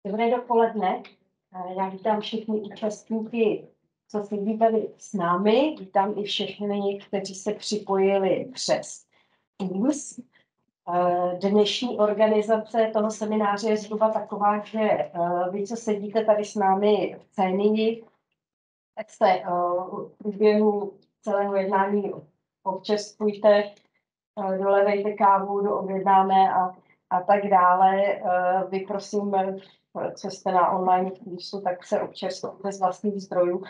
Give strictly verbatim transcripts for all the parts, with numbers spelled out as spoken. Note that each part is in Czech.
Dobré dopoledne. Já vítám všechny účastníky, co sedí tady s námi. Vítám i všechny, kteří se připojili přes Teams. Dnešní organizace toho semináře je zhruba taková, že vy, co sedíte tady s námi v Cénii, tak se v průběhu celého jednání občerstvujte, dolevejte kávu, doobědnáme a, a tak dále. Vy prosím, co jste na online kursu, tak se občerstvujte z vlastních zdrojů.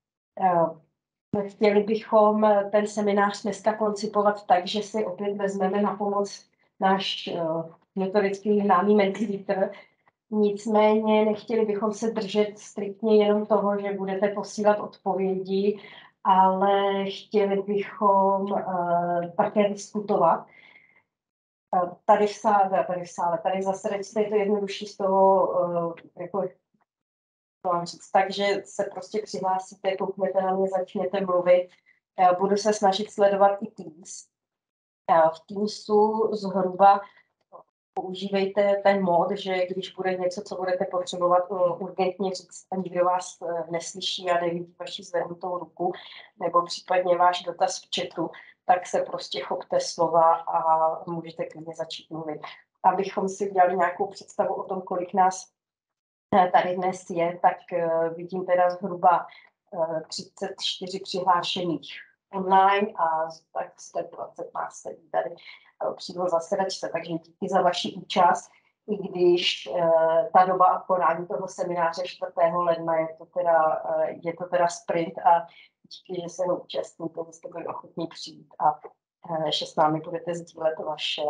Chtěli bychom ten seminář dneska koncipovat tak, že si opět vezmeme na pomoc náš metodicky známý Mentimeter. Nicméně nechtěli bychom se držet striktně jenom toho, že budete posílat odpovědi, ale chtěli bychom uh, také diskutovat. Uh, tady v sále, tady v sále, tady zase je to jednodušší z toho, uh, jako to vám říct, takže se prostě přihlásíte, koukněte na mě, začněte mluvit. Uh, budu se snažit sledovat i Teams. Uh, v Teamsu zhruba používejte ten mod, že když bude něco, co budete potřebovat urgentně říct a nikdo vás neslyší a nevidí vaši zvednutou ruku, nebo případně váš dotaz v chatu, tak se prostě chopte slova a můžete klidně začít mluvit. Abychom si udělali nějakou představu o tom, kolik nás tady dnes je, tak vidím teda zhruba třicet čtyři přihlášených online a tak jste dvacet nás sedí tady přijdu za sedačce, takže díky za vaši účast, i když uh, ta doba konání toho semináře čtvrtého ledna je to teda, uh, je to teda sprint a díky, že se ho účastníte, že jste byli ochotní přijít a uh, že s námi budete sdílet vaše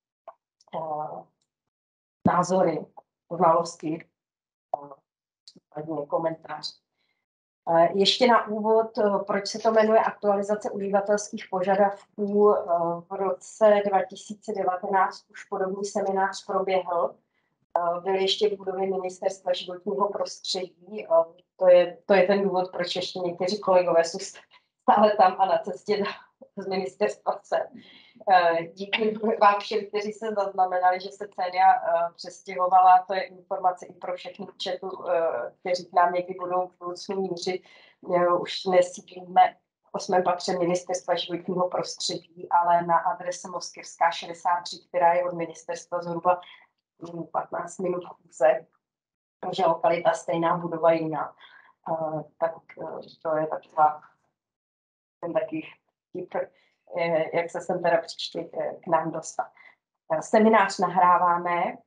uh, názory, znalosti, uh, případně komentáře. Ještě na úvod, proč se to jmenuje aktualizace uživatelských požadavků. V roce dva tisíce devatenáct už podobný seminář proběhl. Byl ještě v budově Ministerstva životního prostředí. To je, to je ten důvod, proč ještě někteří kolegové jsou stále tam a na cestě z ministerstva se. Díky vám všem, kteří se zaznamenali, že se Cenia přestěhovala. To je informace i pro všechny v chatu, kteří k nám někdy budou v budoucnu mířit. Už nesídlíme v osmém patře Ministerstva životního prostředí, ale na adrese Moskevská šedesát tři, která je od ministerstva zhruba patnáct minut chůze. Takže lokalita stejná, budova jiná. Tak to je taková ten taky typ, jak se sem teda příště k nám dostat. Seminář nahráváme,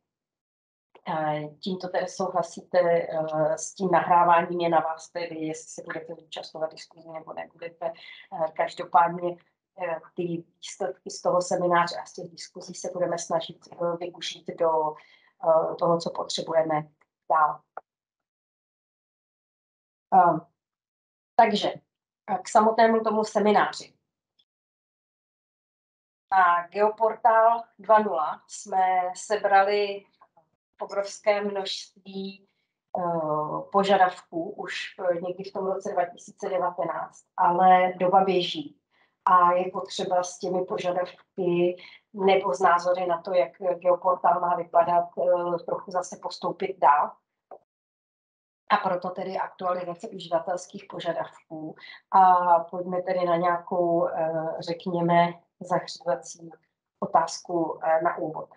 tímto tedy souhlasíte s tím nahráváním, je na vás tedy, jestli se budete zúčastňovat diskuzi nebo nebudete. Každopádně ty výsledky z toho semináře a z těch diskuzí se budeme snažit využít do toho, co potřebujeme dál. Takže k samotnému tomu semináři. Na Geoportál dva tečka nula jsme sebrali obrovské množství uh, požadavků už někdy v tom roce dva tisíce devatenáct, ale doba běží a je potřeba s těmi požadavky nebo z názory na to, jak Geoportál má vypadat, uh, trochu zase postoupit dál. A proto tedy aktualizace uživatelských požadavků. A pojďme tedy na nějakou, uh, řekněme, zahřívací otázku uh, na úvod.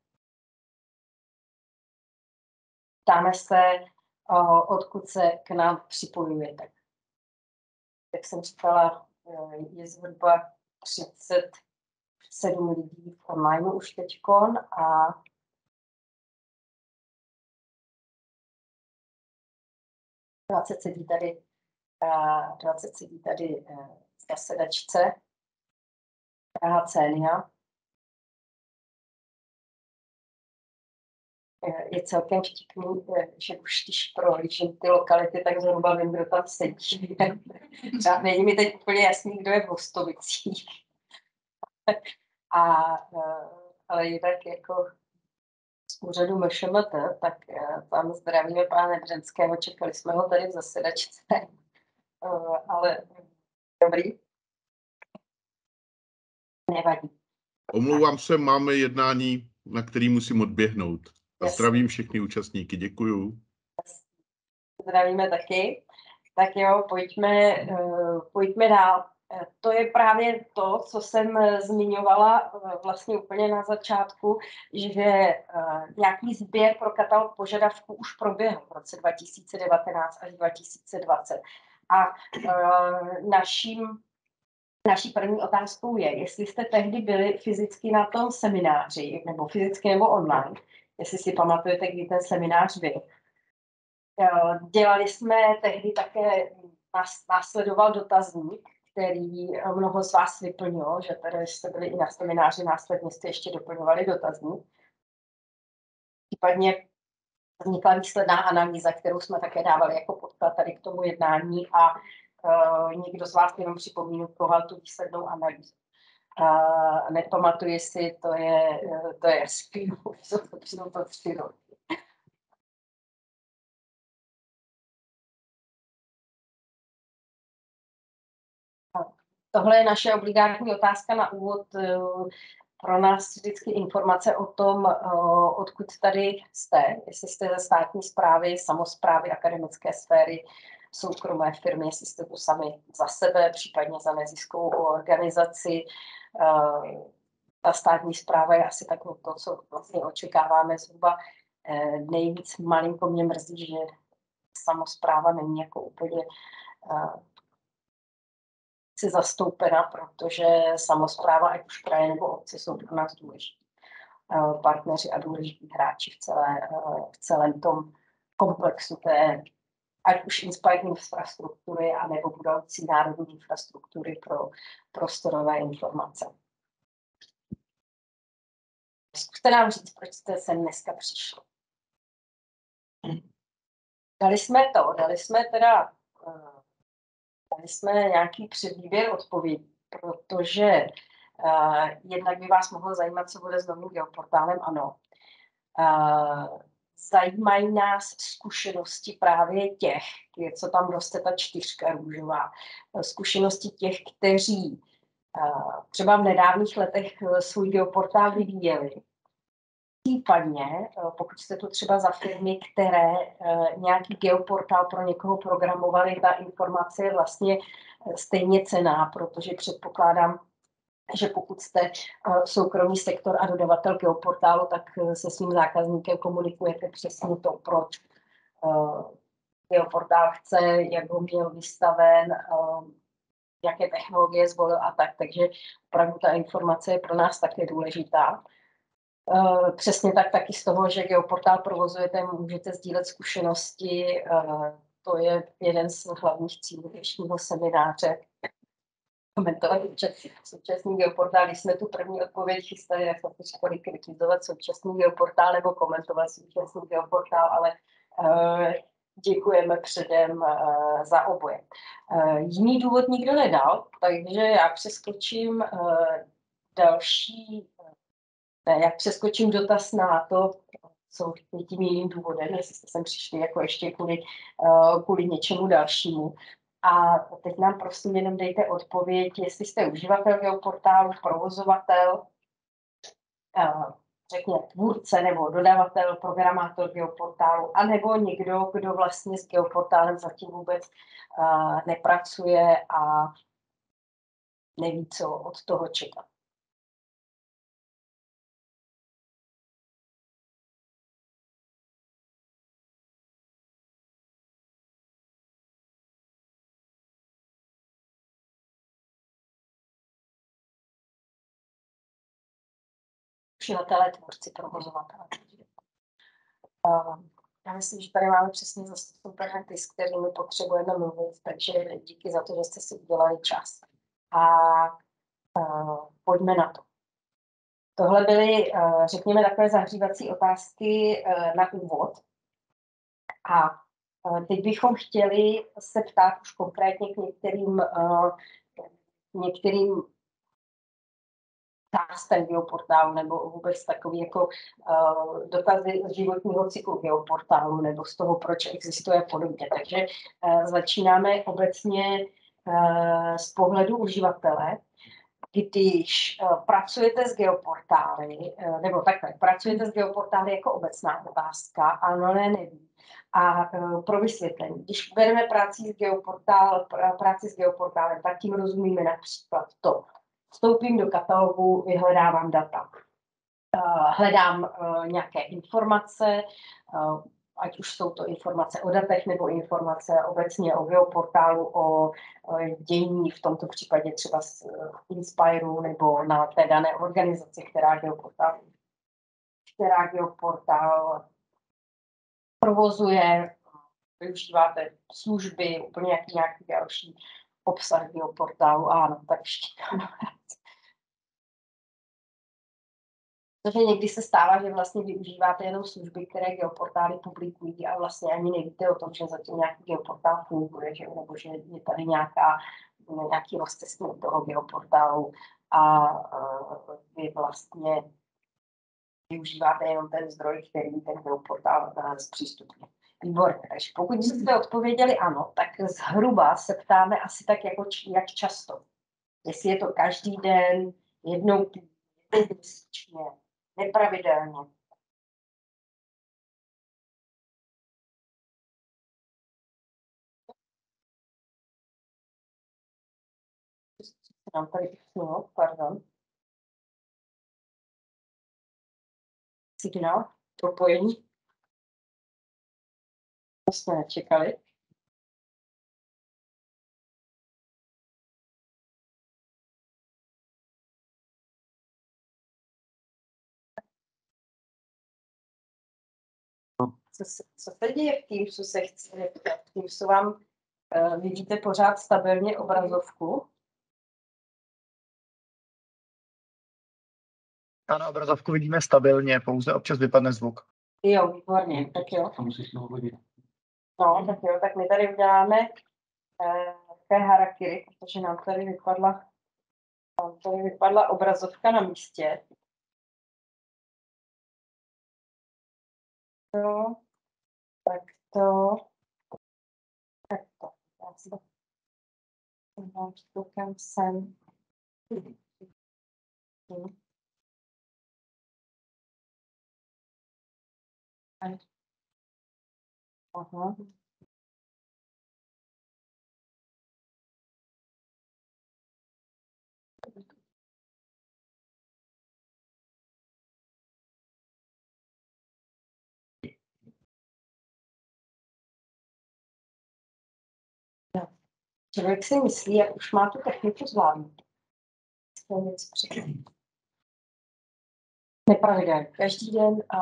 Ptáme se, odkud se k nám připojujete. Jak jsem říkala, je zhruba třicet sedm lidí v online už teďkon a dvacet sedí tady, dvacet sedí tady na sedačce Praha Cenia. Je celkem vtipný, že už když prohlížím ty lokality, tak zhruba vím, kdo tam sedí. Není mi teď úplně jasný, kdo je v Hostovicích. A, ale jinak jako z úřadu M Š M T, tak tam zdravíme pána Břenského, čekali jsme ho tady v zasedačce. Ale dobrý. Nevadí. Omlouvám se, máme jednání, na který musím odběhnout. A zdravím všechny účastníky, děkuju. Zdravíme taky. Tak jo, pojďme, pojďme dál. To je právě to, co jsem zmiňovala vlastně úplně na začátku, že nějaký sběr pro katalog požadavků už proběhl v roce dva tisíce devatenáct až dva tisíce dvacet. A naším, naší první otázkou je, jestli jste tehdy byli fyzicky na tom semináři, nebo fyzicky nebo online, jestli si pamatujete, kdy ten seminář byl. Dělali jsme tehdy také, následoval dotazník, který mnoho z vás vyplnilo, že tady jste byli i na semináři, následně jste ještě doplňovali dotazník. Případně vznikla výsledná analýza, kterou jsme také dávali jako podklad tady k tomu jednání a uh, někdo z vás jenom připomínal prohal tu výslednou analýzu. Uh, nepamatuji si, to je, to je skvělé, jsou to tři roky. Tohle je naše obligátní otázka na úvod. Pro nás vždycky informace o tom, odkud tady jste, jestli jste ze státní správy, samosprávy, akademické sféry, soukromé firmy, jestli jste tu sami za sebe, případně za neziskovou organizaci. Ta státní správa je asi tak to, co vlastně očekáváme zhruba. Nejvíc malinko mě mrzí, že samospráva není jako úplně si zastoupena, protože samospráva, ať už kraje nebo obce, jsou pro nás důležití partneři a důležití hráči v, celé, v celém tom komplexu té, ať už Inspire infrastruktury, anebo budoucí národní infrastruktury pro prostorové informace. Zkuste nám říct, proč jste sem dneska přišli. Dali jsme to, dali jsme teda Dali jsme nějaký předvýběr odpovědí, protože uh, jednak by vás mohlo zajímat, co bude s novým geoportálem ANO. Uh, zajímají nás zkušenosti právě těch, co tam roste ta čtyřka růžová, zkušenosti těch, kteří uh, třeba v nedávných letech svůj geoportál vyvíjeli. Případně, pokud jste tu třeba za firmy, které nějaký geoportál pro někoho programovali, ta informace je vlastně stejně cenná, protože předpokládám, že pokud jste soukromý sektor a dodavatel geoportálu, tak se svým zákazníkem komunikujete přesně to, proč geoportál chce, jak ho měl vystaven, jaké technologie zvolil a tak. Takže opravdu ta informace je pro nás také důležitá. Uh, přesně tak taky z toho, že geoportál provozujete, můžete sdílet zkušenosti. Uh, to je jeden z hlavních cílů dnešního semináře. Komentovat současný geoportál. Když jsme tu první odpověď chystali, tak jsme říkali kritizovat současný geoportál nebo komentovat současný geoportál, ale uh, děkujeme předem uh, za oboje. Uh, jiný důvod nikdo nedal, takže já přeskočím uh, další Ne, jak přeskočím dotaz na to, co je tím jiným důvodem, jestli jste sem přišli jako ještě kvůli, uh, kvůli něčemu dalšímu. A teď nám prosím jenom dejte odpověď, jestli jste uživatel geoportálu, provozovatel, uh, řekněme tvůrce nebo dodavatel, programátor geoportálu, anebo někdo, kdo vlastně s geoportálem zatím vůbec uh, nepracuje a neví, co od toho čekat. Uživatelé, tvůrci, provozovatelé. Já myslím, že tady máme přesně zastoupené ty, s kterými potřebujeme mluvit, takže díky za to, že jste si udělali čas. A uh, pojďme na to. Tohle byly, uh, řekněme, takové zahřívací otázky uh, na úvod. A uh, teď bychom chtěli se ptát už konkrétně k některým, uh, některým částem geoportálu nebo vůbec takový jako uh, dotazy z životního cyklu geoportálu nebo z toho, proč existuje a podobně. Takže uh, začínáme obecně uh, z pohledu uživatele. když uh, pracujete s geoportály, uh, nebo takhle, pracujete s geoportály jako obecná otázka, ano, ne, nevím. A uh, pro vysvětlení, když bereme práci s, geoportál, práci s geoportálem, tak tím rozumíme například to. Vstoupím do katalogu, vyhledávám data. Uh, hledám uh, nějaké informace, uh, ať už jsou to informace o datech nebo informace obecně o geoportálu, o, o dění, v tomto případě třeba z uh, Inspireu nebo na té dané organizaci, která geoportál, která geoportál provozuje, využíváte služby, úplně nějaký, nějaký další obsah geoportálu, ano, tak všichni. Protože někdy se stává, že vlastně využíváte jenom služby, které geoportály publikují a vlastně ani nevíte o tom, že zatím nějaký geoportál funguje, že? Nebo že je tady nějaká, nějaký rozcestník toho geoportálu a uh, vy vlastně využíváte jenom ten zdroj, který ten geoportál uh, zpřístupně. Výborně. Takže pokud jste odpověděli ano, tak zhruba se ptáme asi tak jako jak často. Jestli je to každý den, jednou týdně, měsíčně, nepravidelně. Nám tady no, pardon. Signál, propojení. To jsme nečekali. Co se, co se děje v Teamsu, se chci zeptat. V Teamsu vám uh, vidíte pořád stabilně obrazovku? A na obrazovku vidíme stabilně, pouze občas vypadne zvuk. Jo, výborně, tak jo. No, tak jo, tak my tady uděláme uh, té harakiri, protože nám tady vypadla, nám tady vypadla obrazovka na místě. No, tak to, tak to, já si to mám štukem sem. Hmm. Aha. No. Člověk si myslí, jak už má tu techniku zvládnout. Nepravidelně. Každý den. A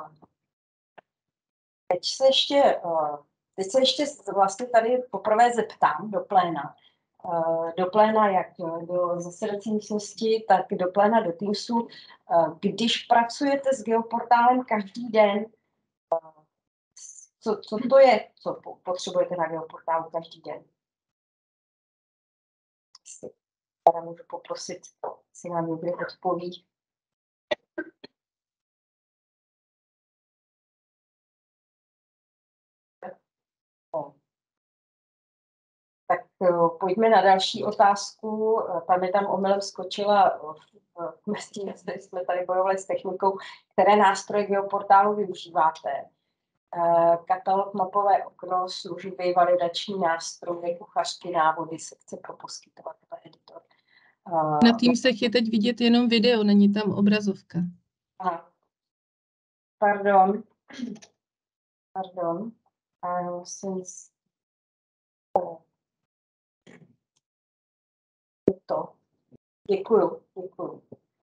teď se ještě, teď se ještě vlastně tady poprvé zeptám do pléna. Do pléna jak do zasedací místnosti, tak do pléna do Teamsu. Když pracujete s geoportálem každý den, co, co to je, co potřebujete na geoportálu každý den? Já můžu poprosit, si nám někdy odpoví. No. Tak uh, pojďme na další otázku. Tam je tam omylem skočila v mestí, jsme tady bojovali s technikou. Které nástroje geoportálu využíváte? Uh, katalog, mapové okno, služby, validační nástroje, kuchařky, návody, sekce pro poskytovatele, editor. Uh, na Teamsech je teď vidět jenom video, není tam obrazovka. Aha. Pardon. Pardon. A musím to. Děkuju, děkuju.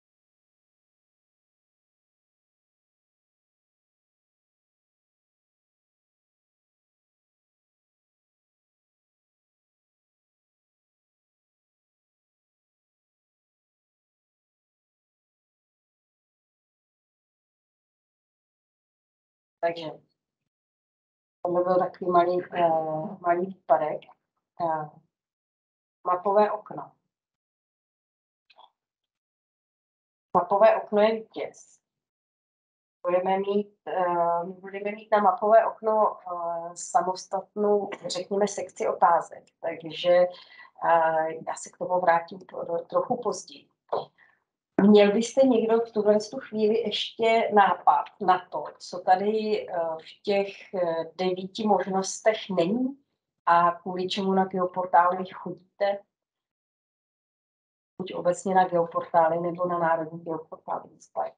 Takže to byl takový malý, uh, malý výpadek. Uh, mapové okno. Mapové okno je vítěz. Budeme mít, uh, budeme mít na mapové okno uh, samostatnou, řekněme, sekci otázek. Takže uh, já se k tomu vrátím to, trochu později. Měl byste někdo v tuhle chvíli ještě nápad na to, co tady v těch devíti možnostech není a kvůli čemu na geoportály chodíte? Buď obecně na geoportály nebo na národní geoportály Inspire.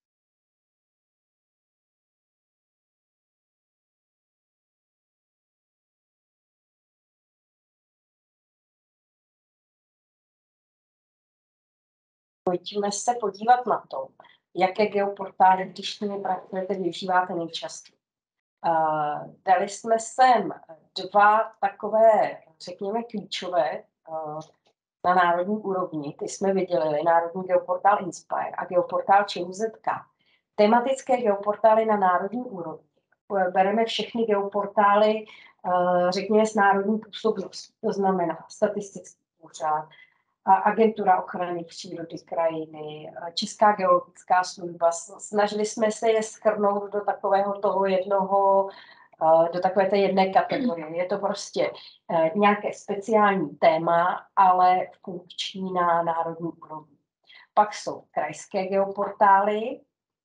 Pojďme se podívat na to, jaké geoportály, když s nimi pracujete, využíváte nejčastěji. Uh, dali jsme sem dva takové, řekněme, klíčové uh, na národní úrovni. Ty jsme vydělili Národní geoportál Inspire a geoportál ČUZK. Tematické geoportály na národní úrovni. Bereme všechny geoportály, uh, řekněme, s národní působností. To znamená statistický úřad, Agentura ochrany přírody krajiny, Česká geologická služba. Snažili jsme se je shrnout do takového toho jednoho, do takové té jedné kategorie. Je to prostě nějaké speciální téma, ale funkční na národní úrovni. Pak jsou krajské geoportály,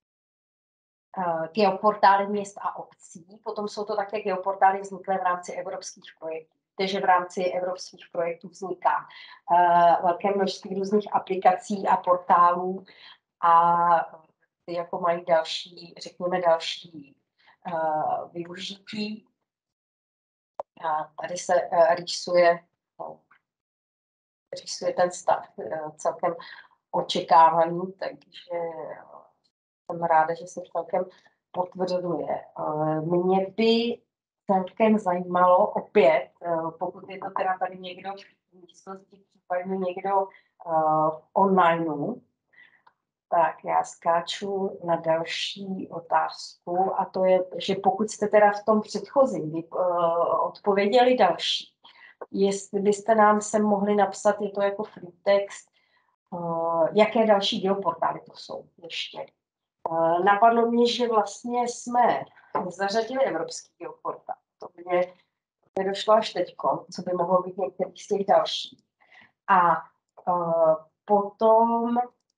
geoportály měst a obcí, potom jsou to také geoportály vzniklé v rámci evropských projektů. Takže v rámci evropských projektů vzniká uh, velké množství různých aplikací a portálů a ty jako mají další, řekněme, další uh, využití. A tady se uh, rýsuje, no, rýsuje ten stav uh, celkem očekávaný, takže uh, jsem ráda, že se celkem potvrzuje. Uh, mě by celkem zajímalo opět, pokud je to teda tady někdo v místnosti, případně někdo uh, online, tak já skáču na další otázku a to je, že pokud jste teda v tom předchozím uh, odpověděli další, jestli byste nám sem mohli napsat, je to jako free text, uh, jaké další geoportály to jsou ještě. Uh, napadlo mě, že vlastně jsme zařadili evropský geoportál. To mě nedošlo až teďko, co by mohlo být některých z těch dalších. A uh, potom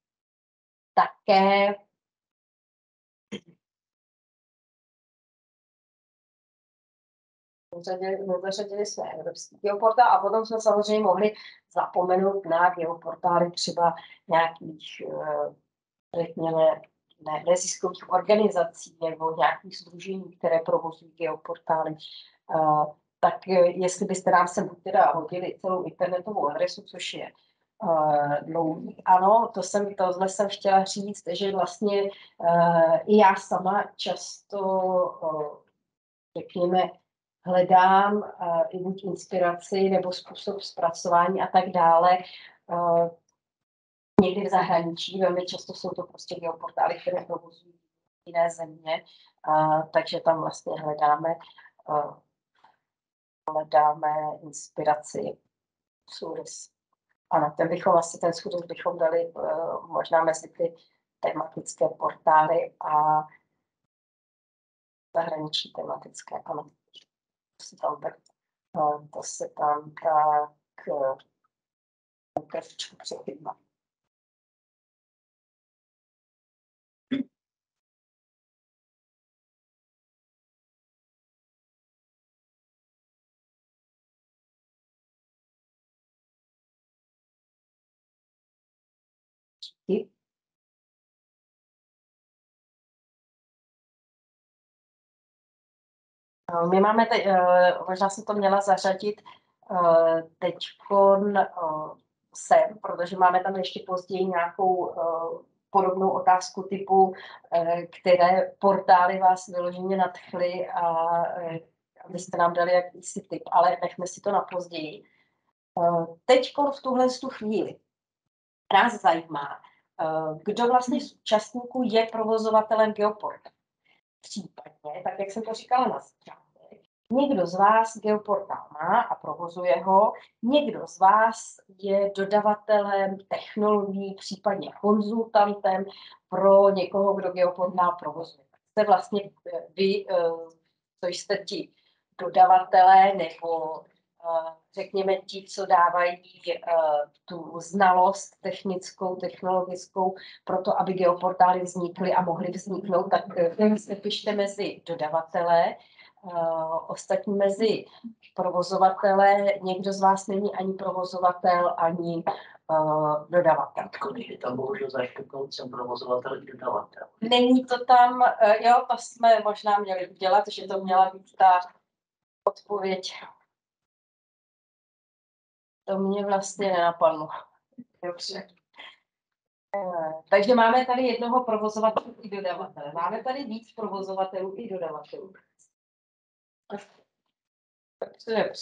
také zařadili jsme evropský geoportál a potom jsme samozřejmě mohli zapomenout na geoportály třeba nějakých, uh, řekněme, ne, neziskových organizací nebo nějakých sdružení, které provozují geoportály. Uh, tak jestli byste nám sem buď teda hodili celou internetovou adresu, což je uh, dlouhý. Ano, to jsem, tohle jsem chtěla říct, že vlastně uh, i já sama často, uh, řekněme, hledám uh, i buď inspiraci nebo způsob zpracování a tak dále. Uh, někdy v zahraničí, velmi často jsou to prostě geoportály, které provozují jiné země, uh, takže tam vlastně hledáme uh, hledáme inspiraci Sudis. Ano, ten bychom asi ten Sudis bychom dali uh, možná mezi ty tematické portály a zahraniční tematické. Ano, to se tam tak, uh, to se tam tak uh, trošičku přechybná. My máme, teď, možná jsem to měla zařadit teďkon sem, protože máme tam ještě později nějakou podobnou otázku typu, které portály vás vyloženě nadchly a abyste nám dali jakýsi tip, ale nechme si to na později. Teďkon v tuhle tu chvíli nás zajímá, kdo vlastně z účastníků je provozovatelem geoportálu. Případně, tak jak jsem to říkala na začátku, někdo z vás geoportál má a provozuje ho, někdo z vás je dodavatelem technologií, případně konzultantem pro někoho, kdo geoportál provozuje. Jste vlastně vy, co jste ti dodavatelé nebo řekněme, ti, co dávají tu znalost technickou, technologickou, proto, aby geoportály vznikly a mohly vzniknout, tak se pište mezi dodavatele, ostatní mezi provozovatele. Někdo z vás není ani provozovatel, ani dodavatel. Je tam bohužel zaškrtnout, jsem provozovatel i dodavatel. Není to tam, jo, to jsme možná měli udělat, že to měla být ta odpověď. To mě vlastně nenapadlo. Dobře. Takže máme tady jednoho provozovatele i dodavatele. Máme tady víc provozovatelů i dodavatelů. Dobře.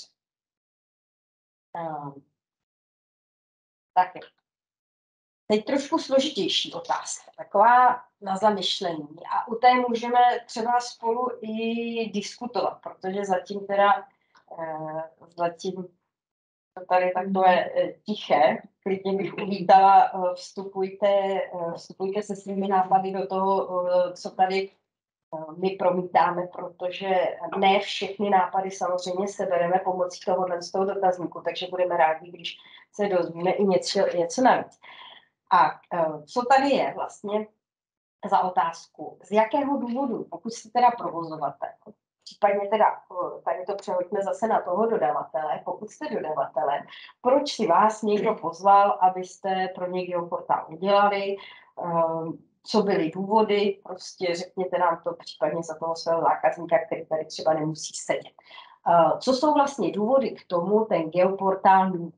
Tak. Teď trošku složitější otázka, taková na zamyšlení. A u té můžeme třeba spolu i diskutovat, protože zatím teda zatím tady takové tiché, klidně bych uvítala, vstupujte, vstupujte se svými nápady do toho, co tady my promítáme, protože ne všechny nápady samozřejmě sebereme pomocí tohohle z toho dotazníku, takže budeme rádi, když se dozvíme i něco, něco navíc. A co tady je vlastně za otázku? Z jakého důvodu, pokud jste teda provozovatel, případně teda, tady to přehoďme zase na toho dodavatele, pokud jste dodavatele, proč si vás někdo pozval, abyste pro něj geoportál udělali, co byly důvody, prostě řekněte nám to případně za toho svého zákazníka, který tady třeba nemusí sedět. Co jsou vlastně důvody k tomu ten geoportál mít?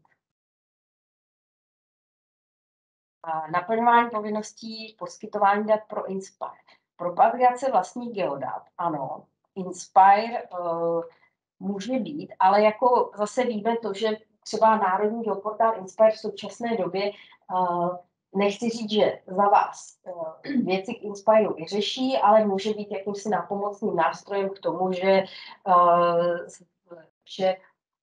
Naplňování povinností poskytování dat pro Inspire. Propagace vlastních geodat, ano. Inspire uh, může být, ale jako zase víme to, že třeba národní geoportál Inspire v současné době uh, nechci říct, že za vás uh, věci k Inspireu vyřeší, ale může být jakýmsi nápomocným nástrojem k tomu, že, uh, že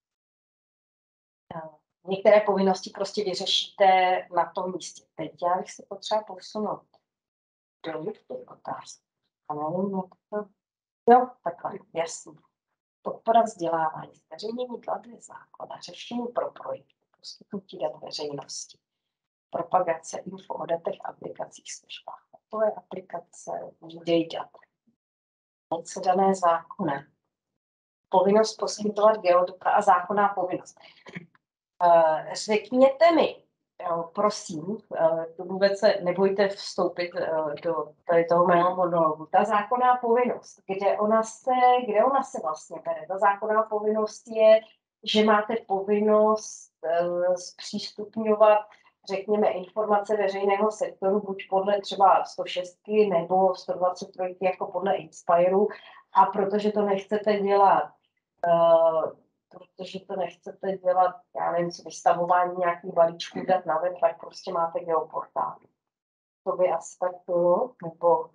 uh, některé povinnosti prostě vyřešíte na tom místě. Teď já bych se potřeba posunout dolů v těch otázkách. A nevím, jak to... Jo, takhle, jasně. Podpora vzdělávání, zveřejnění dle zákona, řešení pro projekty, poskytnutí dat veřejnosti, propagace info o datech, aplikacích, službách. To je aplikace výdej dat. Něco dané zákonem. Povinnost poskytovat geodata a zákonná povinnost. Uh, řekněte mi, jo, prosím, uh, vůbec se nebojte vstoupit uh, do tady toho mého monologu. Ta zákonná povinnost, kde ona se, kde ona se vlastně bere? Ta zákonná povinnost je, že máte povinnost uh, zpřístupňovat, řekněme, informace veřejného sektoru, buď podle třeba sto šest nebo sto dvacet tři jako podle Inspireu, a protože to nechcete dělat uh, protože to nechcete dělat, já nevím, co vystavování nějakých balíčků dat na web, tak prostě máte geoportál. To by asi tak bylo, nebo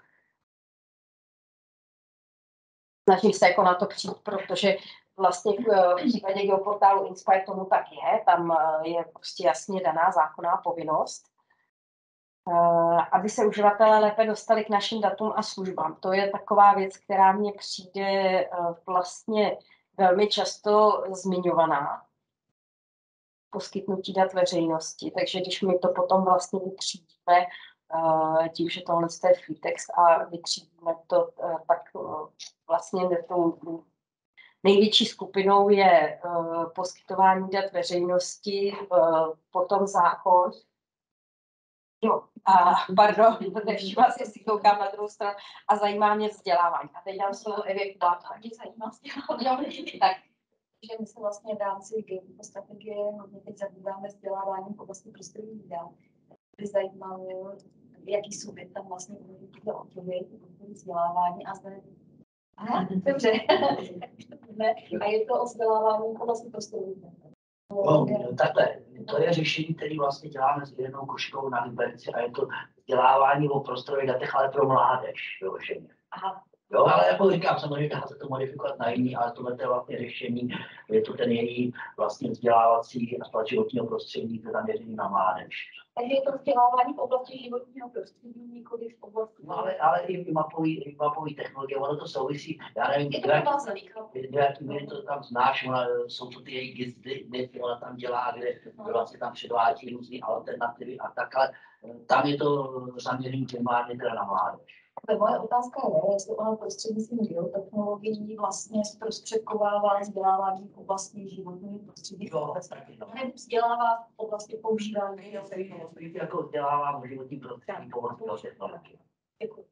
snažím se jako na to přijít, protože vlastně v případě geoportálu Inspire tomu tak je, tam je prostě jasně daná zákonná povinnost, aby se uživatelé lépe dostali k našim datům a službám. To je taková věc, která mně přijde vlastně velmi často zmiňovaná, poskytnutí dat veřejnosti. Takže když my to potom vlastně vytřídíme tím, že tohle je free text a vytřídíme to, tak vlastně tou největší skupinou je poskytování dat veřejnosti, potom zákon. Jo, a pardon, nevím vás, jestli koukám na druhou stranu, a zajímá mě vzdělávání. A teď dám slovo Evě Kubákové. Mě zajímá vzdělávání. Tak. Že my se vlastně v rámci geostrategie hodně teď zabýváme vzděláváním v oblasti prostorových dat. By zajímalo, jaký subjekt tam vlastně bude odpověď o vzdělávání a zde... Aha, dobře. A je to o vzdělávání v oblasti prostorových dat. No, takhle, to je řešení, které vlastně děláme s jednou koškou na Liberci a je to vzdělávání o prostorových datech, ale pro mládež, vyloženě. Aha, Jo, ale jako říkám, samozřejmě dá se to modifikovat na jiný, ale tohle je vlastně řešení, je to ten její vlastně vzdělávací a životního prostředí, to zaměření na mládež. Takže je to vzdělávání v oblasti životního prostředí, nikoli v oblasti. No ale, ale i mapový, i mapový technologie, ono to souvisí, já nevím, Je to do jaký- provázaný, do jaký míry to tam znáš, ona, jsou to ty její gizdy, ona tam dělá, kde vlastně tam předvádí různé alternativy a tak, ale tam je to zaměření primárně teda na mládež. Moje otázka je, jestli ona prostřednictvím biotechnologií vlastně zprostředkovává vzdělávání v oblasti životního prostředí. Jo, taky, no. Nebo vzdělává v oblasti používání Jo, stejně jako vzdělává v životním prostředí pomocí biotechnologie. Děkuji.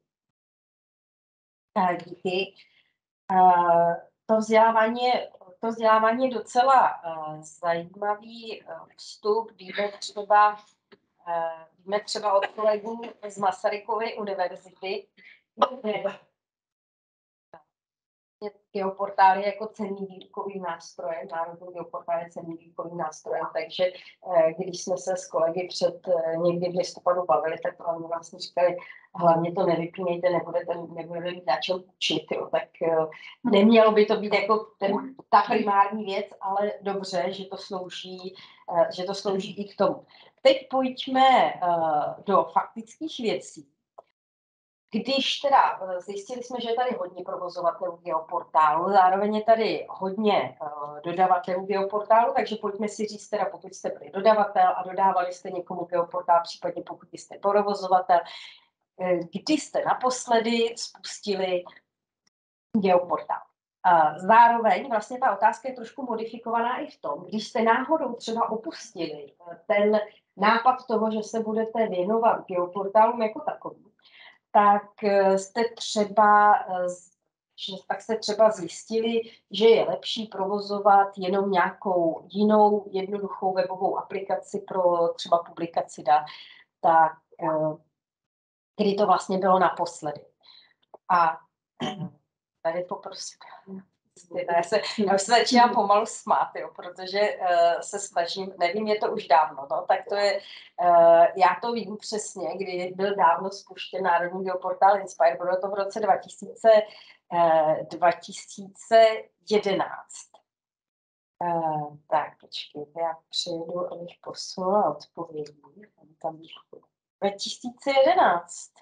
Tak, díky. Uh, to vzdělávání je, to vzdělávání je docela uh, zajímavý uh, vstup. Víme třeba, uh, víme třeba od kolegů z Masarykovy univerzity, kde geoportál je jako cenný výukovým nástrojem, národní geoportál je cenný výukovým nástrojem, takže eh, když jsme se s kolegy před eh, někdy v listopadu bavili, tak oni vlastně říkali, hlavně to nevypínejte, nebudete, nebudete mít na čem učit, jo, tak eh, nemělo by to být jako ten, ta primární věc, ale dobře, že to slouží, eh, že to slouží i k tomu. Teď pojďme eh, do faktických věcí. Když teda zjistili jsme, že je tady hodně provozovatelů geoportálu, zároveň je tady hodně uh, dodavatelů geoportálu, takže pojďme si říct teda, pokud jste byli dodavatel a dodávali jste někomu geoportál, případně pokud jste provozovatel, kdy jste naposledy spustili geoportál. Uh, zároveň vlastně ta otázka je trošku modifikovaná i v tom, když jste náhodou třeba opustili uh, ten nápad toho, že se budete věnovat geoportálům jako takovým, tak jste třeba, že tak jste třeba zjistili, že je lepší provozovat jenom nějakou jinou jednoduchou webovou aplikaci pro třeba publikaci dat, tak kdy to vlastně bylo naposledy. A tady poprosím. Já, se, já už se začínám pomalu smát, jo, protože uh, se snažím, nevím, je to už dávno, no, tak to je, uh, já to vím přesně, kdy byl dávno spuštěn Národní geoportál Inspire, bylo to v roce dva tisíce, uh, dva tisíce jedenáct. Uh, tak, počkejte, já přejdu, abych posunula odpovědí. Tam dva tisíce jedenáct.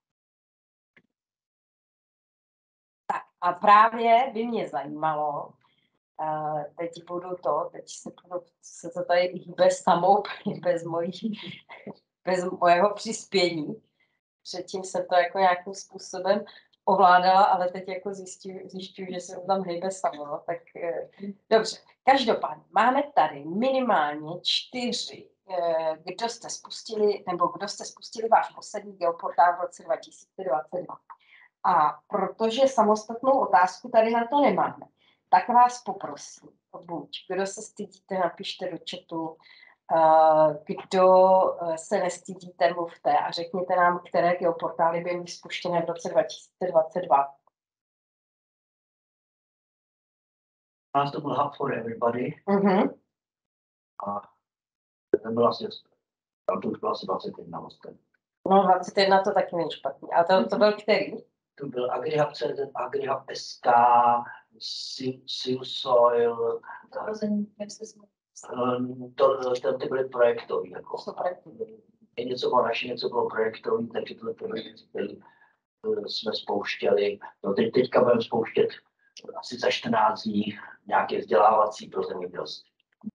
Tak a právě by mě zajímalo, uh, teď budu to, teď se, budu, se to tady hýbe samou, bez, mojí, bez mojeho přispění. Předtím jsem to jako nějakým způsobem ovládala, ale teď jako zjišťuju, zjišťuju že se to tam hýbe samo. No, tak uh, dobře. Každopádně máme tady minimálně čtyři, uh, kdo jste spustili, nebo kdo jste spustili váš poslední geoportál v roce dva tisíce dvacet dva. A protože samostatnou otázku tady na to nemáme, tak vás poprosím, buď kdo se stydíte, napište do chatu, kdo se nestydíte, mluvte a řekněte nám, které geoportály byly spuštěné v roce dva tisíce dvacet dva. Nás to byl Hub for Everybody. Uh-huh. A to bylo asi, tam to už bylo asi dvacet jedna vlastně. No dvacet jedna to taky není špatný. A to, to byl který? To byl AgriHub C Z, AgriHub S K, SealSoil. To, to, ty byly projektový. Jako. Něco bylo naše, něco bylo projektový, takže tyhle projekty, které jsme spouštěli. No teď, teďka budeme spouštět asi za čtrnáct dní nějaké vzdělávací pro zemědělství.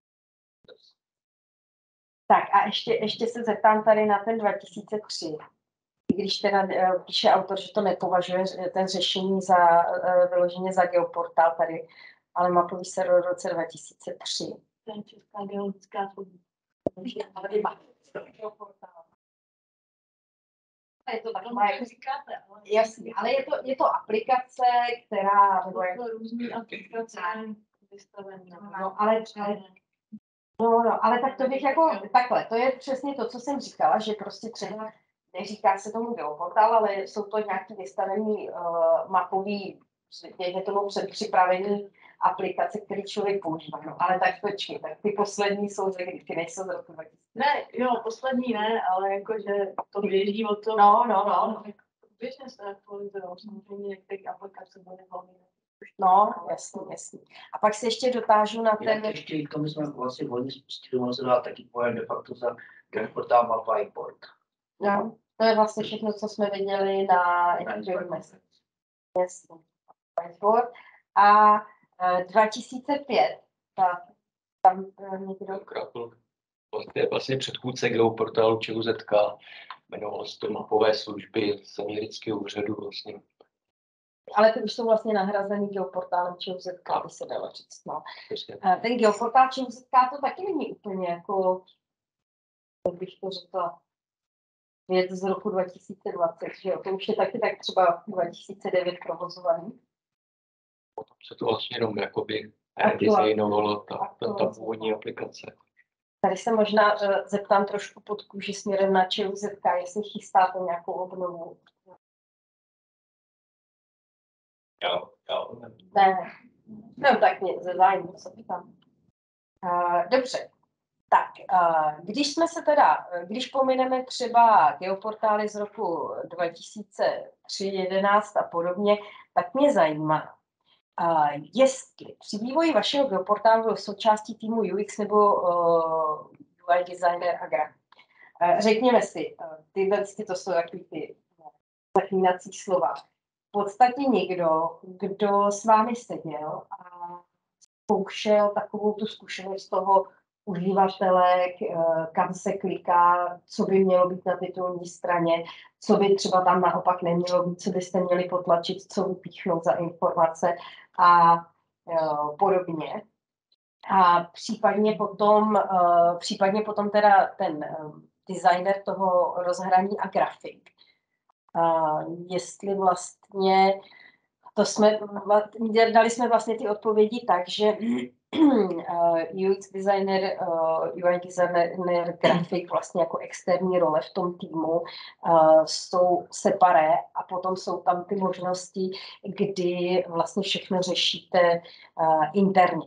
Tak a ještě, ještě se zeptám tady na ten dva tisíce tři. Když teda píše autor, že to nepovažuje ten řešení za vyloženě za geoportál tady, ale mapový server v roce dva tisíce tři. Ten Česká geologická služba. Je to Tak taková, jak říkáte, ale jasně, ale je to, je to aplikace, která... Nebo je to různý aplikace vystavené. No, ale, ale, no, no, ale tak to bych jako, takhle, to je přesně to, co jsem říkala, že prostě třeba neříká se tomu geoportál, ale jsou to nějaký vystavený uh, mapový, je tomu předpřipravený aplikace, které člověk používá. No, ale tak počkej, tak ty poslední jsou z kdy, ty nejsou z roku dva tisíce. Ne, jo, poslední ne, ale jakože to běží o to. No, no, no. Běžně se aktualizují, samozřejmě některé aplikace byly velmi. No, jasný, jasný. A pak se ještě dotážu na Jinak ten... ještě to my jsme vlastně volně spustili, ono se dá taky pojem de facto za portál Mapa import. No, to je vlastně všechno, co jsme viděli na Experiments. Jasný. A e, dva tisíce pět, tak tam e, někdo... Vlastně, vlastně předchůdce geoportálu ČUZK, jmenovalo se to mapové služby z amerického úřadu vlastně. Ale ty už jsou vlastně nahrazený geoportálem ČUZK, by se dalo říct. No. Prostě. Ten geoportál ČUZK to taky není úplně jako, jak bych to řekla, věc z roku dva tisíce dvacet, že jo? To už je taky tak třeba dva tisíce devět provozovaný. Potom se to vlastně jenom jakoby Aktuál- designovalo, ta, ta, ta aktualizovalo. původní aplikace. Tady se možná uh, zeptám trošku pod kůži směrem na ČUZK, jestli chystáte nějakou obnovu. Já, já, Ne, no tak mě ze zájmu se ptám. Uh, dobře, tak uh, když jsme se teda, když pomineme třeba geoportály z roku dva tisíce tři, jedenáct a podobně, tak mě zajímá, uh, jestli při vývoji vašeho geoportálu byl součástí týmu U X nebo uh, U I designer a grafik. Uh, řekněme si, uh, tyhle to jsou takový ty uh, zaklínací slova. V podstatě někdo, kdo s vámi seděl a zkoušel takovou tu zkušenost toho uživatele, kam se kliká, co by mělo být na titulní straně, co by třeba tam naopak nemělo být, co byste měli potlačit, co vypíchnout za informace a podobně. A případně potom, případně potom teda ten designer toho rozhraní a grafik. Jestli vlastně To jsme, dali jsme vlastně ty odpovědi tak, že U X designer, U I designer, grafik vlastně jako externí role v tom týmu jsou separé a potom jsou tam ty možnosti, kdy vlastně všechno řešíte interně.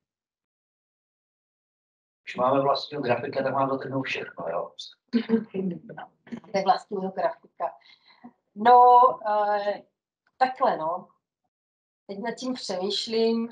Když máme vlastního grafika, tak máme to všechno, jo. To je vlastního grafika. No, takhle, no. Teď nad tím přemýšlím.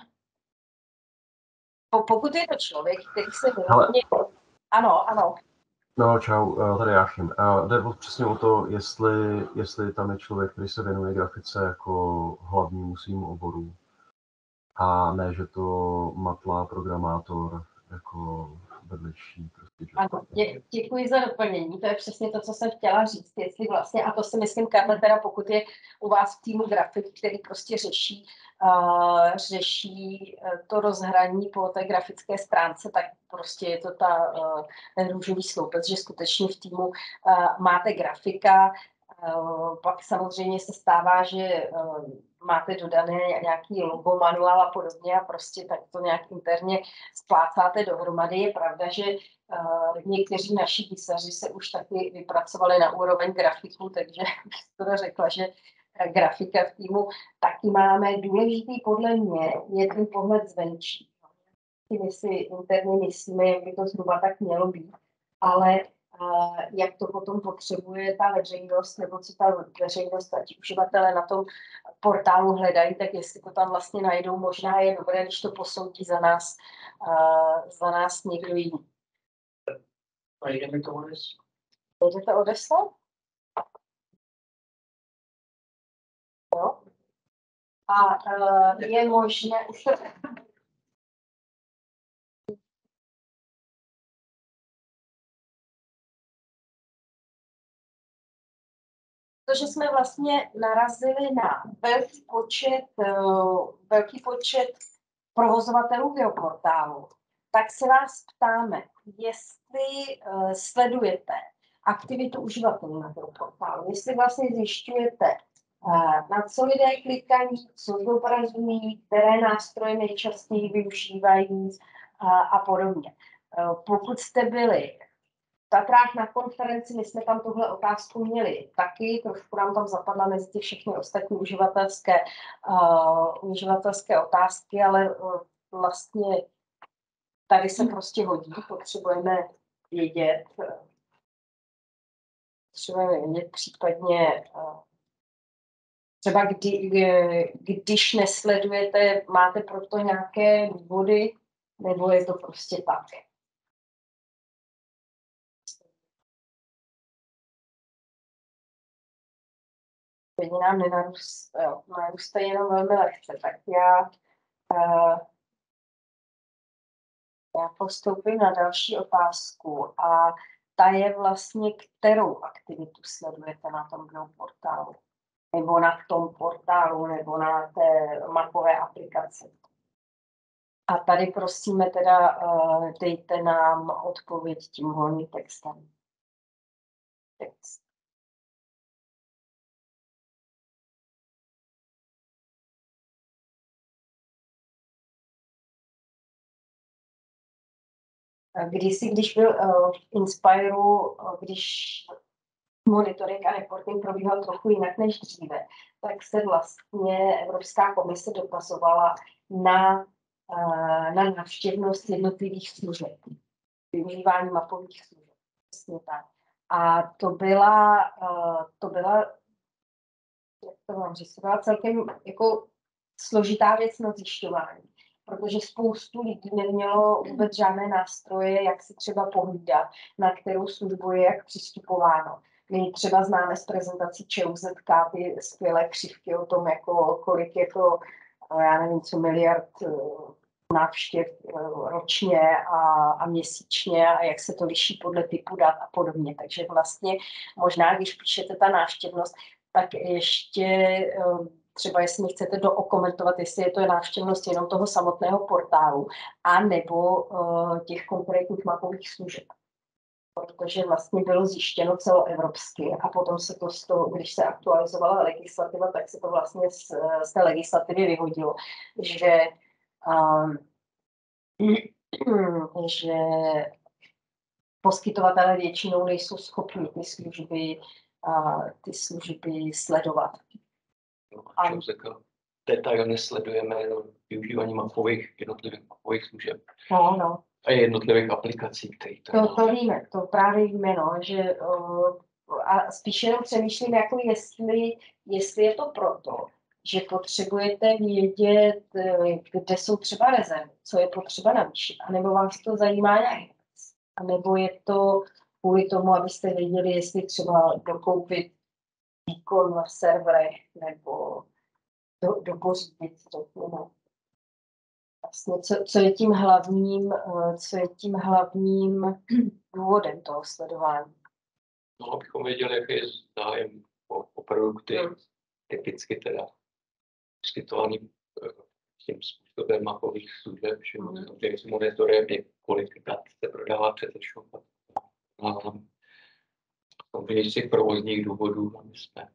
Pokud je to člověk, který se vyrovně... Ano, ano. No, čau, tady Jáchym. Jde přesně o to, jestli, jestli tam je člověk, který se věnuje grafice jako hlavnímu svýmu oboru. A ne, že to matlá programátor jako vedlejší. Prostě, ano, dě, děkuji za doplnění. To je přesně to, co jsem chtěla říct. Jestli vlastně, a to si myslím, Karle, teda pokud je u vás v týmu grafik, který prostě řeší, uh, řeší to rozhraní po té grafické stránce, tak prostě je to ta, uh, ten růžový sloupec, že skutečně v týmu uh, máte grafika, uh, pak samozřejmě se stává, že uh, máte dodané nějaký logo, manuál a podobně a prostě tak to nějak interně splácáte dohromady. Je pravda, že uh, někteří naši písaři se už taky vypracovali na úroveň grafiků, takže bych to řekla, že grafika v týmu taky máme. Důležitý podle mě je ten pohled zvenčí. My si interně myslíme, jak by to zhruba tak mělo být, ale uh, jak to potom potřebuje ta veřejnost, nebo co ta veřejnost, ať uživatelé na tom portálu hledají, tak jestli to tam vlastně najdou, možná je dobré, když to posoudí za nás, uh, za nás někdo jiný. A jdeme to odeslat. Jdete odeslat? Jo. A uh, je možné, už to... Protože jsme vlastně narazili na velký počet, uh, velký počet provozovatelů geoportálu, tak se vás ptáme, jestli uh, sledujete aktivitu uživatelů na geoportálu, jestli vlastně zjišťujete, uh, na co lidé klikají, co zobrazují, které nástroje nejčastěji využívají uh, a podobně. Uh, pokud jste byli v Tatrách na konferenci, my jsme tam tuhle otázku měli taky, trošku nám tam zapadla mezi ty všechny ostatní uživatelské, uh, uživatelské otázky, ale uh, vlastně tady se prostě hodí, potřebujeme vědět, uh, potřebujeme vědět případně, uh, třeba kdy, když nesledujete, máte proto nějaké důvody, nebo je to prostě tak? Lidi nám nenarůstají jenom velmi lehce, tak já, uh, já postoupím na další otázku a ta je vlastně, kterou aktivitu sledujete na tom geoportálu, nebo na tom portálu, nebo na té mapové aplikaci. A tady prosíme teda, uh, dejte nám odpověď tím volným textem. Text. Kdysi, když byl uh, v Inspireu, uh, když monitoring a reporting probíhal trochu jinak než dříve, tak se vlastně Evropská komise dotazovala na, uh, na návštěvnost jednotlivých služeb, využívání mapových služeb. Vlastně tak. A to byla, uh, to byla, jak to mám říct, to byla celkem jako složitá věc na zjišťování, protože spoustu lidí nemělo vůbec žádné nástroje, jak si třeba pohlídat, na kterou službu je jak přistupováno. My třeba známe z prezentací ČEUZK ty skvělé křivky o tom, jako, kolik je to, já nevím, co miliard návštěv ročně a, a měsíčně a jak se to liší podle typu dat a podobně. Takže vlastně možná, když píšete ta návštěvnost, tak ještě třeba jestli mi chcete dookomentovat, jestli je to návštěvnost jenom toho samotného portálu a nebo uh, těch konkrétních mapových služeb. Protože vlastně bylo zjištěno celoevropsky a potom se to, z toho, když se aktualizovala legislativa, tak se to vlastně z, z té legislativy vyhodilo, že, um, že poskytovatelé většinou nejsou schopni ty služby, uh, ty služby sledovat. A detailně sledujeme využívání mapových, jednotlivých mapových služeb. No, no. A jednotlivých aplikací, které to To, to víme, to právě víme, no, že uh, a spíš jenom přemýšlím, jako jestli, jestli je to proto, že potřebujete vědět, kde jsou třeba rezervy, co je potřeba navýšit, anebo vás to zajímá nějak, anebo je to kvůli tomu, abyste věděli, jestli třeba dokoupit výkon na serverech, nebo do, dopořídit, řekněme. Vlastně, co, co je tím hlavním, co je tím hlavním důvodem toho sledování? No, abychom věděli, jaký je zájem o, o produkty, hmm. typicky teda poskytovaný tím způsobem mapových služeb, že hmm. si monitorujeme, kolik dat se prodává přes e-shop. Z těch provozních důvodů my jsme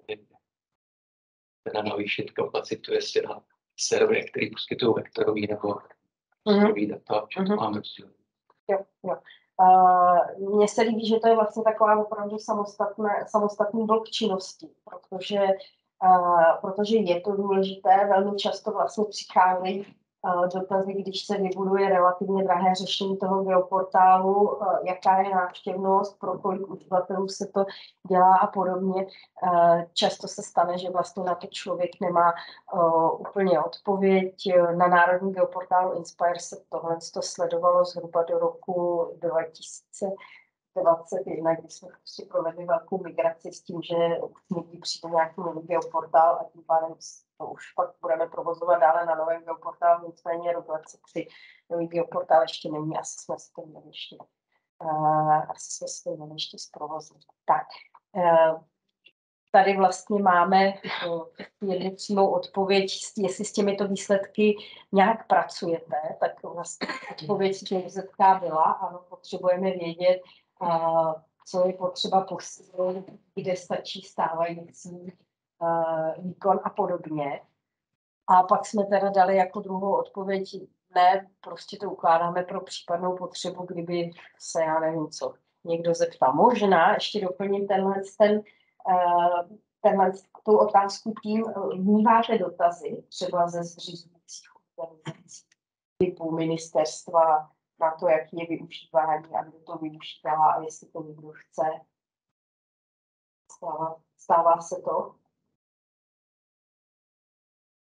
teda navýšit kapacitu, jestli na servery, který poskytují vektorový nebo vektorový mm-hmm. data, že to mm-hmm. máme vzdělat. Jo, jo. Uh, mně se líbí, že to je vlastně taková opravdu samostatné, samostatný blok činnosti, protože, uh, protože je to důležité, velmi často vlastně přicházejí uh, dotazy, když se vybuduje relativně drahé řešení toho geoportálu, uh, jaká je návštěvnost, pro kolik uživatelů se to dělá a podobně. Uh, často se stane, že vlastně na to člověk nemá uh, úplně odpověď. Na národním geoportálu Inspire se tohle to sledovalo zhruba do roku dva tisíce dvacet jedna, kdy jsme si provedli velkou migraci s tím, že někdy přijde nějaký nový geoportál a tím pádem to už pak budeme provozovat dále na novém geoportálu, nicméně rok dvacet tři nový geoportál ještě není, asi jsme si to měli ještě, uh, asi jsme si to měli ještě zprovoznit. Tak, uh, tady vlastně máme uh, jednu přímou odpověď, jestli s těmito výsledky nějak pracujete, tak vlastně odpověď z ČEUZK byla, ano, potřebujeme vědět, uh, co je potřeba posílit, kde stačí stávající uh, výkon a podobně. A pak jsme teda dali jako druhou odpověď, ne, prostě to ukládáme pro případnou potřebu, kdyby se, já nevím co, někdo zeptal. Možná ještě doplním tenhle ten, uh, tenhle tu otázku tím, vnímáte dotazy třeba ze zřizujících organizací typu ministerstva na to, jaký je využívání a kdo to využívá a jestli to někdo chce. Stává, stává se to?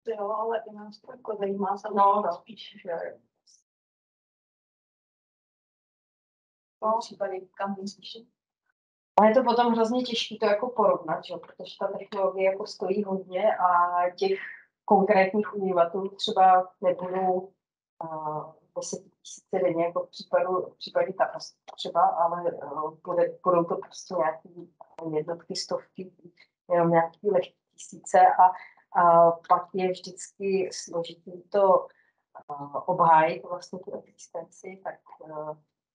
Jo, ale i nás to jako zajímá samozřejmě No, no. spíš, že v případě kam myslíš. A je to potom hrozně těžké to jako porovnat, že? Protože ta technologie jako stojí hodně a těch konkrétních uživatelů třeba nebudou uh, deset tisíc denně, jako v případu, v případě katastrofy třeba, ale uh, bude, budou to prostě nějaký jednotky, stovky, jenom nějaký lehké tisíce a, a pak je vždycky složitý to uh, obhájit vlastně tu existenci, tak uh,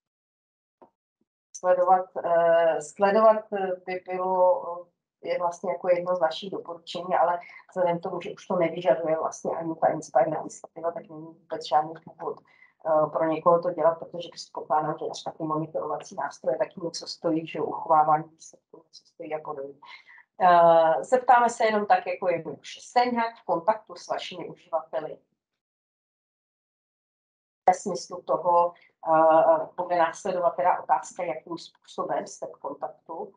Sledovat, uh, sledovat by bylo, je vlastně jako jedno z našich doporučení, ale vzhledem k tomu, že už to nevyžaduje vlastně ani ta Inspire iniciativa, tak není vůbec žádný důvod uh, pro někoho to dělat, protože předpokládám, že až taky monitorovací nástroje taky něco stojí, že uchovávání výsledků něco stojí a podobně. Uh, zeptáme se jenom tak, jako jednoduše. Jste nějak v kontaktu s vašimi uživateli? Ve smyslu toho uh, bude následovat teda otázka, jakým způsobem jste v kontaktu.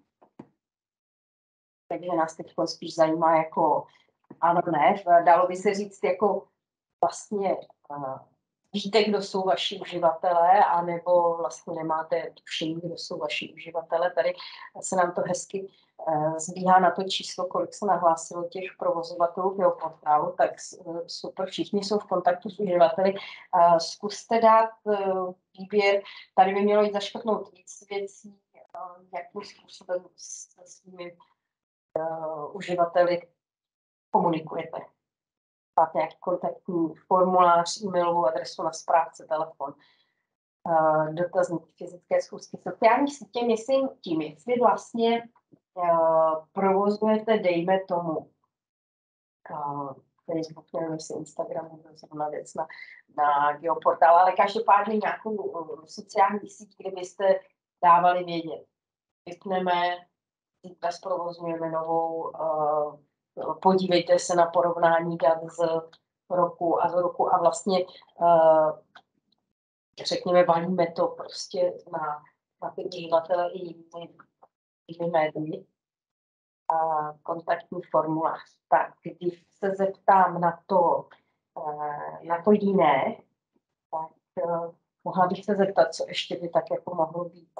Takže nás teď spíš zajímá jako ano, ne. Dalo by se říct jako vlastně uh, víte, kdo jsou vaši uživatelé, anebo vlastně nemáte tušení, kdo jsou vaši uživatelé. Tady se nám to hezky uh, zbíhá na to číslo, kolik se nahlásilo těch provozovatelů geoportálu, tak uh, super, všichni jsou v kontaktu s uživateli. Uh, zkuste dát uh, výběr, tady by mělo jít zaškrtnout víc věcí, uh, jakým způsobem se svými uh, uživateli komunikujete. Máte nějaký kontaktní formulář, e-mailovou adresu na správce, telefon, uh, dotazník, fyzické schůzky, sociální sítě, myslím tím, jestli vlastně uh, provozujete, dejme tomu, uh, Facebook, nevím, jestli Instagram, to je zrovna věc na, na geoportál, ale každopádně nějakou uh, sociální síť, kde byste dávali vědět. Vypneme, zítra zprovozňujeme novou, uh, podívejte se na porovnání dat z roku a z roku a vlastně uh, řekněme, valíme to prostě na, na ty uživatele i jiné médii a kontaktní formulář. Tak když se zeptám na to, uh, na to jiné, tak uh, mohla bych se zeptat, co ještě by tak jako mohlo být.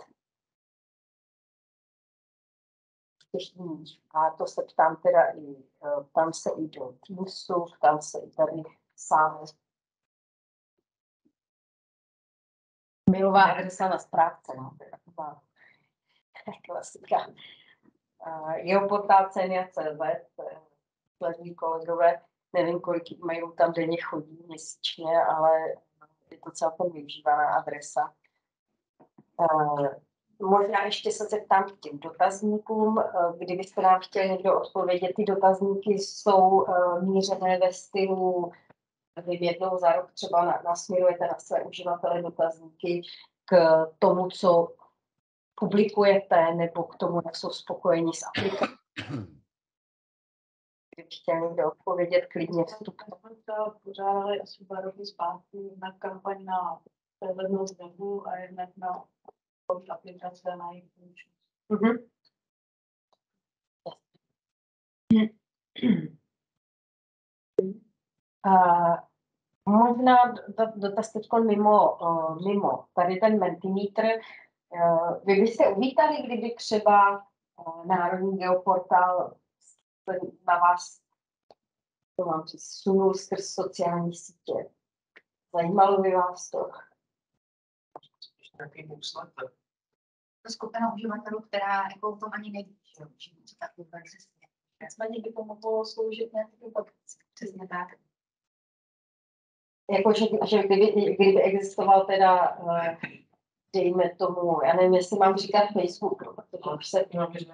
A to se ptám teda i, tam se i do Teamsu, tam se i tady sám. Mailová adresa na správce, no, to je taková klasika. Geoportál ceny a cé zet, sledují kolegové, nevím, kolik mailů tam denně chodí měsíčně, ale je to celkem využívaná adresa. Možná ještě se zeptám k těm dotazníkům. Kdybyste nám chtěli někdo odpovědět, ty dotazníky jsou uh, mířené ve stylu, vy jednou za rok třeba nasměrujete na své uživatele dotazníky k tomu, co publikujete, nebo k tomu, jak jsou spokojení s aplikací. Kdyby chtěl někdo odpovědět, klidně vstupně. Pořádali asi dva roky zpátky na kampaň na přehlednost webu a jednak na aplikace na jejich funkčnost. Mm-hmm. Uh, možná dotaz teď mimo, uh, mimo tady ten Mentimeter. Uh, vy byste uvítali, kdyby třeba uh, Národní geoportál na vás to vám sunul skrz sociální sítě. Zajímalo by vás to? Skupina uživatelů, která jako o tom ani neví, že něco takového existuje. Nicméně by to mohlo sloužit nějaký publikaci. Přesně tak. Jakože, že kdyby, kdyby existoval teda, dejme tomu, já nevím, jestli mám říkat Facebook, protože už se...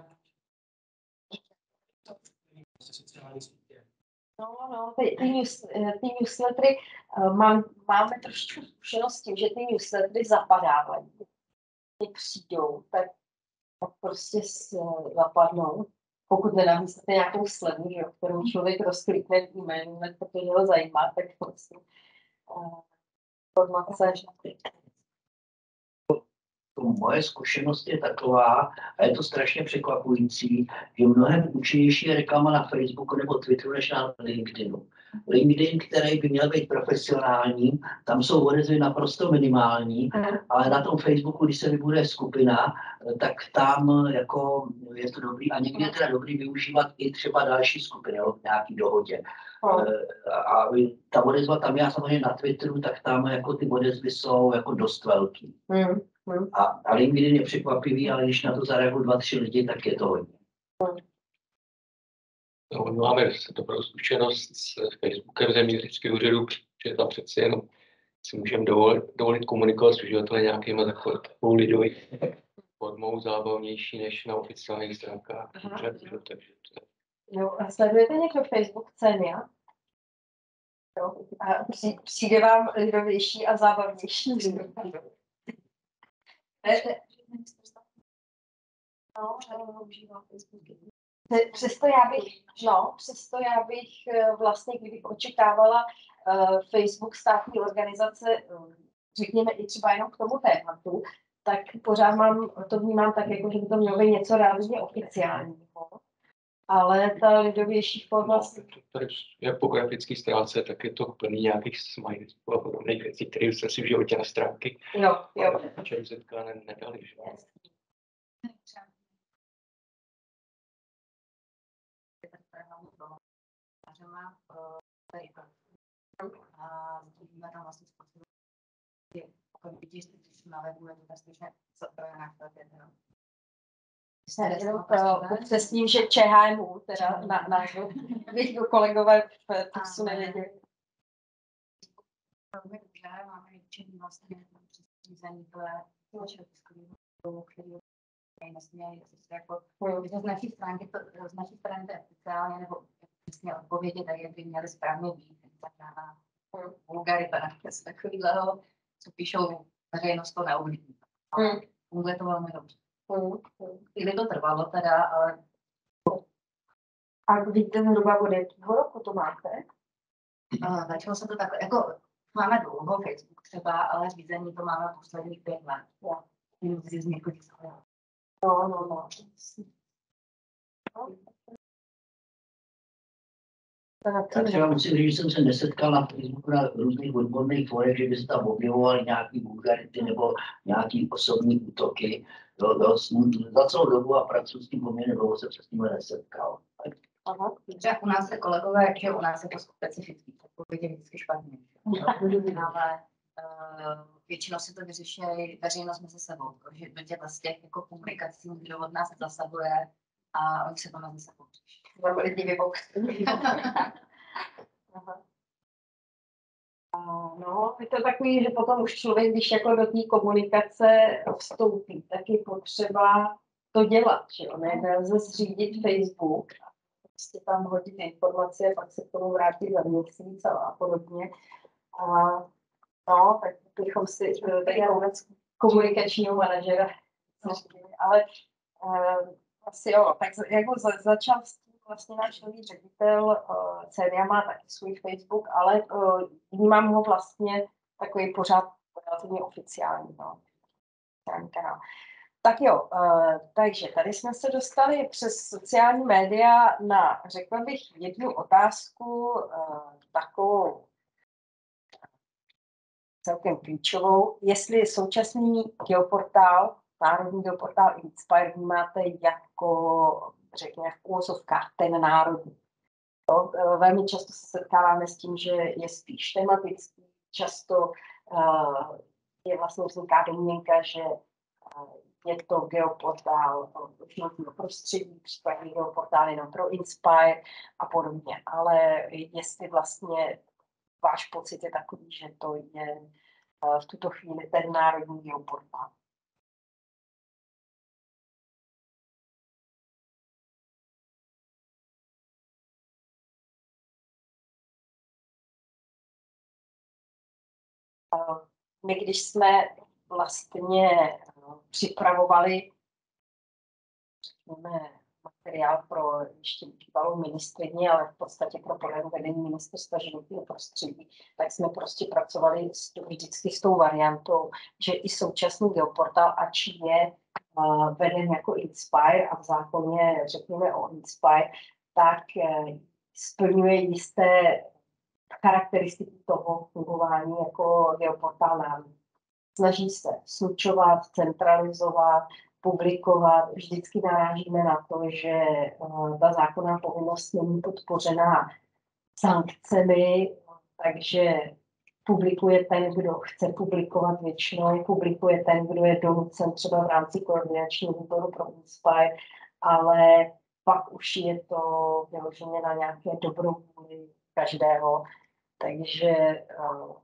No, no, ty, ty, news, ty newslettery, mám, máme trošku zkušenost s tím, že ty newslettery zapadávají. Ty přijdou, tak, tak prostě se zapadnou. Pokud nenamístíte nějakou slevu, že, kterou člověk rozklikne v e-mailu, protože ho zajímá, tak prostě uh, informace. Moje zkušenost je taková, a je to strašně překvapující, že mnohem účinnější je reklama na Facebooku nebo Twitteru než na LinkedInu. LinkedIn, který by měl být profesionální, tam jsou odezvy naprosto minimální, ale na tom Facebooku, když se vybuduje skupina, tak tam jako je to dobrý a někdy je teda dobrý využívat i třeba další skupiny, jo, v nějaký dohodě. A ta odezva tam já samozřejmě na Twitteru, tak tam jako ty odezvy jsou jako dost velký. Hmm. Hmm. A, a LinkedIn je překvapivý, ale když na to zareagují dva, tři lidi, tak je to hodně. No, máme dobrou zkušenost s Facebookem zemědělského úřadu, protože tam přeci jenom si můžeme dovolit, dovolit komunikovat s uživateli nějakýma takovou lidovou formou zábavnější než na oficiálních stránkách úřadu. Takže to... Jo, a sledujete někdo Facebook Cenia? Jo, a při, přijde vám lidovější a zábavnější? No, přesto já bych, no, přesto já bych vlastně, kdybych očekávala uh, Facebook státní organizace, um, řekněme i třeba jenom k tomu tématu, tak pořád mám, to vnímám tak, jako, že by to mělo být něco relativně oficiálního. Ale ta lidovější forma... No, jak po grafické stránce, tak je to plný nějakých smajlů a podobných věcí, které jsem si v životě na stránky jo, jo. ČMZka ne, nedali. Že? A vidíme tam vlastně způsob, pokud vidíš, když na webu je to bezpečně náklady. Upřesním, že ČHMU, teda na, na bych do kolegové v Tuxu nevěděli. Velmi dobře, máme většinou vlastně přes řízení tohle našeho tiskového, který nesmějí, jako, když z naší stránky to, z naší strany to oficiálně, nebo přesně odpovědi, tak jak by měly správně být, tak na vulgarita, něco takového, co píšou veřejnost, to neovlivní. Ale funguje to velmi dobře. Kdyby to trvalo teda, ale... A víte zhruba od jakého roku to máte? Uh, začalo se to tak, jako máme dlouho Facebook třeba, ale řízení to máme posledních pět let. Ja. Z několik let. No, no, no. Já třeba musím říct, že jsem se nesetkal na Facebooku na různých odborných forech, že by se tam objevovaly nějaký vulgarity nebo nějaký osobní útoky. Do, do, za celou dobu a pracuji s tím poměrně dlouho se se s tímhle nesetkal. Aha. Třeba u nás je kolegové, že u nás je to specifický, odpověď je vždycky špatně. Ale uh, většinou si to vyřeší veřejnost mezi sebou, že do z těch jako komunikací, kdo od nás zasahuje a oni se to mezi sebou řeší. Mám lidi vypokřtí. No, je to takový, že potom už člověk, když jako do té komunikace vstoupí, tak je potřeba to dělat, že jo? Ne, nelze zřídit Facebook, prostě tam hodit informace, pak se k tomu vrátit za měsíc a podobně. A no, tak bychom si tady komunikačního manažera zřídili, ale uh, asi jo, tak jako za, začal s tím vlastně náš nový ředitel, uh, Cenia má taky svůj Facebook, ale uh, vnímám ho vlastně takový pořád relativně oficiální, no. Kanál. Tak jo, uh, takže tady jsme se dostali přes sociální média na, řekla bych, jednu otázku, uh, takovou celkem klíčovou, jestli současný geoportál, národní geoportál Inspire vnímáte jako, řekněme, v úvozovkách ten národní. To, velmi často se setkáváme s tím, že je spíš tematický, často uh, je vlastně vzniká domněnka, že uh, je to geoportál pro životního prostředí, případně geoportál jenom pro Inspire a podobně. Ale jestli vlastně váš pocit je takový, že to je uh, v tuto chvíli ten národní geoportál. My, když jsme vlastně připravovali, řekněme, materiál pro ještě bývalou ministryni, ale v podstatě pro poradní vedení ministerstva životního prostředí, tak jsme prostě pracovali s, vždycky s tou variantou, že i současný geoportál, ač je uh, veden jako Inspire a v zákoně řekněme o Inspire, tak uh, splňuje jisté charakteristiky toho fungování jako geoportál národní. Snaží se slučovat, centralizovat, publikovat. Vždycky narážíme na to, že uh, ta zákonná povinnost není podpořená sankcemi, takže publikuje ten, kdo chce publikovat většinou, publikuje ten, kdo je donucen třeba v rámci koordinačního výboru pro Inspire, ale pak už je to vyloženě na nějaké dobrovůli každého. Takže uh,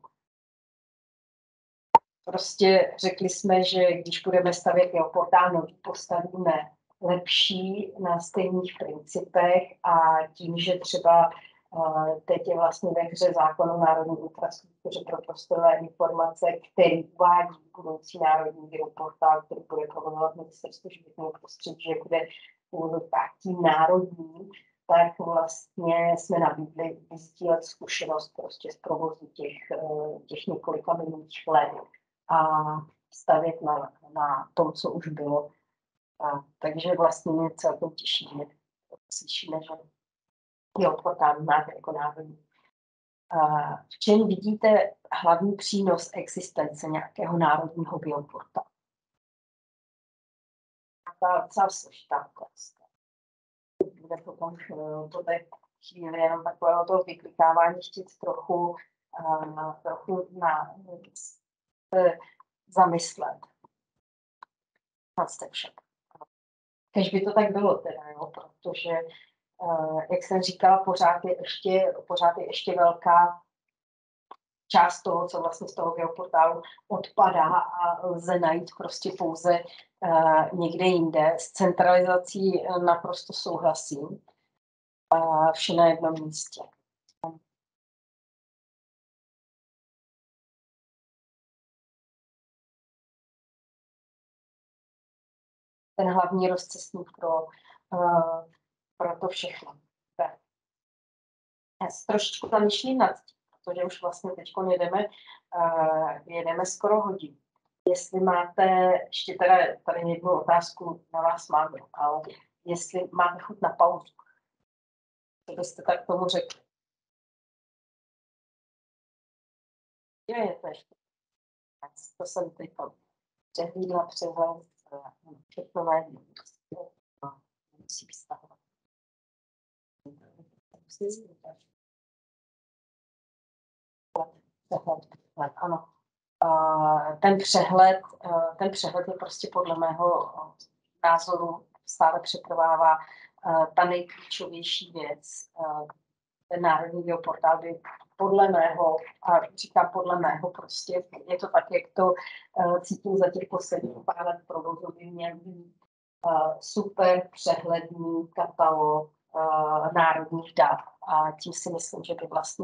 prostě řekli jsme, že když budeme stavět geoportál nový, postavíme lepší na stejných principech a tím, že třeba uh, teď je vlastně ve hře zákon o národní infrastruktuře pro prostorové informace, který uvádí budoucí národní geoportál, který bude provozovat ministerstvo životního prostředí, že bude tím národní, tak vlastně jsme nabídli sdílet zkušenost prostě z provozu těch, těch několika minulých let a stavět na, na tom, co už bylo. A, takže vlastně mě celkem těší, že slyšíme, že geoportál máte jako národní. A v čem vidíte hlavní přínos existence nějakého národního geoportálu? Ta docela složitá otázka. Bude potom to té chvíli jenom takového toho vyklikávání chtít trochu, uh, trochu na, uh, zamyslet. Jste však. Kež by to tak bylo teda, jo, protože, uh, jak jsem říkala, pořád je ještě, pořád je ještě velká část toho, co vlastně z toho geoportálu odpadá a lze najít prostě pouze uh, někde jinde. S centralizací naprosto souhlasím. Uh, vše na jednom místě. Ten hlavní rozcestník pro, uh, pro to všechno. Tak. Já se trošičku zamýšlím nad tím, protože už vlastně teď jedeme, uh, jedeme skoro hodinu. Jestli máte, ještě teda tady jednu otázku na vás mám, ale jestli máte chuť na pauzu, co byste tak tomu řekli? Je, je to ještě. To jsem teď přehlídla přehled, všechno na jednu. Musí vztahovat. Přehled, ano. Ten přehled, ten přehled je prostě podle mého názoru stále přetrvává ta nejklíčovější věc. Ten národní geoportál by podle mého, a říkám podle mého, prostě je to tak, jak to cítím za těch posledních pár let provozu, by měl být super přehledný katalog národních dat. A tím si myslím, že by vlastně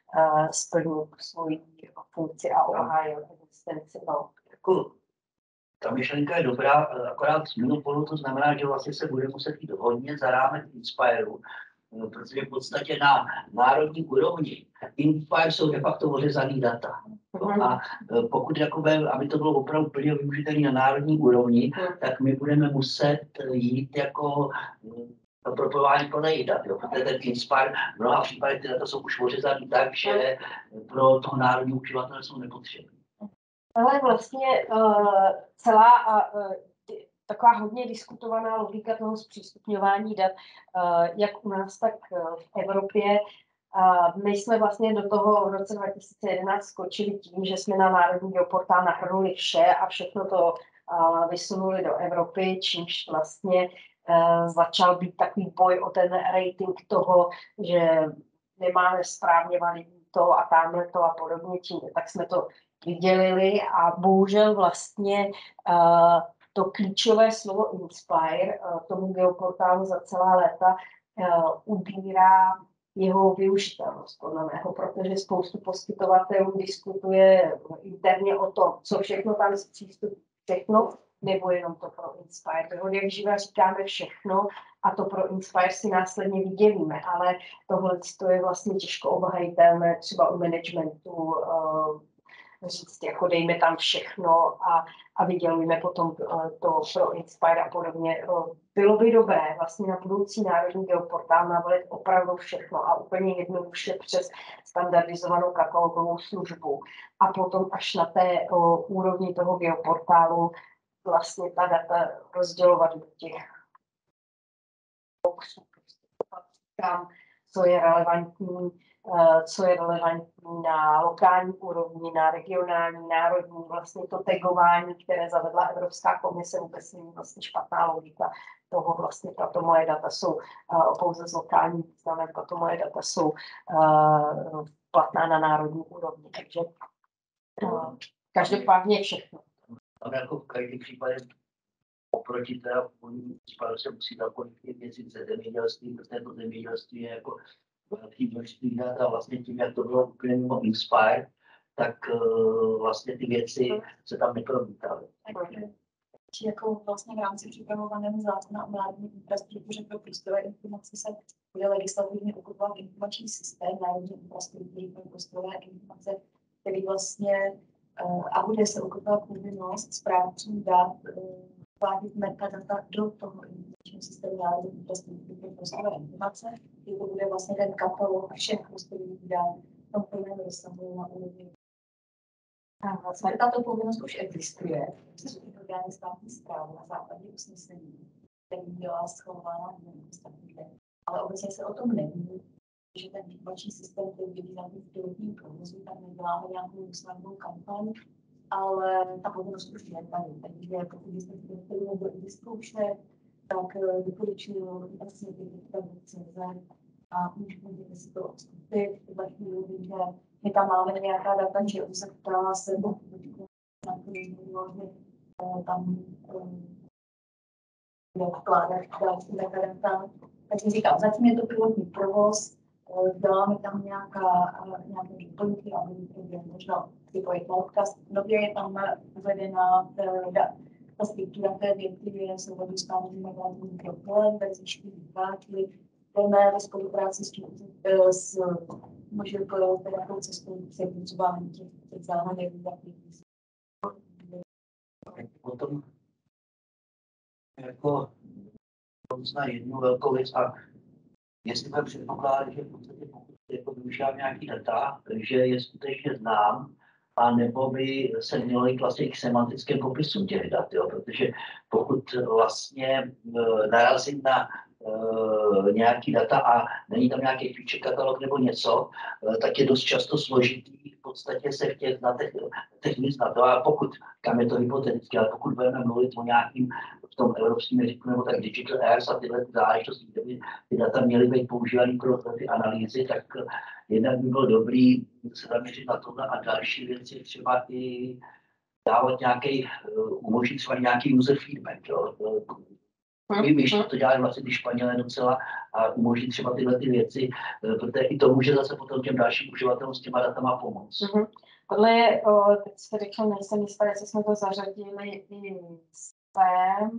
splnil svoji funkci a obhájil existenci. No. Jako, ta myšlenka je dobrá, akorát z monopolu to znamená, že vlastně se bude muset jít hodně za rámec Inspireu, protože v podstatě na národní úrovni Inspire jsou de facto ořezaný data. Mm-hmm. A pokud takové, aby to bylo opravdu plně využitelné na národní úrovni, mm. tak my budeme muset jít jako to propojování plných dat, jo, protože ten Inspire v mnoha případech ty data jsou už ořezaný tak, že pro toho národního uživatele jsou nepotřebné. Ale vlastně uh, celá uh, taková hodně diskutovaná logika toho zpřístupňování dat, uh, jak u nás, tak uh, v Evropě. Uh, my jsme vlastně do toho v roce dva tisíce jedenáct skočili tím, že jsme na národní geoportál nahrnuli vše a všechno to uh, vysunuli do Evropy, čímž vlastně uh, začal být takový boj o ten rating toho, že nemáme správně validní to a tamhle to a podobně, tím, tak jsme to vydělili a bohužel vlastně uh, to klíčové slovo Inspire uh, tomu geoportálu za celá léta uh, ubírá jeho využitelnost, podle mého, protože spoustu poskytovatelů diskutuje interně o tom, co všechno tam zpřístupí, všechno, nebo jenom to pro Inspire. Od jak živa říkáme všechno a to pro Inspire si následně vydělíme, ale tohle to je vlastně těžko obhajitelné třeba u managementu uh, říct, jako dejme tam všechno a, a vydělujeme potom to pro Inspire a podobně. Bylo by dobré vlastně na budoucí národní geoportál navolit opravdu všechno a úplně jednoduše přes standardizovanou katalogovou službu. A potom až na té o, úrovni toho geoportálu vlastně ta data rozdělovat do těch boxů, tam, co je relevantní, co je relevantní na lokální úrovni, na regionální, národní, vlastně to tagování, které zavedla Evropská komise, vůbec není vlastně špatná logika toho vlastně, tato moje data jsou uh, pouze z lokální významem, tato moje data jsou uh, platná na národní úrovni, takže uh, každopádně všechno. Ale jako v každém případě oproti teda případu se musí zapojit věci ze zemědělství, protože to zemědělství je jako velký množství dat a vlastně tím, jak to bylo úplně mimo Inspire, tak uh, vlastně ty věci se tam nepromítaly. Jako vlastně v rámci připravovaného zákona o národní infrastruktuře pro prostorové informace se bude legislativně ukotovat informační systém národní infrastruktury pro prostorové informace, který vlastně uh, a bude se ukotovat povinnost správců dat vádět metadata do toho informačního systému národní infrastruktury pro prostorové informace, kdy to bude vlastně ten katalog všech prostorových dat v tom plném rozsahu na úrovni. Vlastně tato povinnost už existuje, což je orgány státní správy na základě usnesení, který byla schválená v ostatních let. Ale obecně se o tom neví, že ten informační systém, který je významný v pilotním provozu, tak neděláme nějakou snadnou kampaň, ale ta povinnost už je tady. Takže pokud byste chtěli nebo i vyzkoušet, tak doporučuji vlastně ty cíle a můžete si to odstupit. V tuhle chvíli, že my tam máme nějaká data, že už se ptala se na to, tam vkládat další data. Takže říkám, zatím je to pilotní provoz, děláme tam nějaká, nějaké doplňky, aby to možná připojit na odkaz. Nově je tam uvedena ta struktura té věty, je souvodu s národním megálním propolem, verzi čtyři dva, čili jdeme ve spolupráci s, s možná po nějakou cestou přepracování těch záhadek. Potom jako na jednu velkou věc a jestli budeme předpokládat, že v podstatě pokud jako využívám nějaký data, že je skutečně znám, a nebo by se mělo jít vlastně k semantickém popisu těch dat, jo? Protože pokud vlastně narazím na uh, nějaký data a není tam nějaký feature katalog nebo něco, uh, tak je dost často složitý v podstatě se v těch datech vyznat. A pokud, kam je to hypotetické, ale pokud budeme mluvit o nějakým v tom evropském jazyku nebo tak Digital Airs a tyhle záležitosti, kde by ty data měly být používány pro ty analýzy, tak jednak by bylo dobrý se zaměřit na tohle a další věci, třeba i dávat nějaký, umožnit třeba nějaký user feedback. Jo. My víš, to dělají vlastně ty Španělé docela a umožnit třeba tyhle ty věci, protože i to může zase potom těm dalším uživatelům s těma datama pomoct. Mm-hmm. Tohle je, teď jste řekl, nejsem jistá, jestli jsme to zařadili i sem,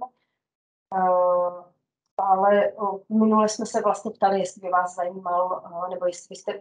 uh, ale uh, minule jsme se vlastně ptali, jestli by vás zajímalo, uh, nebo jestli byste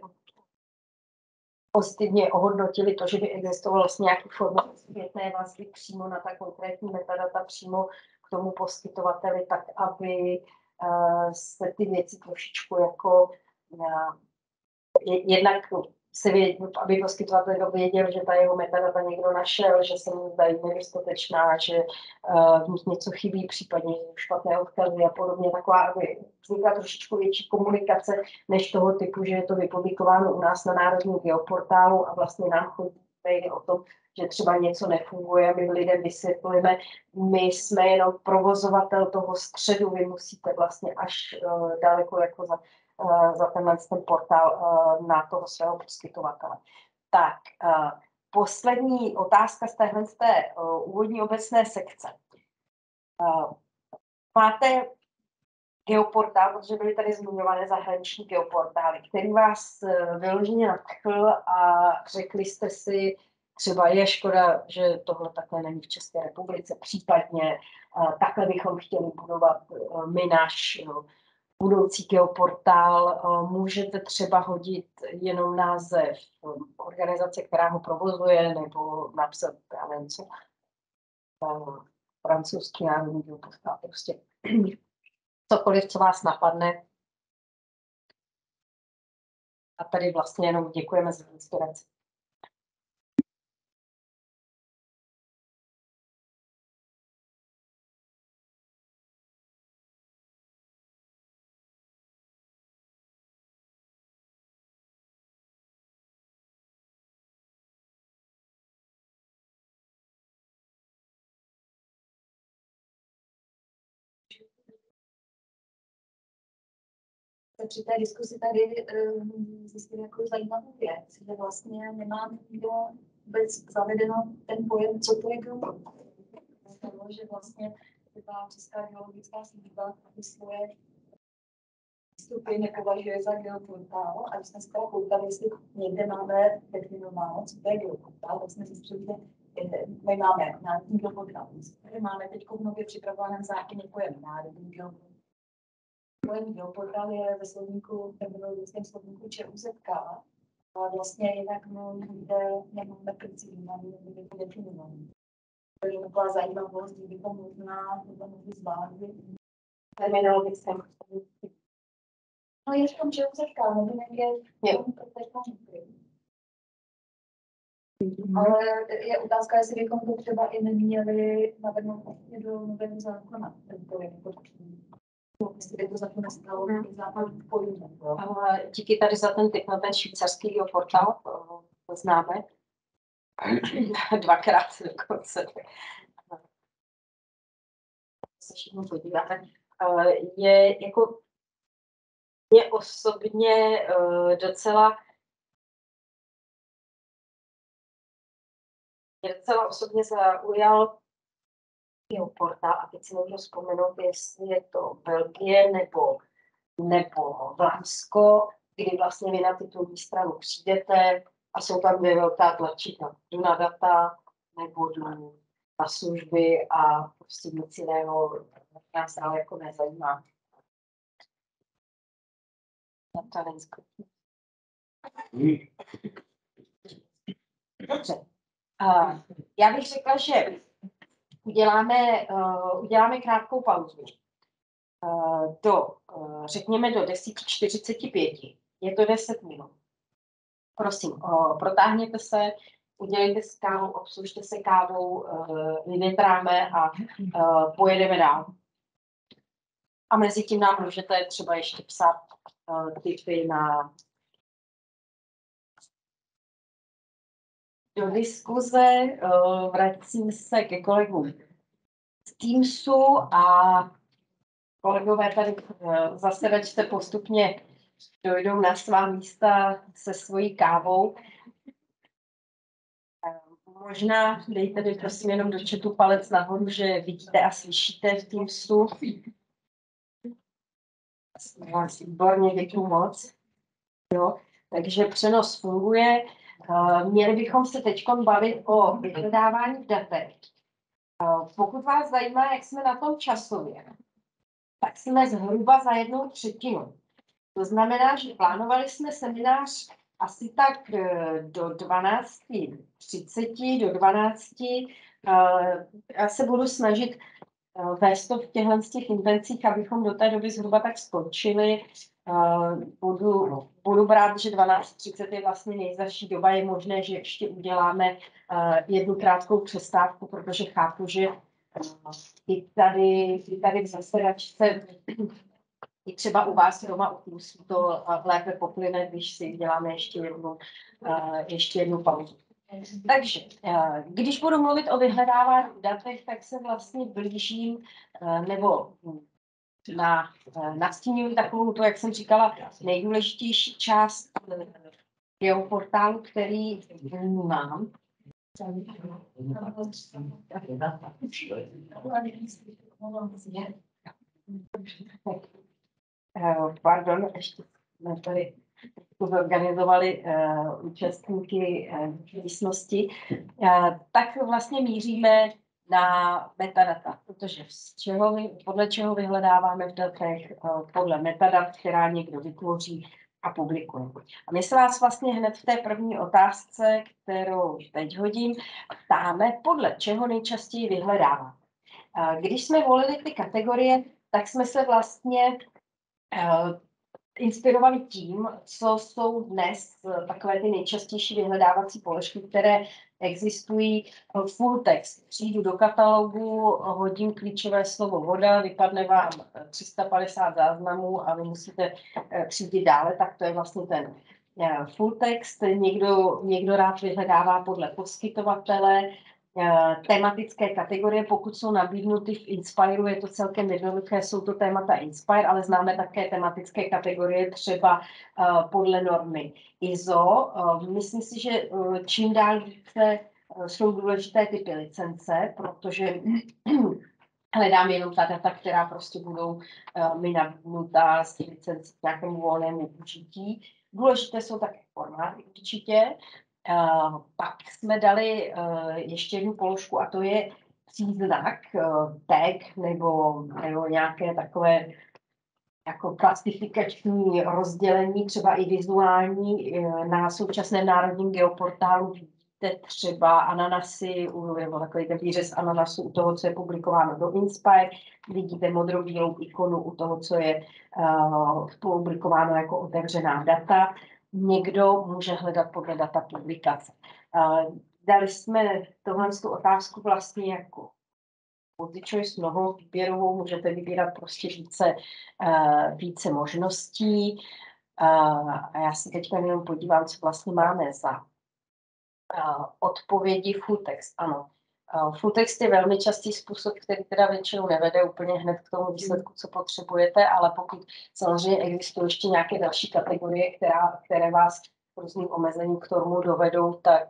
pozitivně ohodnotili to, že by existoval vlastně nějaký formát zpětné vazby přímo na ta konkrétní metadata, přímo k tomu poskytovateli, tak aby uh, se ty věci trošičku jako uh, jednak se věděl, aby poskytovatel věděl, že ta jeho metadata někdo našel, že se mu zdají nedostatečná, že uh, v nich něco chybí, případně špatné odkazy a podobně. Taková, aby vznikla trošičku větší komunikace než toho typu, že je to vypublikováno u nás na Národním geoportálu a vlastně nám chodí maily o tom, že třeba něco nefunguje, my lidem vysvětlíme, my jsme jenom provozovatel toho středu, vy musíte vlastně až uh, daleko jako za za tenhle ten portál uh, na toho svého poskytovatele. Tak, uh, poslední otázka z téhle z té uh, úvodní obecné sekce. Uh, máte geoportál, protože byly tady zmiňované zahraniční geoportály, který vás uh, vyloženě nadchl a řekli jste si, třeba je škoda, že tohle takhle není v České republice, případně uh, takhle bychom chtěli budovat uh, my náš uh, budoucí geoportál, můžete třeba hodit jenom název organizace, která ho provozuje, nebo napsat, já nevím co, francouzský národní geoportál, prostě cokoliv, co vás napadne. A tady vlastně jenom děkujeme za inspiraci. Při té diskusi tady um, zjistili jako zajímavou věc, že vlastně nemá nikdo vůbec zavedeno ten pojem, co to je geoportál. Že vlastně ta Česká geologická služba svoje výstupy nepovažuje za geoportál. A když jsme se teda koukali, jestli někde máme definováno, co to je geoportál, tak jsme zjistili, že my máme národní geoportál. Máme teď v nově připravovaném zákoně pojem národní geoportál. Pojem geoportál je ve slovníku, terminologickém slovníku ČUZK, ale vlastně jinak někde nemáme precizovaný, nebude to definovaný. To je taková zajímavost, že bychom možná mohli zvládnout Terminologickém slovníku. No je v tom ČUZK, nebo někde v tom ale je otázka, jestli bychom to třeba i neměli navrhnout do nového zákona. Díky tady za ten tip na ten švýcarský geoportál, to známe. Dvakrát dokonce. Se všichni podíváme. Je jako mě osobně docela mě docela osobně zaujal geoportál a teď si můžu vzpomenout, jestli je to Belgie nebo, nebo Vlámsko, kdy vlastně vy na titulní stranu přijdete a jsou tam dvě velká tlačítka. Jdu na data nebo jdu na služby a prostě nic jiného nás ale jako nezajímá. Dobře. Uh, já bych řekla, že uděláme, uh, uděláme krátkou pauzu. Uh, do, uh, řekněme do deset čtyřicet pět. Je to deset minut. Prosím, uh, protáhněte se, udělejte si kávu, obslužte se kávou, uh, vyvětráme a uh, pojedeme dál. A mezi tím nám můžete třeba ještě psát uh, tipy na do diskuze, uh, vracím se ke kolegům z Teamsu a kolegové tady uh, zasedačce postupně dojdou na svá místa se svojí kávou. Uh, možná dejte mi prosím jenom do chatu palec nahoru, že vidíte a slyšíte v Teamsu. Výborně, děkuju moc. Jo, takže přenos funguje. Uh, měli bychom se teď bavit o vyhledávání v datech. Uh, pokud vás zajímá, jak jsme na tom časově, tak jsme zhruba za jednou třetinu. To znamená, že plánovali jsme seminář asi tak uh, do dvanáct třicet, do dvanáct. Uh, já se budu snažit uh, vést to v těchto z těch intencích, abychom do té doby zhruba tak skončili. Uh, budu, budu brát, že dvanáct třicet je vlastně nejzazší doba, je možné, že ještě uděláme uh, jednu krátkou přestávku, protože chápu, že uh, i, tady, i tady v zasedačce, i třeba u vás doma u Teamsu to uh, lépe poplyne, když si děláme ještě jednu, uh, ještě jednu pauzu. Takže, uh, když budu mluvit o vyhledávání v datech, tak se vlastně blížím, uh, nebo na nastíním takovou, to, jak jsem říkala, nejdůležitější část geoportálu, který mám. Pardon, ještě jsme tady zorganizovali uh, účastníky uh, místnosti. Uh, tak vlastně míříme na metadata, protože z čeho, podle čeho vyhledáváme v datech, podle metadat, která někdo vytvoří a publikuje. A my se vás vlastně hned v té první otázce, kterou teď hodím, ptáme, podle čeho nejčastěji vyhledáváme. Když jsme volili ty kategorie, tak jsme se vlastně inspirovali tím, co jsou dnes takové ty nejčastější vyhledávací položky, které existují. Full text. Přijdu do katalogu, hodím klíčové slovo voda, vypadne vám tři sta padesát záznamů a vy musíte třídit dále, tak to je vlastně ten full text. Někdo, někdo rád vyhledává podle poskytovatele, tematické kategorie, pokud jsou nabídnuty v Inspireu, je to celkem jednoduché, jsou to témata Inspire, ale známe také tematické kategorie třeba uh, podle normy I S O. Uh, myslím si, že uh, čím dál více uh, jsou důležité typy licence, protože hledám jenom ta data, která prostě budou uh, mi nabídnutá z licenci k nějakému volnému užití. Důležité jsou také formáty určitě. Uh, pak jsme dali uh, ještě jednu položku a to je příznak, uh, tag nebo, nebo nějaké takové jako klasifikační rozdělení, třeba i vizuální. Uh, na současném národním geoportálu vidíte třeba ananasy, nebo takový ten výřez ananasu u toho, co je publikováno do Inspire. Vidíte modrobílou ikonu u toho, co je uh, publikováno jako otevřená data. Někdo může hledat podle data publikace. Dali jsme tohle tu otázku vlastně jako multi-choice, mnoho výběrovou, můžete vybírat prostě více, více možností. A já si teďka jenom podívám, co vlastně máme za odpovědi full text. Ano, full text je velmi častý způsob, který teda většinou nevede úplně hned k tomu výsledku, co potřebujete, ale pokud samozřejmě existují ještě nějaké další kategorie, která, které vás různým omezením k tomu dovedou, tak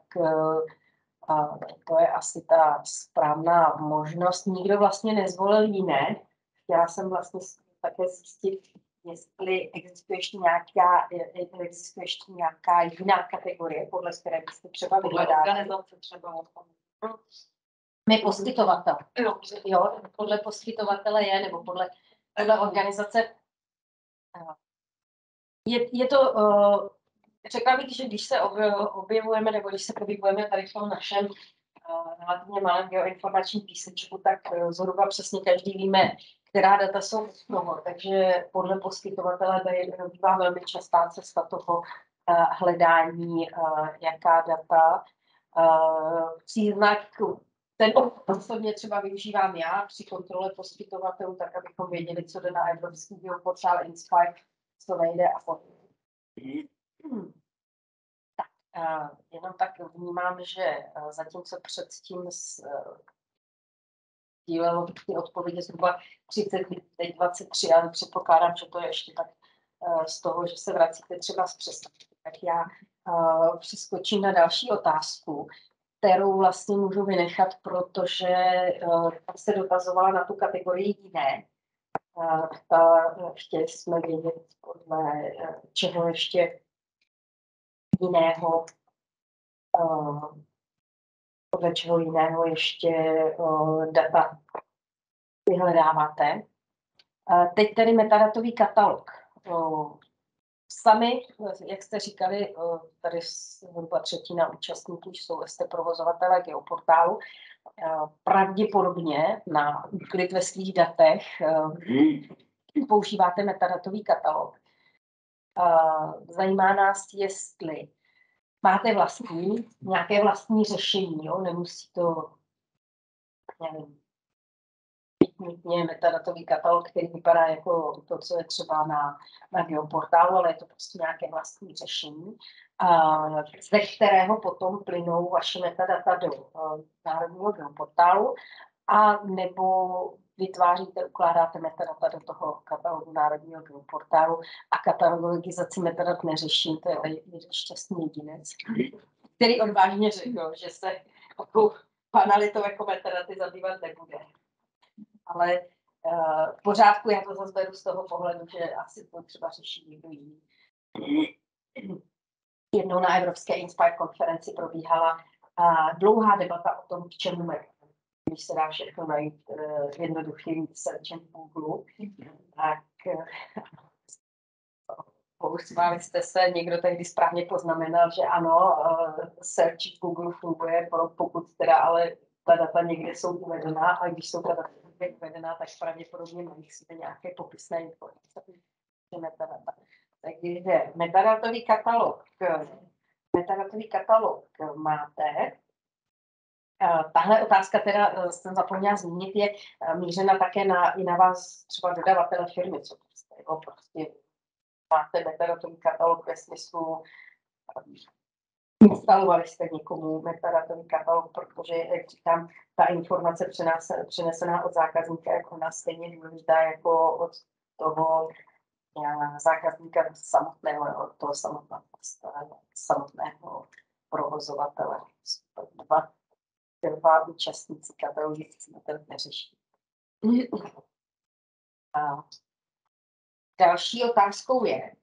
a to je asi ta správná možnost. Nikdo vlastně nezvolil jiné. Chtěla jsem vlastně také zjistit, jestli existuje ještě nějaká, existuje ještě nějaká jiná kategorie, podle které byste třeba vyhledali. Organizace třeba. My poskytovatel. Jo. jo, podle poskytovatele je, nebo podle, podle organizace. Je, je to, uh, řekla bych, že když se objevujeme, nebo když se pohybujeme tady v tom našem uh, relativně malém geoinformačním písečku, tak uh, zhruba přesně každý víme, která data jsou mnoho, takže podle poskytovatele bývá velmi častá cesta toho uh, hledání, uh, jaká data. Uh, příznak, ten osobně třeba využívám já při kontrole poskytovatelů, tak abychom věděli, co jde na evropský geoportál Inspire, co nejde a podobně. Tak, uh, jenom tak vnímám, že uh, zatímco předtím sdílelo ty odpovědi zhruba třicet, teď dvacet tři, ale předpokládám, že to je ještě tak uh, z toho, že se vracíte třeba z přestávky. Tak já uh, přeskočím na další otázku, kterou vlastně můžu vynechat, protože uh, se dotazovala na tu kategorii jiné. Uh, ta, chtěli jsme vědět, podle uh, čeho ještě jiného, uh, podle čeho jiného ještě uh, data vyhledáváte. Uh, teď tedy metadatový katalog. Uh, Sami, jak jste říkali, tady zhruba třetina účastníků jsou jste provozovatelé geoportálu. Pravděpodobně na úklid ve svých datech používáte metadatový katalog. Zajímá nás, jestli máte vlastní, nějaké vlastní řešení, jo? Nemusí to, nevím, nutně metadatový katalog, který vypadá jako to, co je třeba na, na geoportálu, ale je to prostě nějaké vlastní řešení, a, ze kterého potom plynou vaše metadata do uh, národního geoportálu, a nebo vytváříte, ukládáte metadata do toho katalogu národního geoportálu a katalogizaci metadat neřeším, to je jeden šťastný jedinec, který odvážně řekl, že se takovou banalitou jako metadaty zabývat nebude. Ale uh, v pořádku, já to zase beru z toho pohledu, že asi to třeba řeší někdo jiný. Jednou na Evropské Inspire konferenci probíhala uh, dlouhá debata o tom, k čemu když se dá všechno najít uh, jednoduchým searchem v Google, tak uh, pousmáli jste se, někdo tehdy správně poznamenal, že ano, uh, search v Google funguje, pokud teda ale ta data někde jsou uvedená, a když jsou ta data uvedená, tak pravděpodobně mají si nějaké popisné informace. Metadata. Takže metadatový katalog, metadatový katalog máte. Tahle otázka, teda jsem zapomněla zmínit, je mířena také na, i na vás, třeba dodavatele firmy, co prostě, jo, prostě máte metadatový katalog ve smyslu, instalovali jste někomu metadatový katalog, protože, jak říkám, ta informace přenesená od zákazníka jako na stejně důležitá jako od toho zákazníka samotného, od toho samotného, samotného provozovatele. Dva, dva účastníci katalogu se to neřeší. A další otázkou je,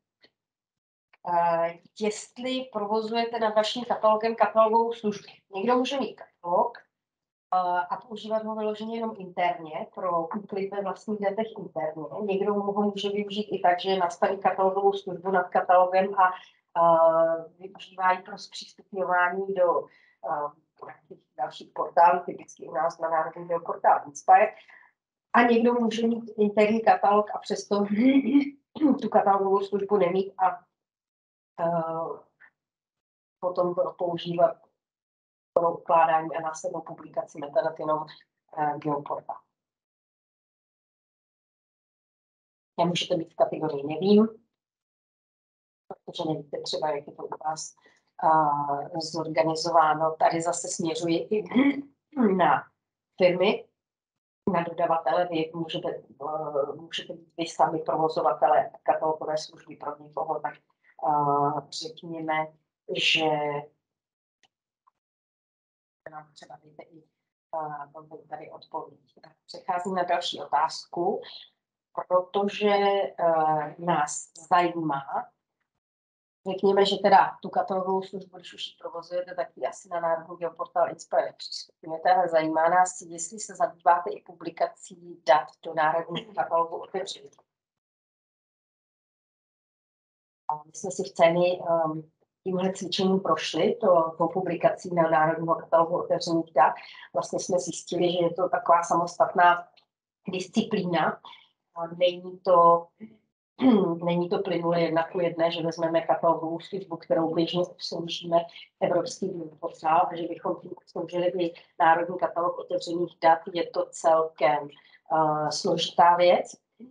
jestli provozujete nad vaším katalogem katalogovou službu. Někdo může mít katalog a používat ho vyloženě jenom interně pro úklid ve vlastních datech interně. Někdo ho může využít i tak, že nastaví katalogovou službu nad katalogem a, a využívají pro zpřístupňování do a, dalších portálů, typicky u nás na národní portál Inspire. A někdo může mít interní katalog a přesto tu katalogovou službu nemít a, a potom používat pro ukládání a následnou publikaci metadat jenom uh, geoportál. Nemůžete být v kategorii nevím, protože nevíte třeba, jak je to u vás uh, zorganizováno. Tady zase směřuji i na firmy, na dodavatele. Vy můžete, uh, můžete být vy sami provozovatele katalogové služby pro někoho, tak uh, řekněme, že nám třeba dejte i uh, tady odpověď. Přecházím na další otázku, protože uh, nás zajímá, řekněme, že teda tu katalogovou službu, když už ji provozujete, tak ji asi na národní geoportál Inspire přístupňujete, ale zajímá nás, jestli se zabýváte i publikací dat do národního katalogu otevřených. My jsme si v ceny um, tímhle cvičením prošli, to, to publikací na národního katalogu otevřených dat. Vlastně jsme zjistili, že je to taková samostatná disciplína. Není to, není to plynulé jedna ku jedné, že vezmeme katalogovou službu, kterou běžně obsloužíme evropský portál, a že bychom tím obsloužili i národní katalog otevřených dat. Je to celkem uh, složitá věc.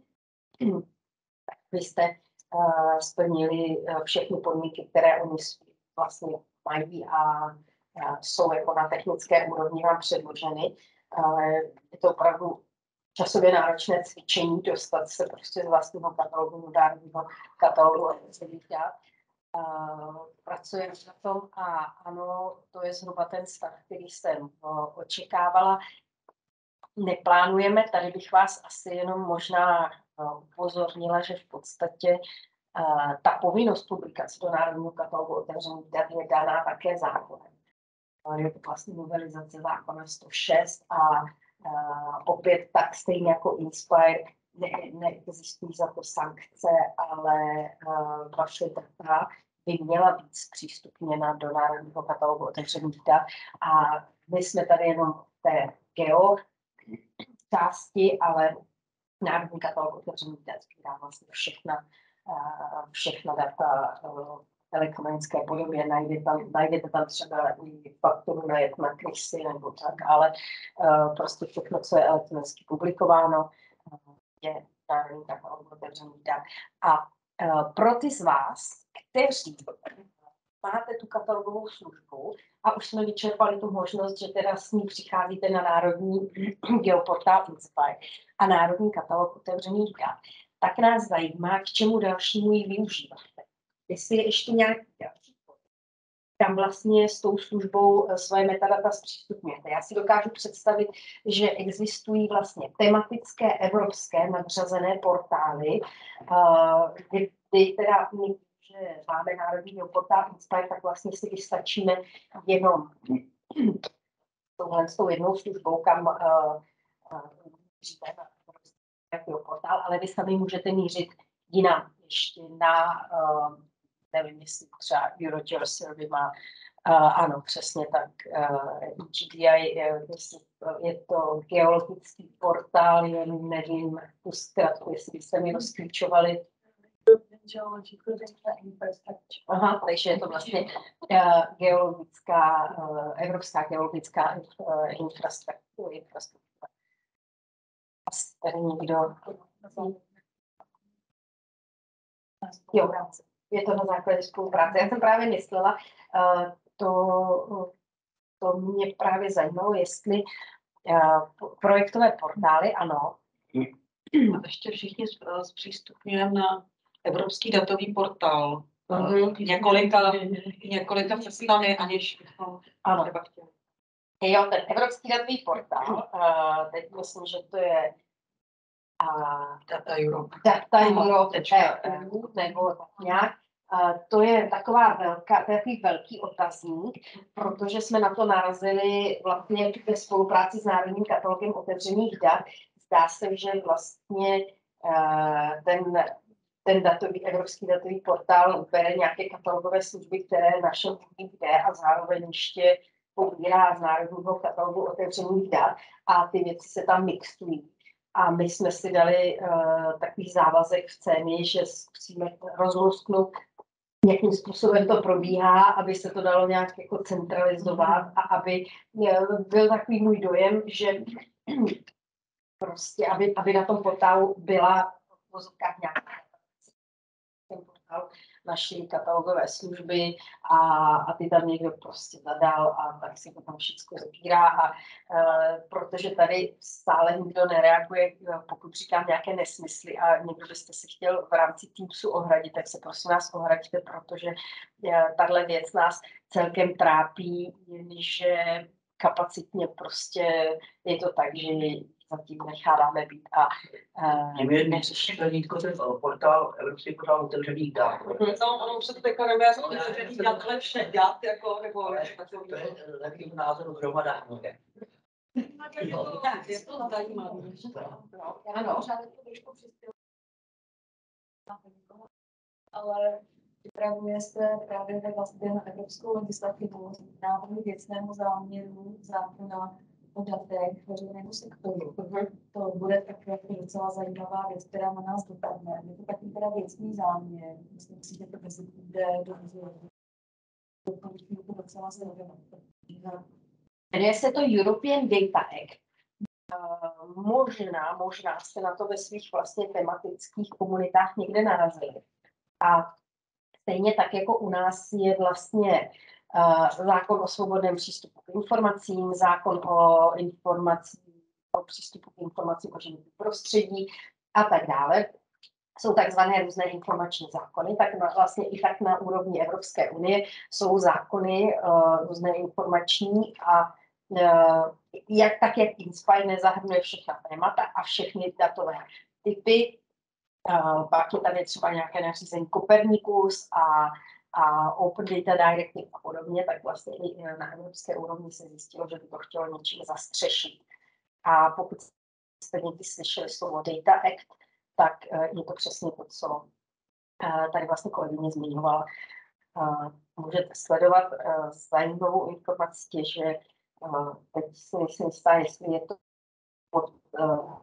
Vy jste Uh, splnili uh, všechny podmínky, které oni vlastně mají a uh, jsou jako na technické úrovni vám předloženy. Uh, je to opravdu časově náročné cvičení dostat se prostě z vlastního katalogu do národního katalogu otevřených dat. Uh, pracujeme na tom a ano, to je zhruba ten stav, který jsem uh, očekávala. Neplánujeme, tady bych vás asi jenom možná upozornila, že v podstatě uh, ta povinnost publikace do národního katalogu otevřených dat je daná také zákonem. Uh, je to vlastně novelizace zákona sto šest a uh, opět tak stejně jako Inspire ne, neexistují za to sankce, ale uh, vaše data by měla být zpřístupněna do národního katalogu otevřených dat a my jsme tady jenom v té geo části, ale národní katalog otevřených dat sbírá vlastně všechna, uh, všechna data uh, elektronické podobě. Najdete tam, najdete tam třeba i fakturu na jet na krysy nebo tak, ale uh, prostě všechno, co je elektronicky publikováno, uh, je národní katalog otevřených dat. A uh, pro ty z vás, kteří máte tu katalogovou službu a už jsme vyčerpali tu možnost, že teda s ní přicházíte na národní geoportál Inspire a národní katalog otevřených dat, tak nás zajímá, k čemu dalšímu ji využíváte. Jestli je ještě nějaký další tam vlastně s tou službou svoje metadata zpřístupňujete. Já si dokážu představit, že existují vlastně tematické evropské nadřazené portály, kdy, kdy teda že máme národní portál Inspire, tak vlastně si vystačíme jenom touhle s tou jednou službou, kam uh, míříte na takový portál, ale vy sami můžete mířit jinam, ještě na, uh, nevím, jestli třeba Eurotour Survey má, uh, ano, přesně tak, uh, G D I, uh, jestli je to geologický portál, jen nevím tu zkratku, jestli byste mi rozklíčovali. Aha, takže je to vlastně uh, geologická, uh, evropská geologická uh, infrastruktura. infrastruktura. Tady někdo... Jo, je to na základě spolupráce. Já jsem právě myslela, uh, to, to mě právě zajímalo, jestli uh, projektové portály, ano. A ještě všichni zpřístupňujeme na Evropský datový portál. Mm-hmm. Několika, několika cestami, aniž bychom třeba chtěli. Jo, ten Evropský datový portál, uh, teď myslím, že to je uh, Data Europe. Data Europe, nebo tak nějak. Uh, to je taková velká, takový velký otazník, protože jsme na to narazili vlastně ve spolupráci s Národním katalogem otevřených dat. Zdá se, že vlastně uh, ten, ten datový, Evropský datový portál bere nějaké katalogové služby, které naše jde a zároveň ještě pobírá z Národního katalogu otevřených dat a ty věci se tam mixují. A my jsme si dali uh, takový závazek v céně, že zkusíme rozlusknout, jakým způsobem to probíhá, aby se to dalo nějak jako centralizovat a aby byl takový můj dojem, že prostě, aby, aby na tom portálu byla v vozovkách nějaká ten portál naší katalogové služby a, a ty tam někdo prostě zadal a tak si to tam všechno zapírá a e, protože tady stále nikdo nereaguje, pokud říkám nějaké nesmysly a někdo byste si chtěl v rámci Teamsu ohradit, tak se prosím nás ohraďte, protože e, tahle věc nás celkem trápí, že kapacitně prostě je to tak, že zatím necháváme být a uh, neřešíme. Nítko ten portál, Evropský portál otevřených dat. No, ono už se to teďka nevěří, otevřených dat, ale vše dat, jako, nebo... To je takový názor hromada. Je to zajímavé. Ano. Ale připravuje se právě ve vazbě na evropskou legislativu návrhu věcnému záměru zákona o datech veřejného sektoru. To bude tak jako docela zajímavá věc, která na nás dopadne. Je to takový teda věcný záměr. Myslím si, že to brzy bude dobře. Je to docela zajímavé. Jmenuje se to European Data Act. Uh, možná, možná jste na to ve svých vlastně tematických komunitách někde narazili. A stejně tak jako u nás je vlastně uh, zákon o svobodném přístupu k informacím, zákon o informací, o přístupu k informacím o životním prostředí a tak dále. Jsou takzvané různé informační zákony, tak na, vlastně i tak na úrovni Evropské unie jsou zákony uh, různé informační a uh, jak tak, jak Inspire nezahrnuje všechna témata a všechny datové typy. Uh, pak je tady třeba nějaké nařízení Copernicus a, a Open Data Directive a podobně, tak vlastně i na evropské úrovni se zjistilo, že by to chtělo něčím zastřešit. A pokud jste někdy slyšeli slovo Data Act, tak uh, je to přesně to, co uh, tady vlastně kolegyně zmiňovala. Uh, můžete sledovat uh, zajímavou informaci, že uh, teď si myslím jistá, jestli je to pod uh,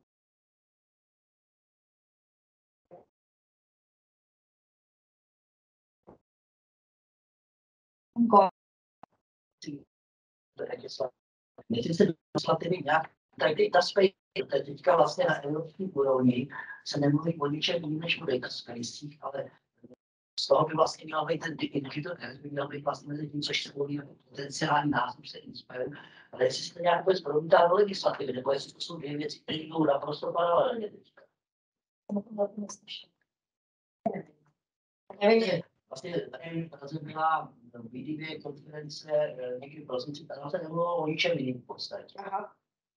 Jestli se legislativy nějak, tak data space, teďka vlastně na evropské úrovni se nemluví o ničem jiným než o data spacech, ale z toho by vlastně měl být ten digital health, by měl být vlastně mezi tím, což se mluví jako potenciální nástup se Inspire, ale jestli se to nějak vůbec promítá do legislativy, nebo jestli to jsou dvě věci, které jdou naprosto paralelně teďka. Nevím, vlastně tady byla V D B konference někdy v prosinci, tam se nemluvilo o ničem jiným v podstatě. Aha.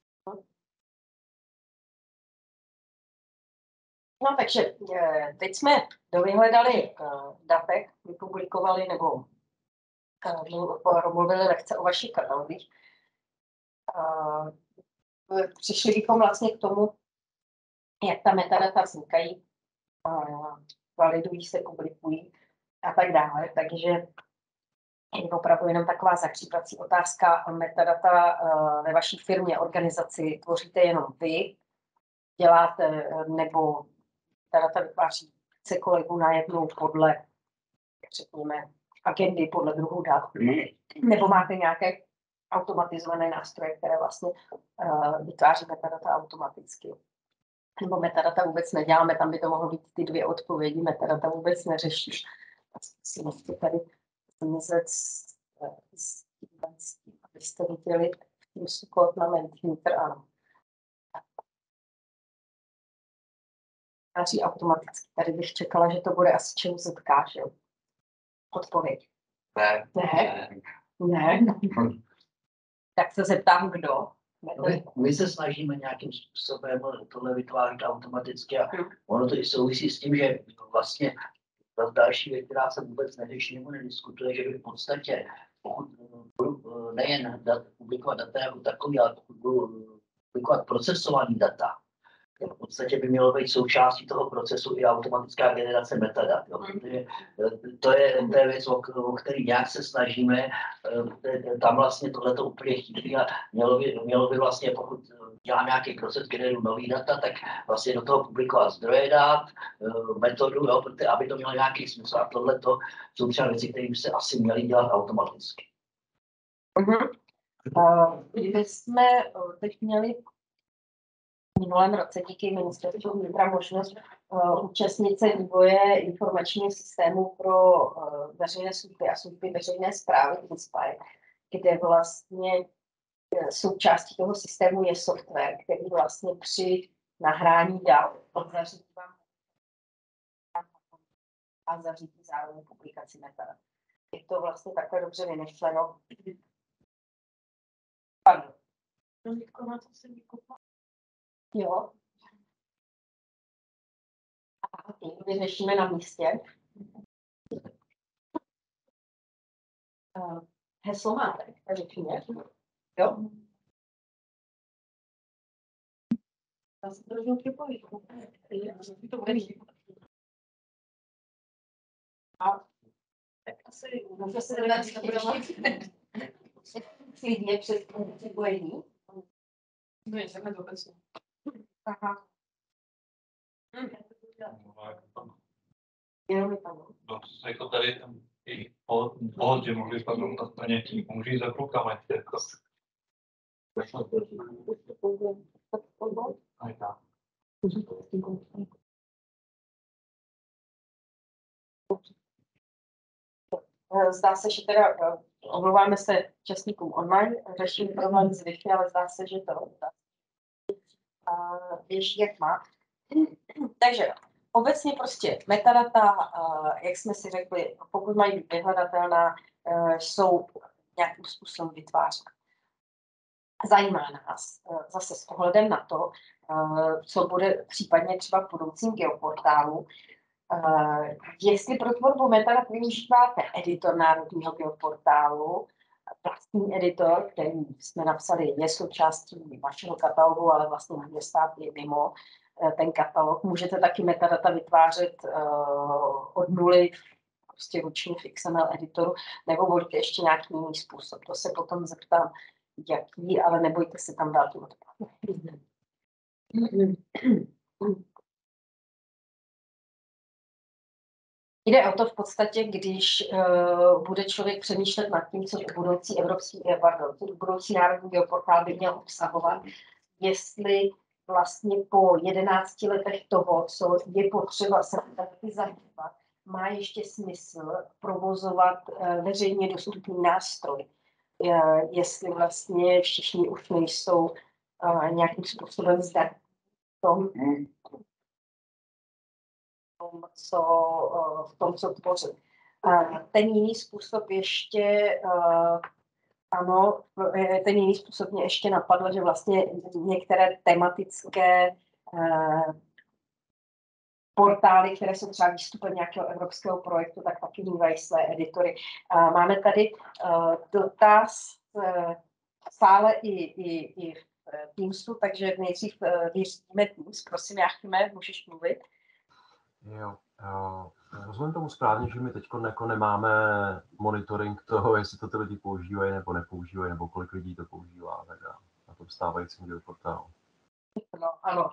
No takže teď jsme dovyhledali datek, vypublikovali nebo mluvili lehce o vašich katalogích. přišli bychom vlastně k tomu, jak ta metadata vznikají, validují se, publikují a tak dále. Takže je opravdu jenom taková zakřípací otázka. Metadata ve vaší firmě, organizaci tvoříte jenom vy, děláte, nebo metadata vytváří více kolegů najednou podle, řekněme, agendy, podle druhu dat, nebo máte nějaké automatizované nástroje, které vlastně uh, vytváří metadata automaticky. Nebo metadata vůbec neděláme, tam by to mohlo být ty dvě odpovědi, metadata vůbec neřešíš. Si musíte tady zmizet s, s, s tím, abyste viděli tím sukkot na Mentimeter, ano. Vytváří automaticky. Tady bych čekala, že to bude asi čemu Z K, že jo? Odpověď. Ne. Ne. Ne. ne. Tak se zeptám, kdo. My, my se snažíme nějakým způsobem tohle vytvářet automaticky a ono to i souvisí s tím, že vlastně ta další věc, která se vůbec neřeší nebo nediskutuje, že by v podstatě, pokud budu nejen dat, publikovat data jako takový, ale pokud budu publikovat procesovaný data, v podstatě by mělo být součástí toho procesu i automatická generace metadat. Jo. To je, to je věc, o, o který nějak se snažíme. Tam vlastně tohleto úplně chybí a mělo by, mělo by vlastně, pokud dělám nějaký proces, generuju nový data, tak vlastně do toho publikovat zdroje dát, metodu, jo, aby to mělo nějaký smysl. A tohleto jsou třeba věci, které by se asi měly dělat automaticky. Uh-huh. Uh, my jsme teď měli v minulém roce díky ministerstvu vnitra možnost uh, účastnit se vývoje informačního systému pro uh, veřejné služby a služby veřejné správy Inspire, kde vlastně uh, součástí toho systému je software, který vlastně při nahrání dat zařídí vám a zařídí zároveň publikaci metadat. Je to vlastně takhle dobře vymyšleno. Pardon. Na to se vykopá. Jo. A ty vyřešíme na místě. Uh, heslo máte, vypíně. Jo. Já se to rozhodně připojit. To bude A tak asi může se dát klidně před připojení. No je takhle obecně. Aha. Hmm. Jenom je tam. No, jako tady tam i pohod, že mohli spadnout na straně tím, můžu za klukama, jako. Aj tak. Zdá se, že teda omlouváme se účastníkům online, řeším problém s Wi-Fi, ale zdá se, že to běží jak má. Takže obecně prostě metadata, jak jsme si řekli, pokud mají být vyhledatelná, jsou nějakým způsobem vytvářena. Zajímá nás zase s ohledem na to, co bude případně třeba v budoucím geoportálu, jestli pro tvorbu metadat využíváte editor národního geoportálu, vlastní editor, který jsme napsali, je součástí vašeho katalogu, ale vlastně může stát i mimo ten katalog. Můžete taky metadata vytvářet uh, od nuly prostě ručně v X M L editoru, nebo volíte ještě nějaký jiný způsob. To se potom zeptám, jaký, ale nebojte se tam dát tu odpověď. Jde o to v podstatě, když uh, bude člověk přemýšlet nad tím, co budoucí evropský, pardon, budoucí národní geoportál by měl obsahovat, jestli vlastně po jedenácti letech toho, co je potřeba se taky zabývat, má ještě smysl provozovat uh, veřejně dostupný nástroj. Uh, jestli vlastně všichni už nejsou uh, nějakým způsobem zdatní v tom, Co, v tom, co tvoří. Ten jiný způsob ještě, ano, ten jiný způsob mě ještě napadl, že vlastně některé tematické portály, které jsou třeba výstupem nějakého evropského projektu, tak taky mývají své editory. Máme tady dotaz sále i, i, i v Teamsu, takže nejdřív vyřídíme Teams. Prosím, Jáchyme, můžeš mluvit. Jo, uh, rozumím tomu správně, že my teď jako nemáme monitoring toho, jestli to ty lidi používají nebo nepoužívají, nebo kolik lidí to používá tak na tom stávajícím geoportálu. No, ano.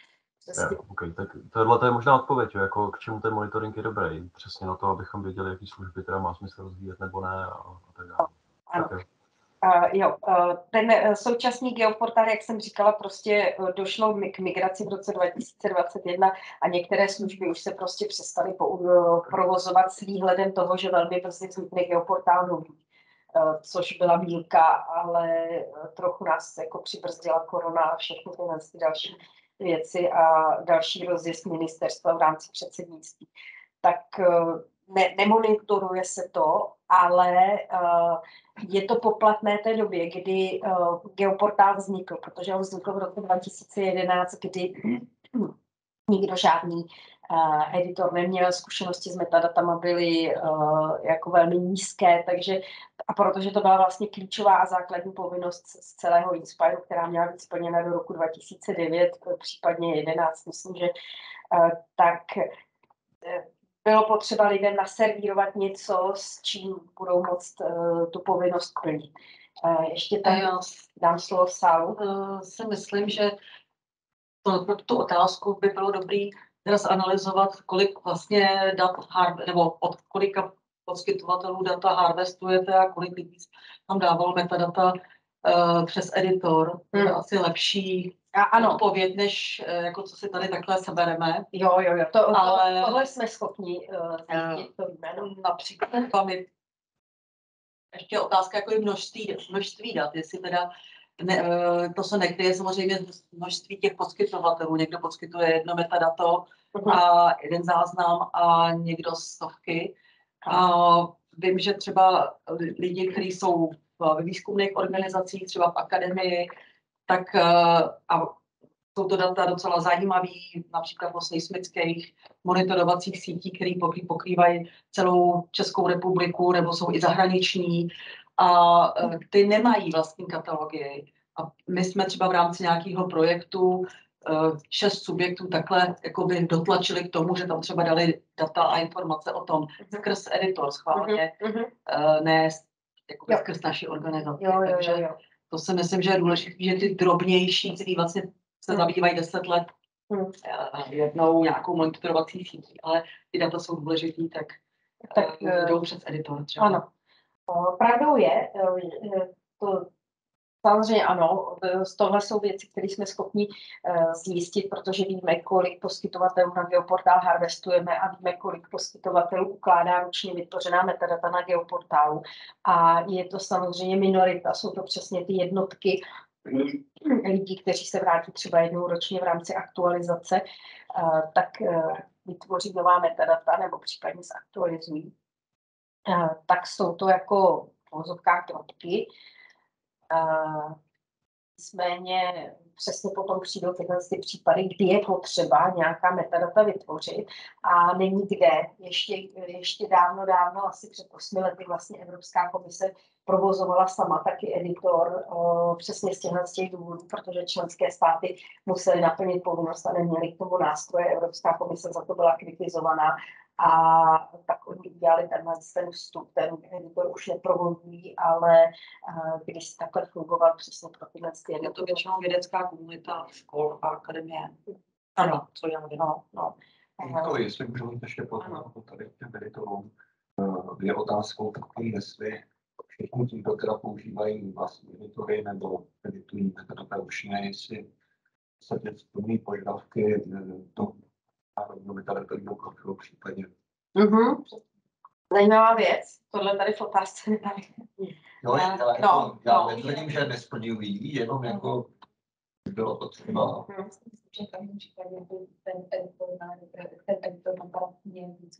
Jo, okay. Tak tohle je možná odpověď, jo, jako k čemu ten monitoring je dobrý. Přesně na to, abychom věděli, jaký služby teda má smysl rozvíjet nebo ne a, a tak dále. Ano. Tak jo. Uh, jo, uh, ten současný geoportál, jak jsem říkala, prostě uh, došlo k migraci v roce dva tisíce dvacet jedna a některé služby už se prostě přestaly po, uh, provozovat s výhledem toho, že velmi brzy vznikne geoportál nový, uh, což byla mýlka, ale uh, trochu nás jako přibrzdila korona a všechny ty další věci a další rozjezd ministerstva v rámci předsednictví. Tak uh, ne, nemonitoruje se to, ale uh, je to poplatné té době, kdy uh, geoportál vznikl, protože on vznikl v roce dva tisíce jedenáct, kdy nikdo žádný uh, editor neměl, zkušenosti s metadatama byly uh, jako velmi nízké, takže a protože to byla vlastně klíčová a základní povinnost z celého Inspire, která měla být splněna do roku dva tisíce devět, případně jedenáct, myslím, že uh, tak uh, bylo potřeba lidem naservírovat něco, s čím budou moct uh, tu povinnost plnit. Uh, ještě tam já dám slovo Sálu. Uh, si myslím, že to, pro tu otázku by bylo dobrý teda zanalyzovat, kolik vlastně dat harve, nebo od kolika poskytovatelů data harvestujete a kolik lidí tam dávalo metadata uh, přes editor. To je hmm. asi lepší a, ano. odpověď, než uh, jako co si tady takhle sebereme. Jo, jo, jo. To, ale, to, tohle jsme schopni uh, zjistit, to víme. No. Například my, ještě otázka jako množství, množství dat, jestli teda ne, to se nekryje samozřejmě množství těch poskytovatelů. Někdo poskytuje jedno metadato a jeden záznam a někdo stovky. A vím, že třeba lidi, kteří jsou v výzkumných organizacích, třeba v akademii, tak a jsou to data docela zajímavý, například o seismických monitorovacích sítích, které pokrývají celou Českou republiku nebo jsou i zahraniční a ty nemají vlastní katalogy. A my jsme třeba v rámci nějakého projektu šest subjektů takhle jakoby dotlačili k tomu, že tam třeba dali data a informace o tom skrz editor schválně, uh-huh. ne jakoby skrz naši organizaci. Jo, jo, Takže jo, jo. to si myslím, že je důležité, že ty drobnější, který vlastně se zabývají deset let hmm. jednou nějakou monitorovací sítí, ale ty data jsou důležitý, tak, tak uh, jdou přes editor třeba. Ano. Pravdou je, to samozřejmě ano, z tohle jsou věci, které jsme schopni uh, zjistit, protože víme, kolik poskytovatelů na geoportál harvestujeme a víme, kolik poskytovatelů ukládá ručně vytvořená metadata na geoportálu. A je to samozřejmě minorita, jsou to přesně ty jednotky lidí, kteří se vrátí třeba jednou ročně v rámci aktualizace, uh, tak uh, vytvoří nová metadata nebo případně zaktualizují. Uh, tak jsou to jako v vozovkách drobky. Uh, nicméně přesně potom přijdou tyhle ty případy, kdy je potřeba nějaká metadata vytvořit a není kde. Ještě, ještě dávno, dávno, asi před osmi lety vlastně Evropská komise provozovala sama taky editor uh, přesně z těchto z těch důvodů, protože členské státy musely naplnit povinnost a neměly k tomu nástroje. Evropská komise za to byla kritizovaná. A tak oni udělali tenhle ten vstup, ten editor už neprovozují, ale uh, když se takhle fungoval přesně pro tyhle stejné. Je to většinou vědecká komunita, škol a akademie. Ano, co já vím. No, no. To, jestli můžu mít ještě poznámku tady k těm editorům, je otázkou takový, jestli všichni tímto teda používají vlastní editory nebo editují metadata ručně, jestli se teď splní požadavky do národního metadatového profilu případně. Mm-hmm. Zajímavá věc. Tohle tady v otázce nedáme. Jo, já, no, jako, já no, netvrdím, že nesplňují, jenom jako bylo to třeba. Myslím, že v každém případě ten editor na ten editor na parafně víc.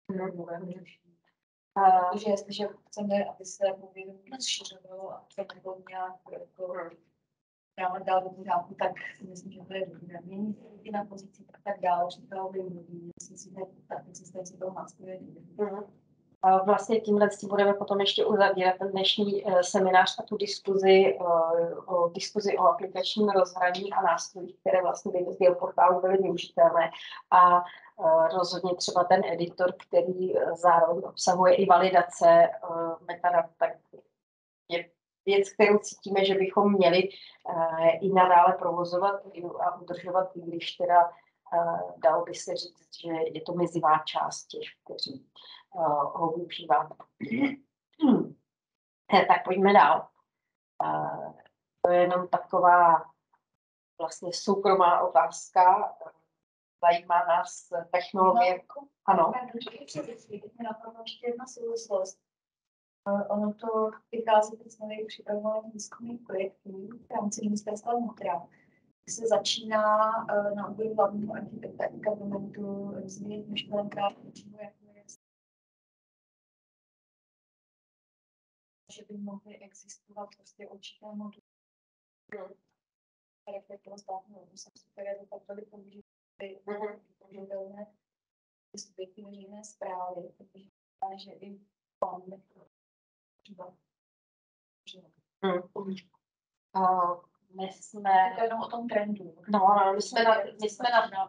Protože jestliže chceme, aby se povědomí rozšiřovalo a to nebylo nějak jako dále dál do pořádku, tak si myslím, že to je dobré. Mění se lidi na pozicích a tak dále, připravili mluví. Myslím si, že ta existence toho nástroje je. A vlastně tímhle si budeme potom ještě uzavírat ten dnešní uh, seminář a tu diskuzi, uh, o diskuzi o aplikačním rozhraní a nástrojích, které vlastně by z geoportálu byly využitelné. A uh, rozhodně třeba ten editor, který uh, zároveň obsahuje i validace uh, metadat, tak je věc, kterou cítíme, že bychom měli uh, i nadále provozovat a udržovat, i když teda uh, dalo by se říct, že je to mizivá část těch, kteří uh, ho využíváme. Tak pojďme dál. Uh, to je jenom taková vlastně soukromá otázka. Zajímá nás technologie. Ano. Mě napadla ještě jedna souvislost. Ono to vychází teď z nových připravovaných výzkumných projektů v rámci ministerstva vnitra. Se začíná na úrovni hlavního architekta i governmentu rozvíjet myšlenka, jako je, že by mohly existovat prostě určité moduly reflektovat státního obsahu, které by pak byly použitelné subjekty veřejné zprávy, protože že i pan třeba. Uh, my jsme... To je jenom o tom trendu. No, no, my jsme na... My jsme na...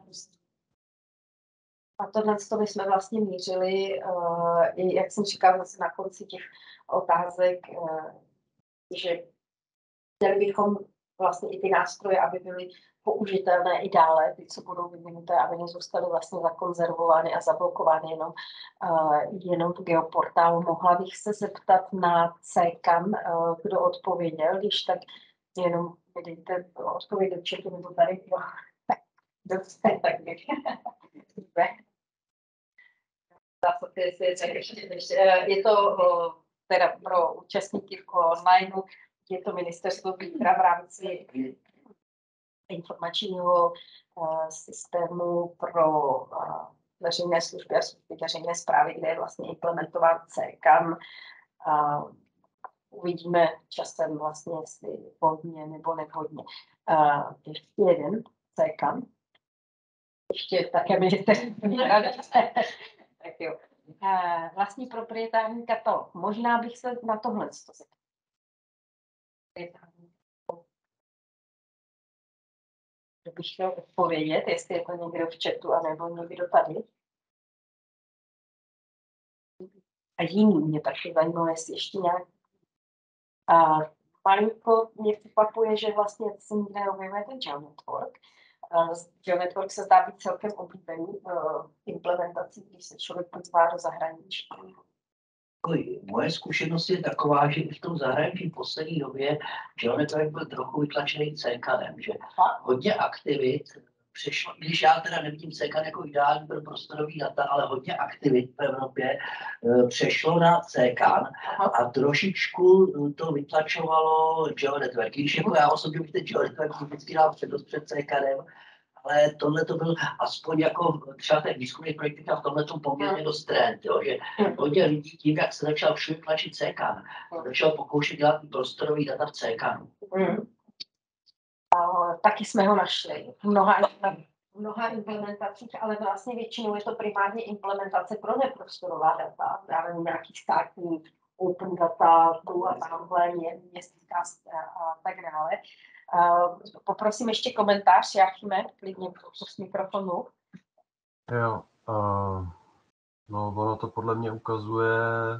A tohle to my jsme vlastně mířili, uh, i jak jsem říkala zase na konci těch otázek, uh, že chtěli bychom vlastně i ty nástroje, aby byly použitelné i dále, ty, co budou vyvinuté, aby nezůstaly vlastně zakonzervovány a zablokovány jenom, uh, jenom v geoportálu. Mohla bych se zeptat na C K A M, uh, kdo odpověděl, když tak jenom vidíte odpověď do četu, nebo tady, jo, tak dobře, tak bych. Je to teda pro účastníky online, je to ministerstvo vnitra v rámci informačního uh, systému pro uh, veřejné služby a služby veřejné správy, kde je vlastně implementován C K A M. Uh, uvidíme časem vlastně, jestli vhodně nebo nevhodně. Uh, ještě jeden C K A M. Ještě také ministerstvo vnitra. Tak jo. Uh, vlastní proprietární katalog. Možná bych se na tohle zeptal. Bych chtěl odpovědět, jestli je to někdo v chatu, anebo někdo tady. A jiný mě taky zajímalo, jestli ještě nějak. A malinko mě překvapuje, že vlastně se nikde neobjevuje ten GeoNetwork. GeoNetwork se zdá být celkem oblíbený uh, implementací, když se člověk podívá do zahraničí. Moje zkušenost je taková, že v tom zahraničí v poslední době GeoNetwork byl trochu vytlačený C K A M, že hodně aktivit přešlo, když já teda nevidím C K A M jako ideální pro prostorový data, ale hodně aktivit v Evropě přešlo na C K A M a trošičku to vytlačovalo GeoNetwork. Když jako já osobně bych ten GeoNetwork vždycky dal přednost před C K A M, ale tohle to byl aspoň jako třeba ten výzkumný projekt v tomhle tom poměrně dost trend, jo, že hodně lidí tím, jak se začal všude tlačit C K A M, začal pokoušet dělat prostorový data v C K A M. Hmm. Uh, taky jsme ho našli v mnoha, v mnoha implementacích, ale vlastně většinou je to primárně implementace pro neprostorová data, právě nějaký státní open data, tu a tamhle městská a tak dále. Uh, poprosím ještě komentář, Jáchyme, klidně z mikrofonu. Jo, uh, no ono to podle mě ukazuje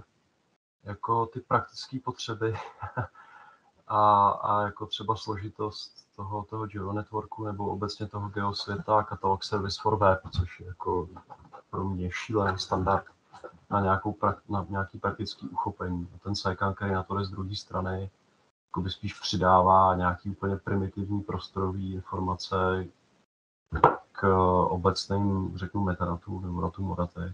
jako ty praktické potřeby a, a jako třeba složitost toho, toho GeoNetworku nebo obecně toho geosvěta, katalog service for web, což je jako pro mě šílený standard na, nějakou, na nějaký praktický uchopení. A ten C K A M, který na to jde z druhé strany, by spíš přidává nějaký úplně primitivní prostorový informace k obecným, řeknu, metadatům nebo datům o datech.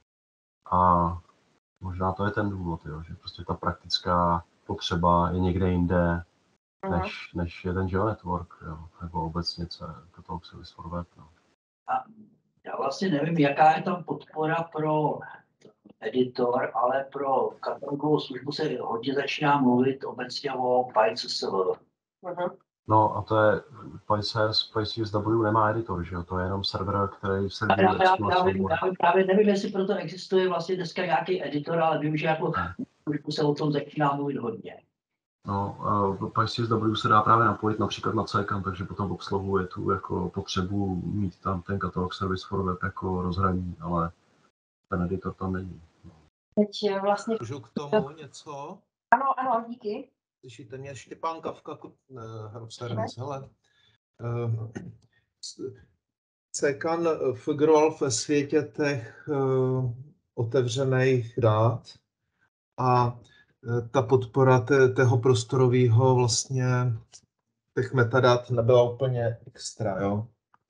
A možná to je ten důvod, jo, že prostě ta praktická potřeba je někde jinde, než, než je ten GeoNetwork, jo, nebo obecně katalog service for web. No. A já vlastně nevím, jaká je tam podpora pro editor, ale pro katalogovou službu se hodně začíná mluvit obecně o PyCSV. Uh-huh. No a to je, PyCSW nemá editor, že jo? To je jenom server, který servuje Já, já, já, explorace vím, soubory. já vím, právě nevím, jestli proto existuje vlastně dneska nějaký editor, ale vím, že jako trošku se o tom začíná mluvit hodně. No, uh, PyCSW se dá právě napojit například na C K A N, takže potom obsluhuje tu jako potřebu mít tam ten katalog Service for Web jako rozhraní, ale ten editor tam není. Teď vlastně... Můžu k tomu něco? Ano, ano, díky. Slyšíte mě? Štěpán Kavka, uh, Service, hele. Uh, C K A N figuroval ve světě těch uh, otevřených dat a uh, ta podpora te, tého prostorového vlastně těch metadat nebyla úplně extra, jo.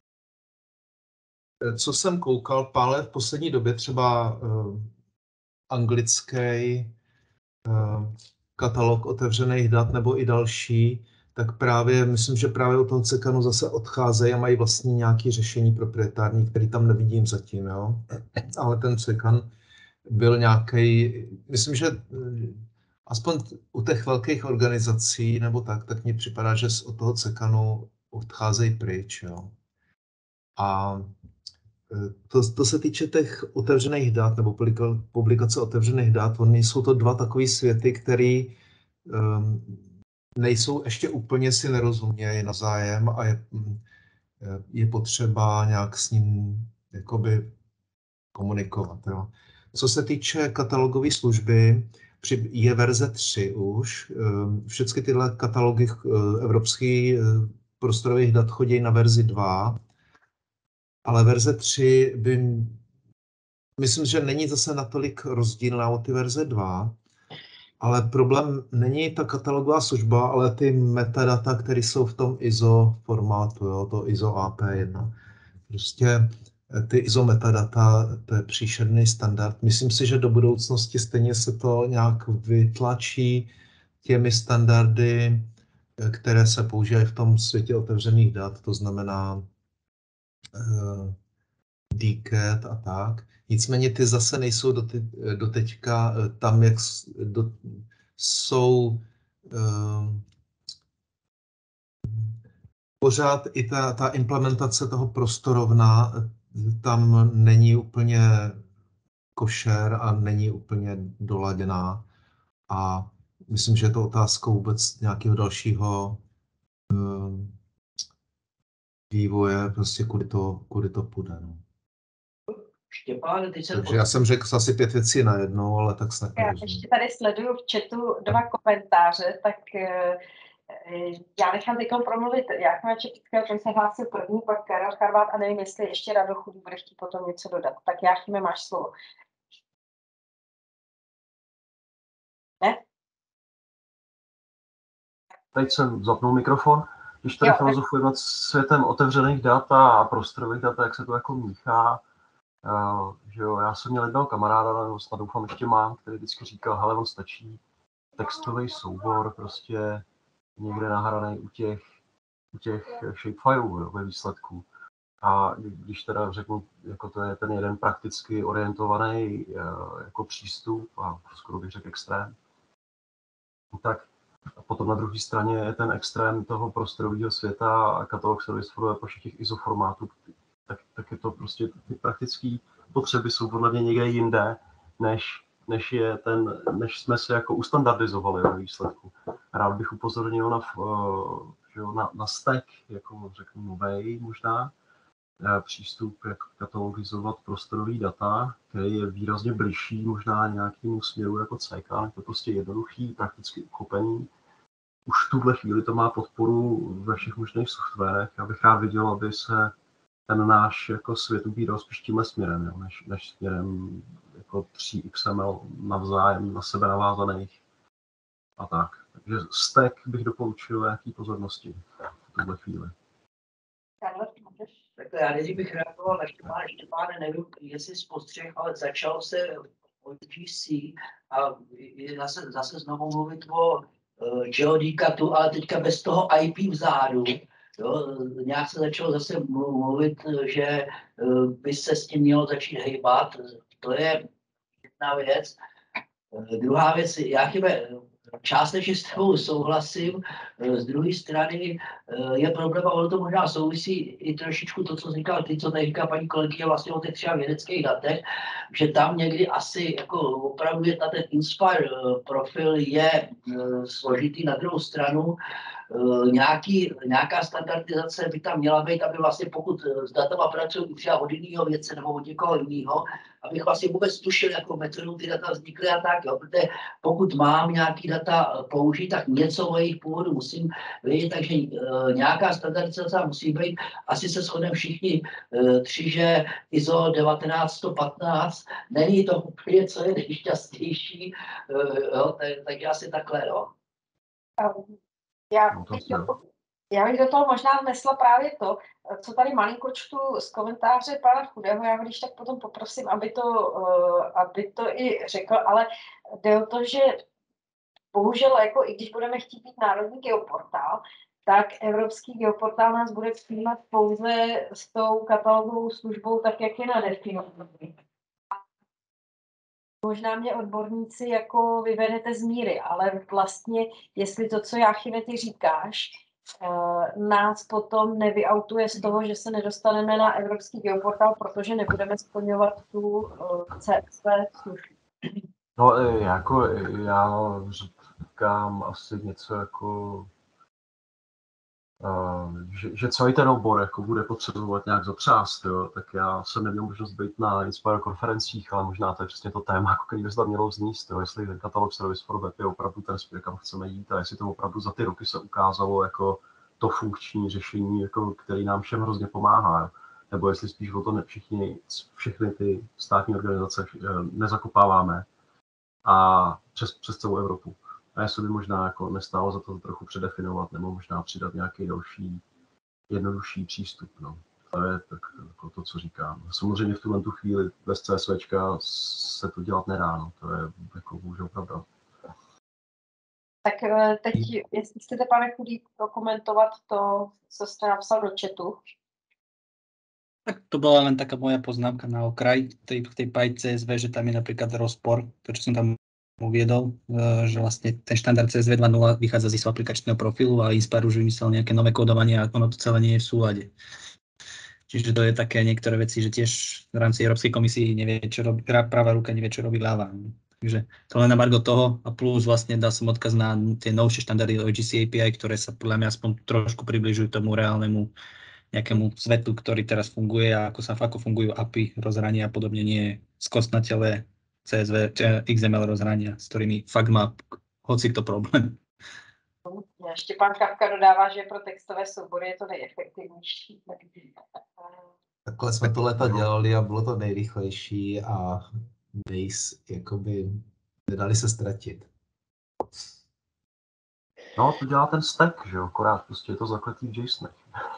Co jsem koukal, pále v poslední době třeba uh, anglický uh, katalog otevřených dat nebo i další, tak právě, myslím, že právě od toho C K A N zase odcházejí a mají vlastně nějaké řešení proprietární, který tam nevidím zatím, jo. Ale ten C K A N byl nějaký, myslím, že aspoň u těch velkých organizací nebo tak, tak mně připadá, že od toho C K A N odcházejí pryč, jo. A to, to se týče těch otevřených dat nebo publikace otevřených dat, oni jsou to dva takové světy, které um, nejsou ještě úplně si nerozumějí navzájem a je, je potřeba nějak s ním jakoby komunikovat. Jo. Co se týče katalogové služby, je verze tři už. Všechny tyhle katalogy evropských prostorových dat chodí na verzi dva, ale verze tři by, myslím, že není zase natolik rozdílná od ty verze dva, ale problém není ta katalogová služba, ale ty metadata, které jsou v tom I S O formátu, jo, to I S O A P jedna. Prostě ty I S O metadata, to je příšerný standard. Myslím si, že do budoucnosti stejně se to nějak vytlačí těmi standardy, které se používají v tom světě otevřených dat, to znamená uh, D C A T a tak. Nicméně ty zase nejsou do teďka tam, jak do, jsou uh, pořád i ta, ta implementace toho prostorovna tam není úplně košer a není úplně doladěná. A myslím, že je to otázkou vůbec nějakého dalšího uh, vývoje, prostě kudy to, kudy to půjde. No. Štěpán, teď jsem... Takže já jsem řekl asi pět věcí najednou, ale tak snad Já ještě tady sleduju v chatu dva komentáře, tak já nechám teď promluvit Jáchyma Čepického, ten se hlásil první, pak Karel Charvát a nevím, jestli ještě Rado Chudý bude chtít potom něco dodat. Tak Jáchyme, máš slovo. Ne? Teď jsem zapnul mikrofon. Když tady filozofujeme nad světem otevřených dat a prostorových dat, jak se to jako míchá, uh, že jo, já jsem měl jednoho kamaráda, nebo snad doufám ještě mám, který vždycky říkal, hele, on stačí textový soubor, prostě někde nahraný u těch, u těch shapefileů, jo, ve výsledku. A když teda řeknu, jako to je ten jeden prakticky orientovaný uh, jako přístup, a skoro bych řekl extrém, tak a potom na druhé straně je ten extrém toho prostorového světa a katalog Service for Web po všech těch I S O formátů, tak, tak je to prostě ty praktické potřeby jsou podle mě někde jinde, než, než, je ten, než jsme se jako ustandardizovali ve výsledku. Rád bych upozornil na, uh, na, na stack, jako řeknu novej možná, přístup, jak katalogizovat prostorový data, který je výrazně bližší možná nějakému směru jako C K A N, to je prostě jednoduchý, prakticky uchopení. Už v tuhle chvíli to má podporu ve všech možných softwarech. Já bych rád viděl, aby se ten náš jako svět ubíral spíš tímhle směrem, jo, než, než směrem jako tří X M L navzájem na sebe navázaných a tak. Takže stack bych doporučil jaký pozornosti v tuhle chvíli. Tak já nejdřív bych reagoval na Štěpáne. Štěpáne, nevím, jestli z postřeh, ale začal se o G C a zase, zase znovu mluvit o uh, geodikatu, ale teďka bez toho I P vzadu. Jo, nějak se začalo zase mluvit, že uh, by se s tím mělo začít hejbat. To je jedna věc. Uh, druhá věc, já chybe, částečně s tebou souhlasím, z druhé strany je problém, a ono to možná souvisí i trošičku to, co říkal ty, co tady říká paní kolegyně vlastně o těch třeba vědeckých datech, že tam někdy asi jako opravdu je ta ten Inspire profil je složitý. Na druhou stranu nějaký, nějaká standardizace by tam měla být, aby vlastně pokud s datama pracují třeba od jiného vědce nebo od někoho jiného, abych vlastně vůbec tušil, jakou metodou ty data vznikly a tak, jo. Protože pokud mám nějaký data použít, tak něco o jejich původu musím vědět, takže uh, nějaká standardizace musí být. Asi se shodneme všichni uh, tři, že I S O devatenáct set patnáct není to úplně, co je nejšťastnější, uh, jo, tak, takže asi takhle, jo. Já bych, do, já bych do toho možná vnesla právě to, co tady malinko čtu z komentáře pana Chudého. Já když tak potom poprosím, aby to, uh, aby to i řekl, ale jde o to, že bohužel, jako i když budeme chtít mít národní geoportál, tak evropský geoportál nás bude přijímat pouze s tou katalogovou službou, tak jak je nadefinovaný. Možná mě odborníci jako vyvedete z míry, ale vlastně, jestli to, co Jáchyme, ty říkáš, nás potom nevyautuje z toho, že se nedostaneme na evropský geoportál, protože nebudeme splňovat tu C S V službu. No, jako já říkám asi něco jako, uh, že, že celý ten obor jako bude potřebovat nějak zatřást, jo? Tak já jsem neměl možnost být na Inspire konferencích, ale možná to je přesně to téma, jako který by se tam mělo vznést, jo? Jestli ten katalog Service for Web je opravdu ten směr, kam chceme jít a jestli to opravdu za ty roky se ukázalo jako to funkční řešení, jako, který nám všem hrozně pomáhá, jo? Nebo jestli spíš o to ne, všichni, všechny ty státní organizace nezakopáváme a přes, přes celou Evropu. A jestli by možná jako nestálo za to trochu předefinovat nebo možná přidat nějaký další, jednodušší přístup. No. To je tak, jako to, co říkám. Samozřejmě v tuhle tu chvíli bez CSVčka se to dělat nedá. No. To je jako bohužel pravda. Tak teď, jestli chcete, pane Chudý, komentovat to, co jste napsal do chatu. Tak to bola len taká moja poznámka na okraj tej, tej P Y C S V, že tam je napríklad rozpor, to, čo som tam uviedol, že vlastne ten štandard C S V dva bodka nula vychádza z I S O aplikačného profilu a Inspire už vymyslel nejaké nové kódovanie a ono to celé nie je v súlade. Čiže to je také niektoré veci, že tiež v rámci Európskej komisii nevie, čo robí, pravá ruka nevie, čo robí ľavá. Takže to len na margo toho a plus vlastne dal som odkaz na tie novšie štandardy O G C A P I, ktoré sa podľa mňa aspoň trošku približujú tomu reálnemu nejakému svetu, ktorý teraz funguje a ako sa ako fungujú A P I rozhrania a podobne, nie skostnatelé C S V, X M L rozhrania, s ktorými fakt má hoci kto problém. Ještě pan Kafka dodává, že pro textové soubory je to nejefektivnější. Takhle jsme to leta dělali a bylo to nejrychlejší a nejs, jakoby nedali se ztratit. No, to dělá ten stack, že jo, akorát prostě je to zakletý v JSONech.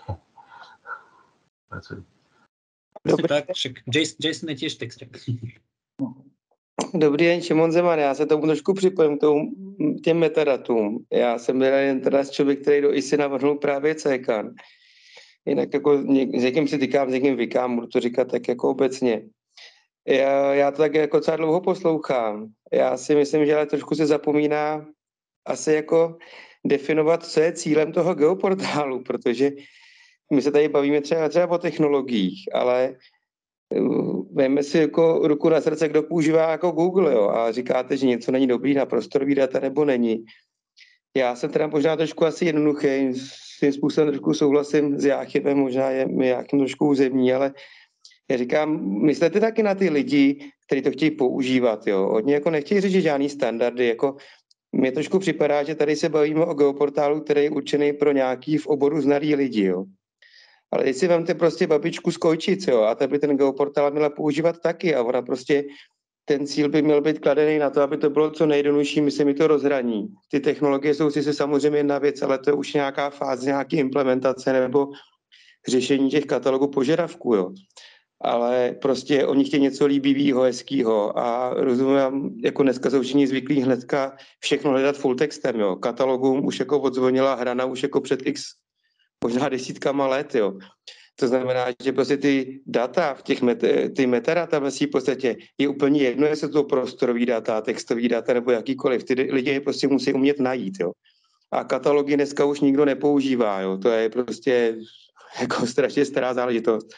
Dobře. Tak, však JSON je tiež text. Dobrý den, Šimon Zeman, já se tomu trošku připojím k tomu, těm metadatům. Já jsem jeden teda člověk, který do I S Y navrhnul právě C K A N. Jinak jako s někým si tykám, s někým vykám, budu to říkat tak jako obecně. Já, já to tak jako docela dlouho poslouchám. Já si myslím, že ale trošku se zapomíná asi jako definovat, co je cílem toho geoportálu, protože my se tady bavíme třeba, třeba o technologiích, ale veme si jako ruku na srdce, kdo používá jako Google, jo, a říkáte, že něco není dobrý na prostorový data nebo není. Já jsem teda možná trošku asi jednoduchý, svým způsobem trošku souhlasím s Jáchymem, možná je mi Jáchym trošku územní, ale já říkám, myslete taky na ty lidi, kteří to chtějí používat, jo. Oni jako nechtějí řešit žádný standardy, jako mně trošku připadá, že tady se bavíme o geoportálu, který je určený pro nějaký v oboru znalý lidi, jo. Ale teď si vemte prostě babičku z Kojčic, jo, a ta by ten geoportál měla používat taky a ona prostě, ten cíl by měl být kladený na to, aby to bylo co nejjednodušší, myslím, i to rozhraní. Ty technologie jsou si samozřejmě jedna věc, ale to je už nějaká fáze, nějaký implementace nebo řešení těch katalogů požadavků, jo. Ale prostě oni chtějí něco líbivého, hezkého a rozumím, jako dneska jsou všichni zvyklí hnedka všechno hledat full textem, jo. Katalogům už jako odzvonila hrana už jako před x možná desítkama let, jo. To znamená, že prostě ty data v těch met, ty metadata ve v podstatě je úplně jedno, jestli to prostorový data, textový data nebo jakýkoliv. Ty lidi je prostě musí umět najít, jo. A katalogy dneska už nikdo nepoužívá, jo. To je prostě jako strašně stará záležitost.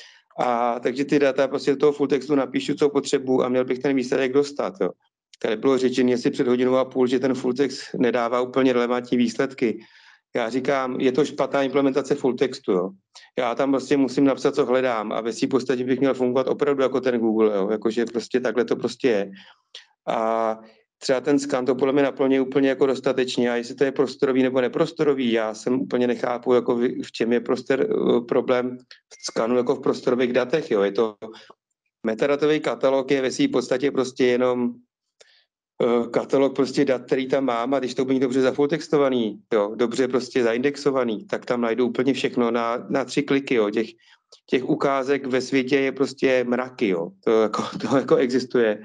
A takže ty data prostě do toho full textu napíšu, co potřebuji a měl bych ten výsledek dostat, jo. Tady bylo řečeno asi před hodinou a půl, že ten full text nedává úplně relevantní výsledky. Já říkám, je to špatná implementace full textu, jo. Já tam prostě musím napsat, co hledám a ve svým podstatě bych měl fungovat opravdu jako ten Google, jo. Jakože prostě takhle to prostě je. A třeba ten skan to podle mě naplňuje úplně jako dostatečně a jestli to je prostorový nebo neprostorový, já jsem úplně nechápu, jako v čem je prostor, problém skanu jako v prostorových datech, jo. Je to metadatový katalog je ve svým podstatě prostě jenom katalog prostě dat, který tam mám a když to bude dobře zafulltextovaný, jo, dobře prostě zaindexovaný, tak tam najdu úplně všechno na, na tři kliky, jo. Těch, těch ukázek ve světě je prostě mraky, jo. To jako, to jako existuje.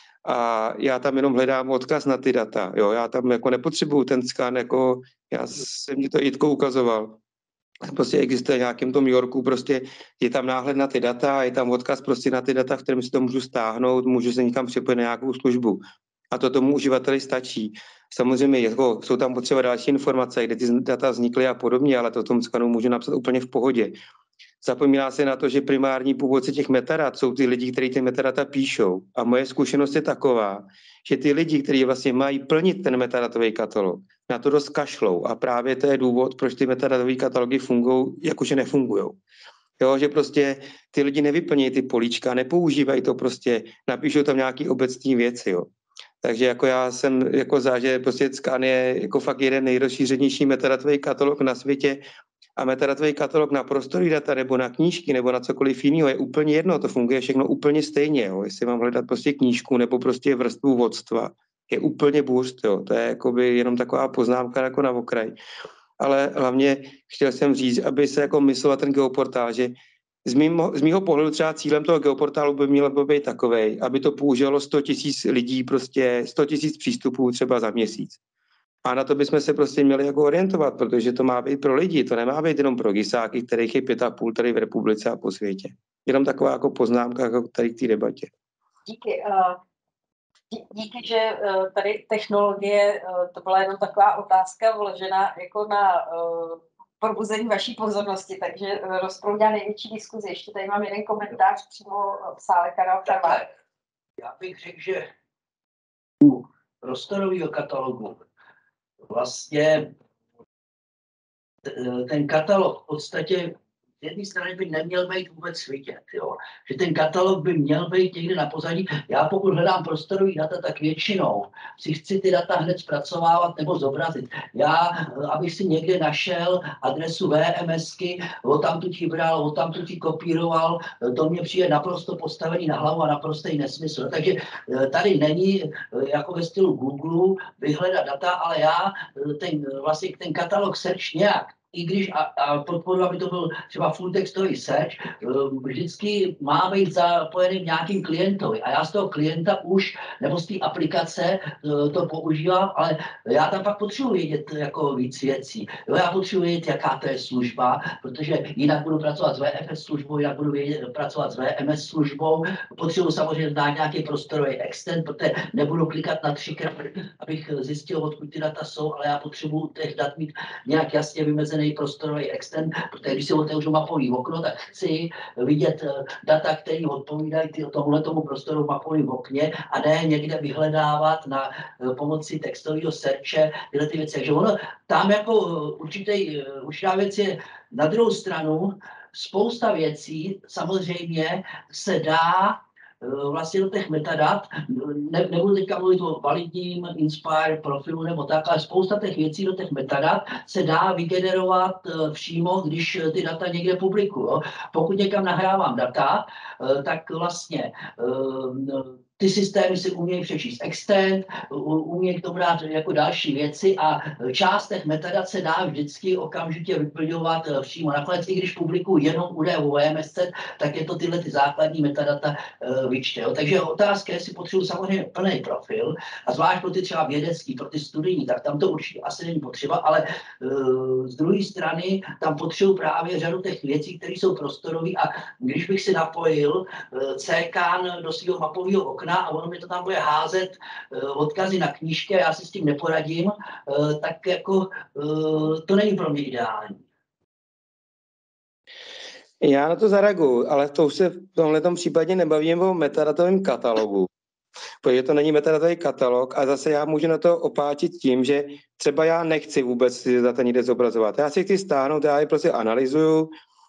A já tam jenom hledám odkaz na ty data, jo. Já tam jako nepotřebuju ten skan, jako já jsem mi to Jitko ukazoval. Prostě existuje v nějakém tom Yorku, prostě je tam náhled na ty data, je tam odkaz prostě na ty data, v kterém si to můžu stáhnout, můžu se někam připojit na nějakou službu. A to tomu uživateli stačí. Samozřejmě jako jsou tam potřeba další informace, kde ty data vznikly a podobně, ale to v tom skanu můžu napsat úplně v pohodě. Zapomíná se na to, že primární původci těch metadat jsou ty lidi, kteří ty metadata píšou. A moje zkušenost je taková, že ty lidi, kteří vlastně mají plnit ten metadatový katalog, na to dost kašlou. A právě to je důvod, proč ty metadatové katalogy fungují, jakože nefungují. Jo, že prostě ty lidi nevyplní ty políčka, nepoužívají to prostě, napíšou tam nějaké obecné věci, jo. Takže jako já jsem jako za, že prostě Scan je jako fakt jeden nejrozšířenější metadatový katalog na světě a metadatový katalog na prostorový data nebo na knížky nebo na cokoliv jiného je úplně jedno, to funguje všechno úplně stejně, jo. Jestli mám hledat prostě knížku nebo prostě vrstvu vodstva, je úplně bůřt, jo. To je jakoby jenom taková poznámka jako na okraj. Ale hlavně chtěl jsem říct, aby se jako myslel ten geoportál, že Z, mýho, z mýho pohledu třeba cílem toho geoportálu by mělo být takovej, aby to použilo sto tisíc lidí, prostě sto tisíc přístupů třeba za měsíc. A na to bychom se prostě měli jako orientovat, protože to má být pro lidi, to nemá být jenom pro gisáky, kterých je pět a půl tady v republice a po světě. Jenom taková jako poznámka jako tady k té debatě. Díky. Díky, že tady technologie, to byla jenom taková otázka vložená jako na probuzení vaší pozornosti, takže rozproudá největší diskuzi. Ještě tady mám jeden komentář přímo v sále Karel Karvák. Já bych řekl, že u prostorového katalogu vlastně ten katalog v podstatě z jedné strany by neměl být vůbec vidět, jo? Že ten katalog by měl být někde na pozadí. Já pokud hledám prostorový data, tak většinou si chci ty data hned zpracovávat nebo zobrazit. Já, abych si někde našel adresu VMSky, odtamtud ji bral, odtamtud ji kopíroval, to mě přijde naprosto postavený na hlavu a naprostý nesmysl. Takže tady není jako ve stylu Google vyhledat data, ale já ten, vlastně ten katalog search nějak, i když a, a podporu, aby to byl třeba full textový search, vždycky má být zapojený nějakým klientovi. A já z toho klienta už, nebo z té aplikace to používám, ale já tam pak potřebuji vědět jako víc věcí. Jo, já potřebuji vědět, jaká to je služba, protože jinak budu pracovat s V F S službou, jinak budu vědět, pracovat s V M S službou. Potřebuji samozřejmě znát nějaký prostorový extent, protože nebudu klikat na třikrát, abych zjistil, odkud ty data jsou, ale já potřebuji těch dat mít nějak jasně vymezený prostorový extent, protože když si otevřu mapový okno, tak chci vidět data, které odpovídají tomuhle tomu prostoru mapovým okně a ne někde vyhledávat na pomoci textového searche tyhle ty věci. Takže ono tam jako určitý, určitá věc je na druhou stranu, spousta věcí samozřejmě se dá vlastně do těch metadat, ne, nebudu teďka mluvit o validním Inspire profilu nebo tak, ale spousta těch věcí do těch metadat se dá vygenerovat přímo, když ty data někde publikuju. Pokud někam nahrávám data, tak vlastně ty systémy si umějí přečíst extend, umějí k tomu dát jako další věci a část těch metadat se dá vždycky okamžitě vyplňovat přímo. Nakonec, i když publikuju jenom údaje o V M S C, tak je to tyhle ty základní metadata vyčte. Takže otázka, jestli potřebuji samozřejmě plný profil, a zvlášť pro ty třeba vědecký, pro ty studijní, tak tam to určitě asi není potřeba, ale z druhé strany tam potřebuji právě řadu těch věcí, které jsou prostorové, a když bych si napojil C K N do svého mapového okna a ono mi to tam bude házet odkazy na knížky a já si s tím neporadím, tak jako to není pro mě ideální. Já na to zareaguju, ale to už se v tomhletom případě nebavím o metadatovém katalogu, protože to není metadatový katalog a zase já můžu na to opáčit tím, že třeba já nechci vůbec ty data nikde zobrazovat. Já si chci stáhnout, já je prostě analyzuju,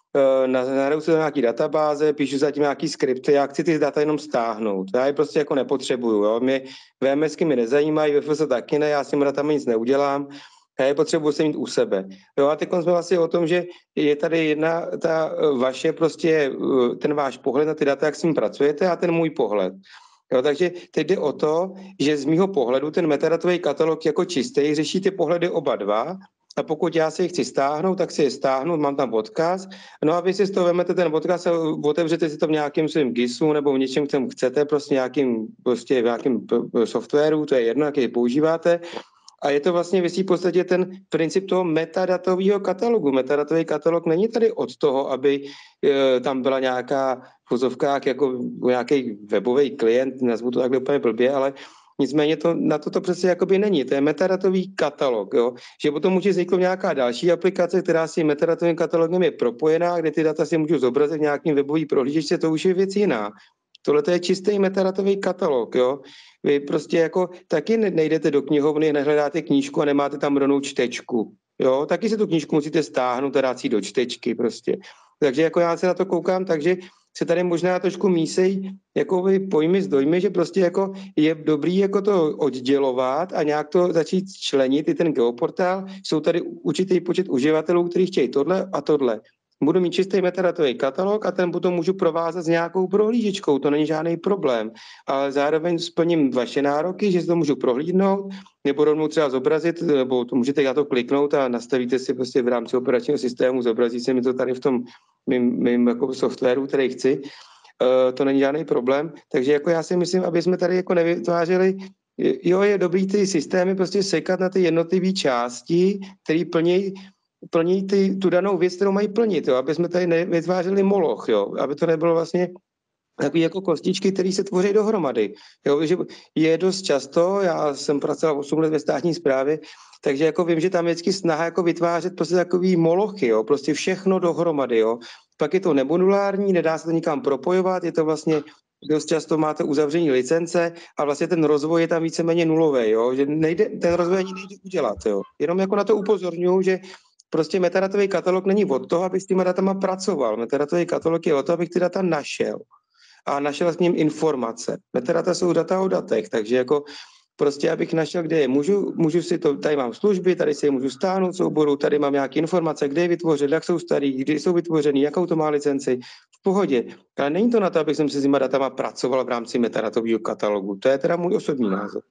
nahraju se do nějaký databáze, píšu zatím nějaký skripty, já chci ty data jenom stáhnout. Já je prostě jako nepotřebuju. Jo. Mě VMSky mi nezajímají, V F S taky ne, já s těmi datami nic neudělám. Já je potřebuji se mít u sebe. Jo, a teď jsme vlastně o tom, že je tady jedna ta vaše prostě, ten váš pohled na ty data, jak s ním pracujete, a ten můj pohled. Jo, takže teď jde o to, že z mýho pohledu ten metadatový katalog jako čistý řeší ty pohledy oba dva. A pokud já si je chci stáhnout, tak si je stáhnu, mám tam odkaz. No a vy si z toho vezmete ten odkaz a otevřete si to v nějakém svém GISu nebo v něčem, kterém chcete, prostě nějakým, prostě v nějakém softwaru, to je jedno, jaký používáte. A je to vlastně věcí v podstatě ten princip toho metadatového katalogu. Metadatový katalog není tady od toho, aby e, tam byla nějaká v vozovkách jako nějaký webový klient, nazvu to takhle úplně blbě, ale nicméně to, na to to přesně jakoby není. To je metadatový katalog, jo? Že potom může vzniknout nějaká další aplikace, která s tím metadatovým katalogem je propojená, kde ty data si můžu zobrazit v nějakým webový prohlížečce, to už je věc jiná. Tohle je čistý metadatový katalog, jo. Vy prostě jako taky nejdete do knihovny, nehledáte knížku a nemáte tam rovnou čtečku, jo. Taky si tu knížku musíte stáhnout a dát si do čtečky prostě. Takže jako já se na to koukám, takže se tady možná trošku mísej jako pojmy s dojmy, že prostě jako je dobrý jako to oddělovat a nějak to začít členit, i ten geoportál. Jsou tady určitý počet uživatelů, kteří chtějí tohle a tohle. Budu mít čistý metadatový katalog a ten potom můžu provázat s nějakou prohlížečkou, to není žádný problém. Ale zároveň splním vaše nároky, že si to můžu prohlídnout, nebo rovnou třeba zobrazit, nebo to můžete na to kliknout a nastavíte si prostě v rámci operačního systému, zobrazí se mi to tady v tom mým, mým jako softwaru, který chci. Uh, to není žádný problém. Takže jako já si myslím, aby jsme tady jako nevytvářeli, jo, je dobrý ty systémy prostě sekat na ty jednotlivé části, které plní plní ty, tu danou věc, kterou mají plnit, jo? Aby jsme tady nevytvářeli moloch, jo? Aby to nebylo vlastně takový jako kostičky, které se tvoří dohromady. Jo? Že je dost často, já jsem pracoval osm let ve státní správě, takže jako vím, že tam je vždycky snaha jako vytvářet prostě takový molochy, jo? Prostě všechno dohromady. Jo? Pak je to nemodulární, nedá se to nikam propojovat, je to vlastně dost často máte uzavření licence a vlastně ten rozvoj je tam víceméně nulový, jo? Že nejde, ten rozvoj ani nejde udělat. Jo? Jenom jako na to upozorňuji, že prostě metadatový katalog není od toho, abych s těma datama pracoval. Metadatový katalog je od toho, abych ty data našel. A našel s ním informace. Metadata jsou data o datech, takže jako prostě abych našel, kde je. Můžu, můžu si to, tady mám služby, tady si je můžu stáhnout souboru, tady mám nějaké informace, kde je vytvořen, jak jsou starý, kdy jsou vytvořený, jakou to má licenci. V pohodě. Ale není to na to, abych jsem si s těma datama pracoval v rámci metadatového katalogu. To je teda můj osobní názor.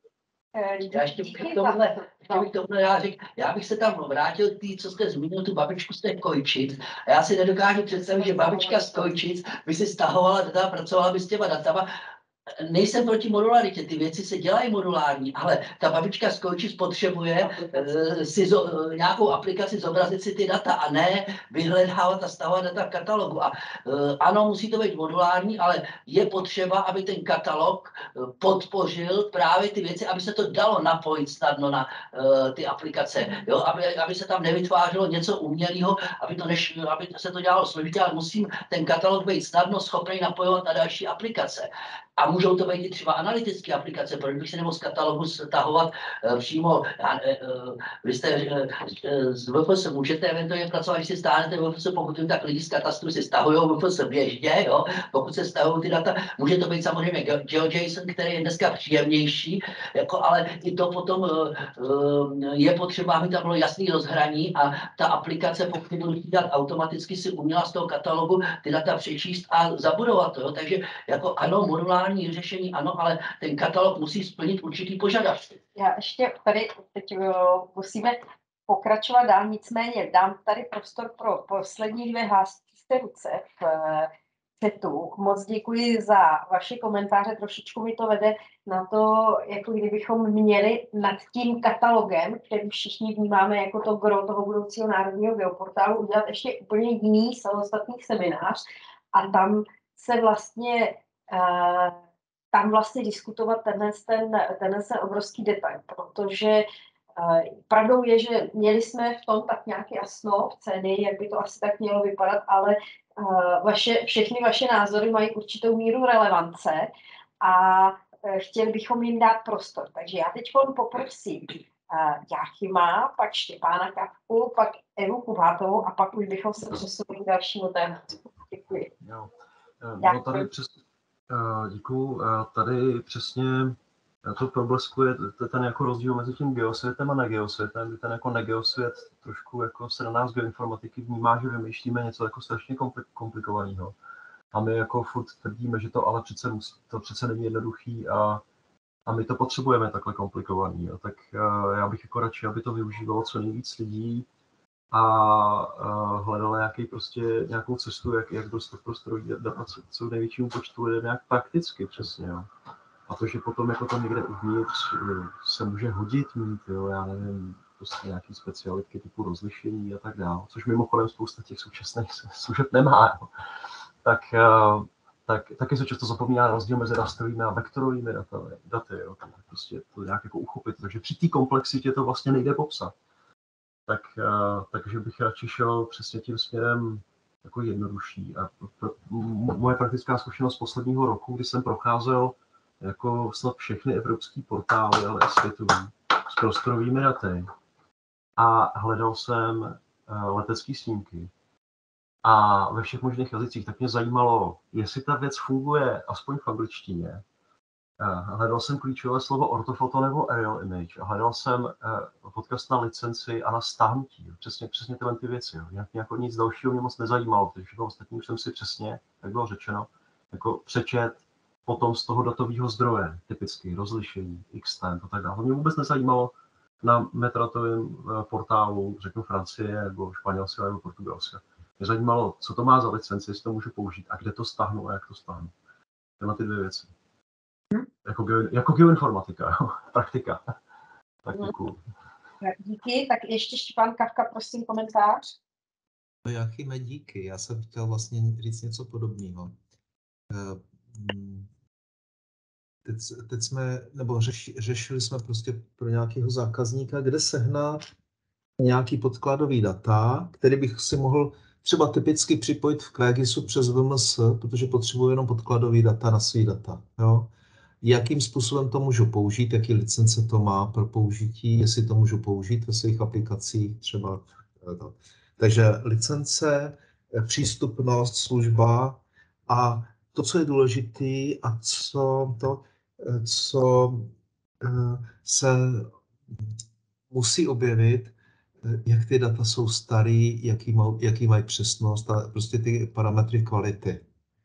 Já ještě bych k tomuhle, ještě bych tomuhle já, řek, já bych se tam vrátil k tý, co jste zmínil, tu babičku z té Kojčic. A já si nedokážu představit, že babička z Kojčic by si stahovala data, pracovala by s těma datama. Nejsem proti modularitě, ty věci se dělají modulární, ale ta babička z Kojčic potřebuje uh, si zo, uh, nějakou aplikaci zobrazit si ty data a ne vyhledávat a stahovat data v katalogu. A uh, ano, musí to být modulární, ale je potřeba, aby ten katalog uh, podpořil právě ty věci, aby se to dalo napojit snadno na uh, ty aplikace, jo? Aby, aby se tam nevytvářelo něco umělého, aby, to neš, aby se to dělalo složitě, ale musím ten katalog být snadno schopný napojovat na další aplikace. A můžou to být i třeba analytické aplikace, protože bych si nemohl z katalogu stahovat uh, přímo, uh, vy jste uh, z V F S můžete eventuálně pracovat, když si stáhnete V F S, pokud jim tak lidi z katastru si stahují V F S běžně, jo? Pokud se stahují ty data, může to být samozřejmě GeoJSON, který je dneska příjemnější, jako, ale i to potom uh, uh, je potřeba, aby tam bylo jasný rozhraní a ta aplikace, pokud budu dělat automaticky, si uměla z toho katalogu ty data přečíst a zabudovat to, jo? Takže jako ano, modulární komplementární řešení, ano, ale ten katalog musí splnit určitý požadavky. Já ještě tady teď uh, musíme pokračovat dál, nicméně dám tady prostor pro poslední dvě hlásící ruce v uh, chatu. Moc děkuji za vaše komentáře, trošičku mi to vede na to, jako kdybychom měli nad tím katalogem, který všichni vnímáme jako to gro toho budoucího národního geoportálu, udělat ještě úplně jiný samostatný seminář a tam se vlastně uh, tam vlastně diskutovat tenhle ten, tenhle ten obrovský detail, protože uh, pravdou je, že měli jsme v tom tak nějaké jasno v ceny, jak by to asi tak mělo vypadat, ale uh, vaše, všechny vaše názory mají určitou míru relevance a uh, chtěli bychom jim dát prostor. Takže já teď poprosím uh, Jáchyma, pak Štěpána Kavku, pak Evu Kubátovou a pak už bychom se přesunuli k dalšímu tématu. Děkuji. Jo. No, tady přes, děkuju. Tady přesně to probleskuje ten jako rozdíl mezi tím geosvětem a negeosvětem, kdy ten jako negeosvět trošku jako se na nás geoinformatiky vnímá, že vymýšlíme něco jako strašně komplikovaného. A my jako furt tvrdíme, že to ale přece musí, to přece není jednoduchý a, a my to potřebujeme takhle komplikovaný. Jo. Tak já bych jako radši, aby to využívalo co nejvíc lidí, a hledala nějaký prostě, nějakou cestu, jak, jak dostat prostorový data co největšímu počtu lidem nějak prakticky přesně. Jo. A to, že potom jako to někde uvnitř se může hodit mít, jo, já nevím, prostě nějaký specialitky typu rozlišení a tak dále, což mimochodem spousta těch současných služeb nemá. Jo. Tak, tak taky se často zapomíná na rozdíl mezi rastrovými a vektorovými daty, daty jo. Tak prostě to nějak jako uchopit, takže při té komplexitě to vlastně nejde popsat. Tak, takže bych radši šel přesně tím směrem jako jednodušší. A moje praktická zkušenost z posledního roku, kdy jsem procházel jako snad všechny evropské portály, ale i světový, s prostorovými daty a hledal jsem letecké snímky. A ve všech možných jazycích, tak mě zajímalo, jestli ta věc funguje aspoň v angličtině. Hledal jsem klíčové slovo ortofoto nebo aerial image a hledal jsem odkaz na licenci a na stáhnutí. Přesně, přesně tyhle ty věci. Jo. Nějak, nějak nic dalšího mě moc nezajímalo, protože všechno ostatní už jsem si přesně, jak bylo řečeno, jako přečet potom z toho datového zdroje, typicky rozlišení, extent a tak dále. To mě vůbec nezajímalo na metratovém portálu, řeknu Francie, nebo Španělska, nebo Portugalska. Mě zajímalo, co to má za licenci, jestli to můžu použít a kde to stáhnu a jak to stáhnu. Tyhle ty dvě věci. Jako, geo, jako geoinformatika, jo? Praktika. Tak děkuju. Díky, tak ještě Štěpán Kavka, prosím, komentář. Jáchyme, díky. Já jsem chtěl vlastně říct něco podobného. Teď, teď jsme, nebo řeš, řešili jsme prostě pro nějakého zákazníka, kde sehnat nějaký podkladový data, který bych si mohl třeba typicky připojit v QGISu přes V M S, protože potřebuji jenom podkladový data na svý data. Jo? Jakým způsobem to můžu použít, jaký licence to má pro použití, jestli to můžu použít ve svých aplikacích třeba. Takže licence, přístupnost, služba a to, co je důležité a co, to, co se musí objevit, jak ty data jsou starý, jaký, má, jaký mají přesnost a prostě ty parametry kvality,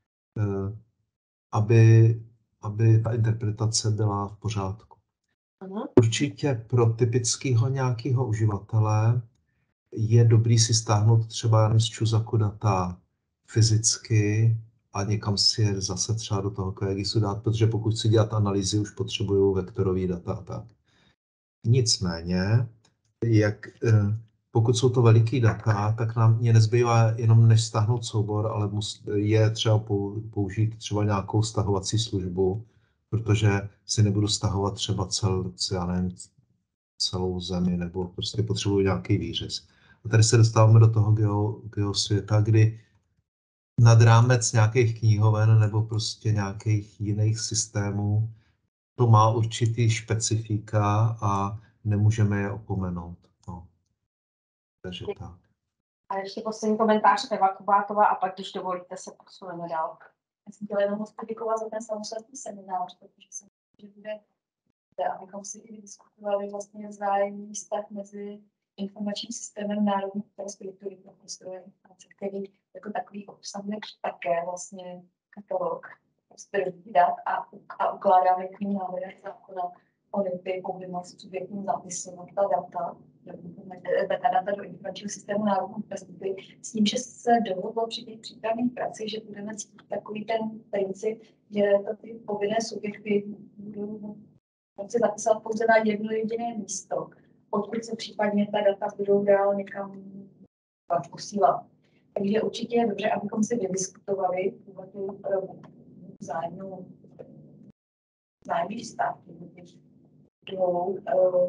aby, aby ta interpretace byla v pořádku. Aha. Určitě pro typického nějakého uživatele je dobrý si stáhnout třeba jen z Čuzaku data fyzicky a někam si je zase třeba do toho QGISu dát, protože pokud chci dělat analýzy, už potřebuju vektorový data a tak. Nicméně, jak, pokud jsou to veliký data, tak nám mě nezbývá jenom než stáhnout soubor, ale je třeba použít třeba nějakou stahovací službu, protože si nebudu stahovat třeba cel, já nevím, celou zemi, nebo prostě potřebuji nějaký výřez. A tady se dostáváme do toho geo, geosvěta, kdy nad rámec nějakých knihoven nebo prostě nějakých jiných systémů to má určitý specifika a nemůžeme je opomenout. No. Takže tak. A ještě poslední komentář Eva Kubátová a pak, když dovolíte, se posuneme dál. Já jsem chtěla jenom moc poděkovat za ten samostatný seminář, protože jsem že bude, abychom si i diskutovali vlastně vzájemný vztah mezi informačním systémem národní struktury pro prostorové informace, který jako takový obsahuje také vlastně katalog z dat a, a ukládáme k ní návrh zákona o NIPy povinnost subjektům zapisovat ta data, metadata do informačního systému národní bezpečnosti, s tím, že se dohodlo při těch přípravných pracích, že budeme cítit takový ten princip, že ty povinné subjekty budou moci zapisovat pouze na jedno jediné místo, odkud se případně ta data budou dál někam posílat. Takže určitě je dobře, abychom si vydiskutovali tu vzájemnou vzájemný vztah dvou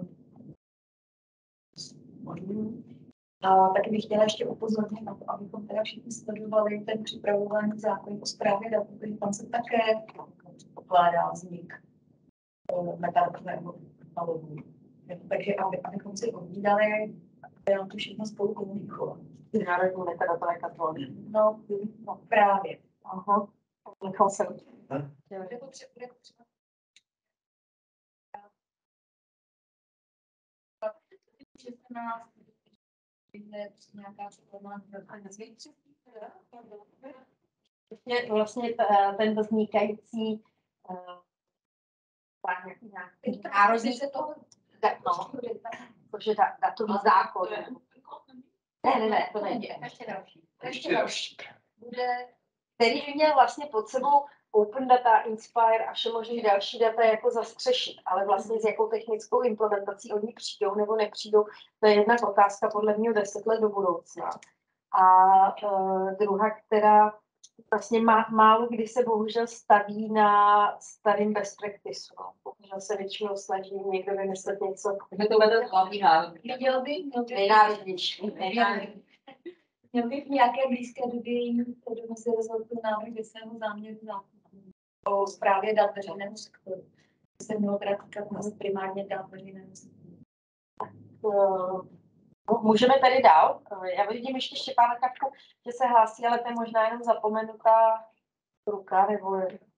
modulů. A taky bych chtěla ještě upozornit na to, abychom teda všichni sledovali ten připravovaný zákon o správě dat, který tam se také pokládá vznik metadatového katalogu. Takže aby, abychom si odvídali, aby nám to všechno spolu komunikovalo. Ty národní metadatové katalogy. No, no, právě. Aha. Nechal jsem. Bude potřeba, třeba šestnáct, nějaká překladná vlastně ten vznikající národní protože datový zákon. Ne, ne, ne, to není. Ještě další. Ještě další. Bude, který by měl vlastně pod sebou Open Data, Inspire a všemožných další data jako zastřešit, ale vlastně s jakou technickou implementací oni přijdou nebo nepřijdou, to je jedna otázka podle mě deset let do budoucna. A uh, druhá, která vlastně má, málo kdy se bohužel staví na starým best practice. No. Bohužel se většinou snaží někdo vymyslet něco. My to vedeme hlavní národ. Viděl bych, nejnárodnější. Měl bych v nějaké blízké době do mezirezortu návrh ve svého záměru zákona o správě dat veřejného sektoru. To se mělo teda týkat nás primárně dat veřejného sektoru. Můžeme tady dál. Já vidím ještě Štěpána Kapku, že se hlásí, ale to je možná jenom zapomenutá ruka, nebo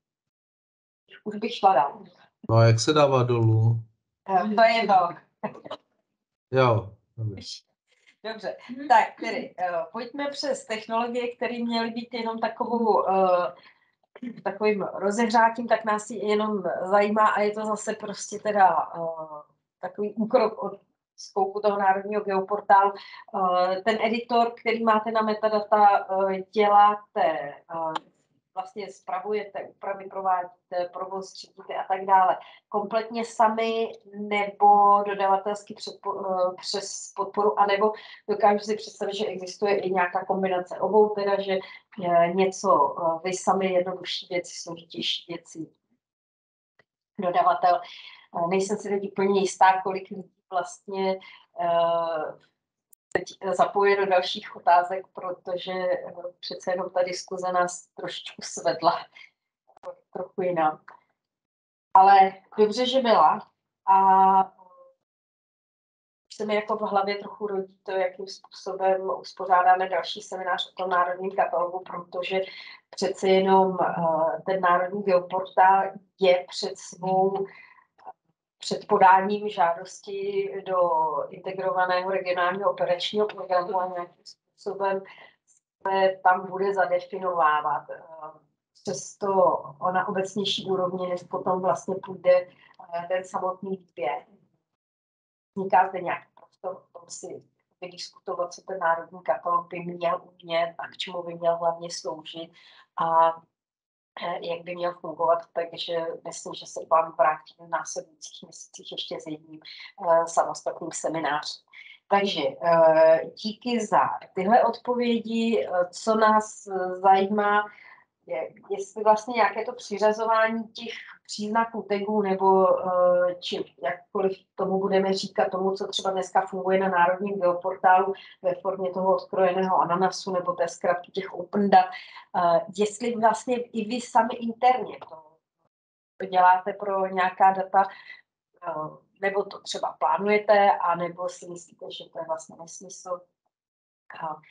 už bych šla dál. No a jak se dává dolů? To je to. Jo. Dobře, tak tedy uh, pojďme přes technologie, které měly být jenom takovou, uh, takovým rozehřátím, tak nás jenom zajímá a je to zase prostě teda uh, takový úkrok od spouku toho národního geoportálu. Uh, ten editor, který máte na metadata, uh, děláte, uh, vlastně spravujete, úpravy provádíte, provoz řídíte a tak dále. Kompletně sami nebo dodavatelsky předpo, přes podporu, anebo dokážu si představit, že existuje i nějaká kombinace obou, teda, že něco vy sami jednodušší věci, složitější věci dodavatel. Nejsem si teď úplně jistá, kolik lidí vlastně teď zapoje do dalších otázek, protože přece jenom ta diskuze nás trošičku svedla trochu jinam. Ale dobře, že byla a se mi jako v hlavě trochu rodí to, jakým způsobem uspořádáme další seminář o tom národním katalogu, protože přece jenom ten národní geoportál je před svou před podáním žádosti do integrovaného regionálního operačního programu a nějakým způsobem se tam bude zadefinovávat. Přesto na obecnější úrovni, než potom vlastně půjde ten samotný výběr. Vzniká zde nějaký prostor, o tom si vydiskutovat, co ten národní katalog by měl umět a k čemu by měl hlavně sloužit a jak by měl fungovat, takže myslím, že se vám vrátí v následujících měsících ještě s jedním uh, samostatným seminářem. Takže uh, díky za tyhle odpovědi, uh, co nás uh, zajímá, je, jestli vlastně nějaké to přiřazování těch příznaků tagů nebo uh, či jakkoliv tomu budeme říkat, tomu, co třeba dneska funguje na národním geoportálu ve formě toho odkrojeného ananasu nebo té zkratky těch open dat, uh, jestli vlastně i vy sami interně to děláte pro nějaká data, uh, nebo to třeba plánujete, anebo si myslíte, že to je vlastně nesmysl. Uh,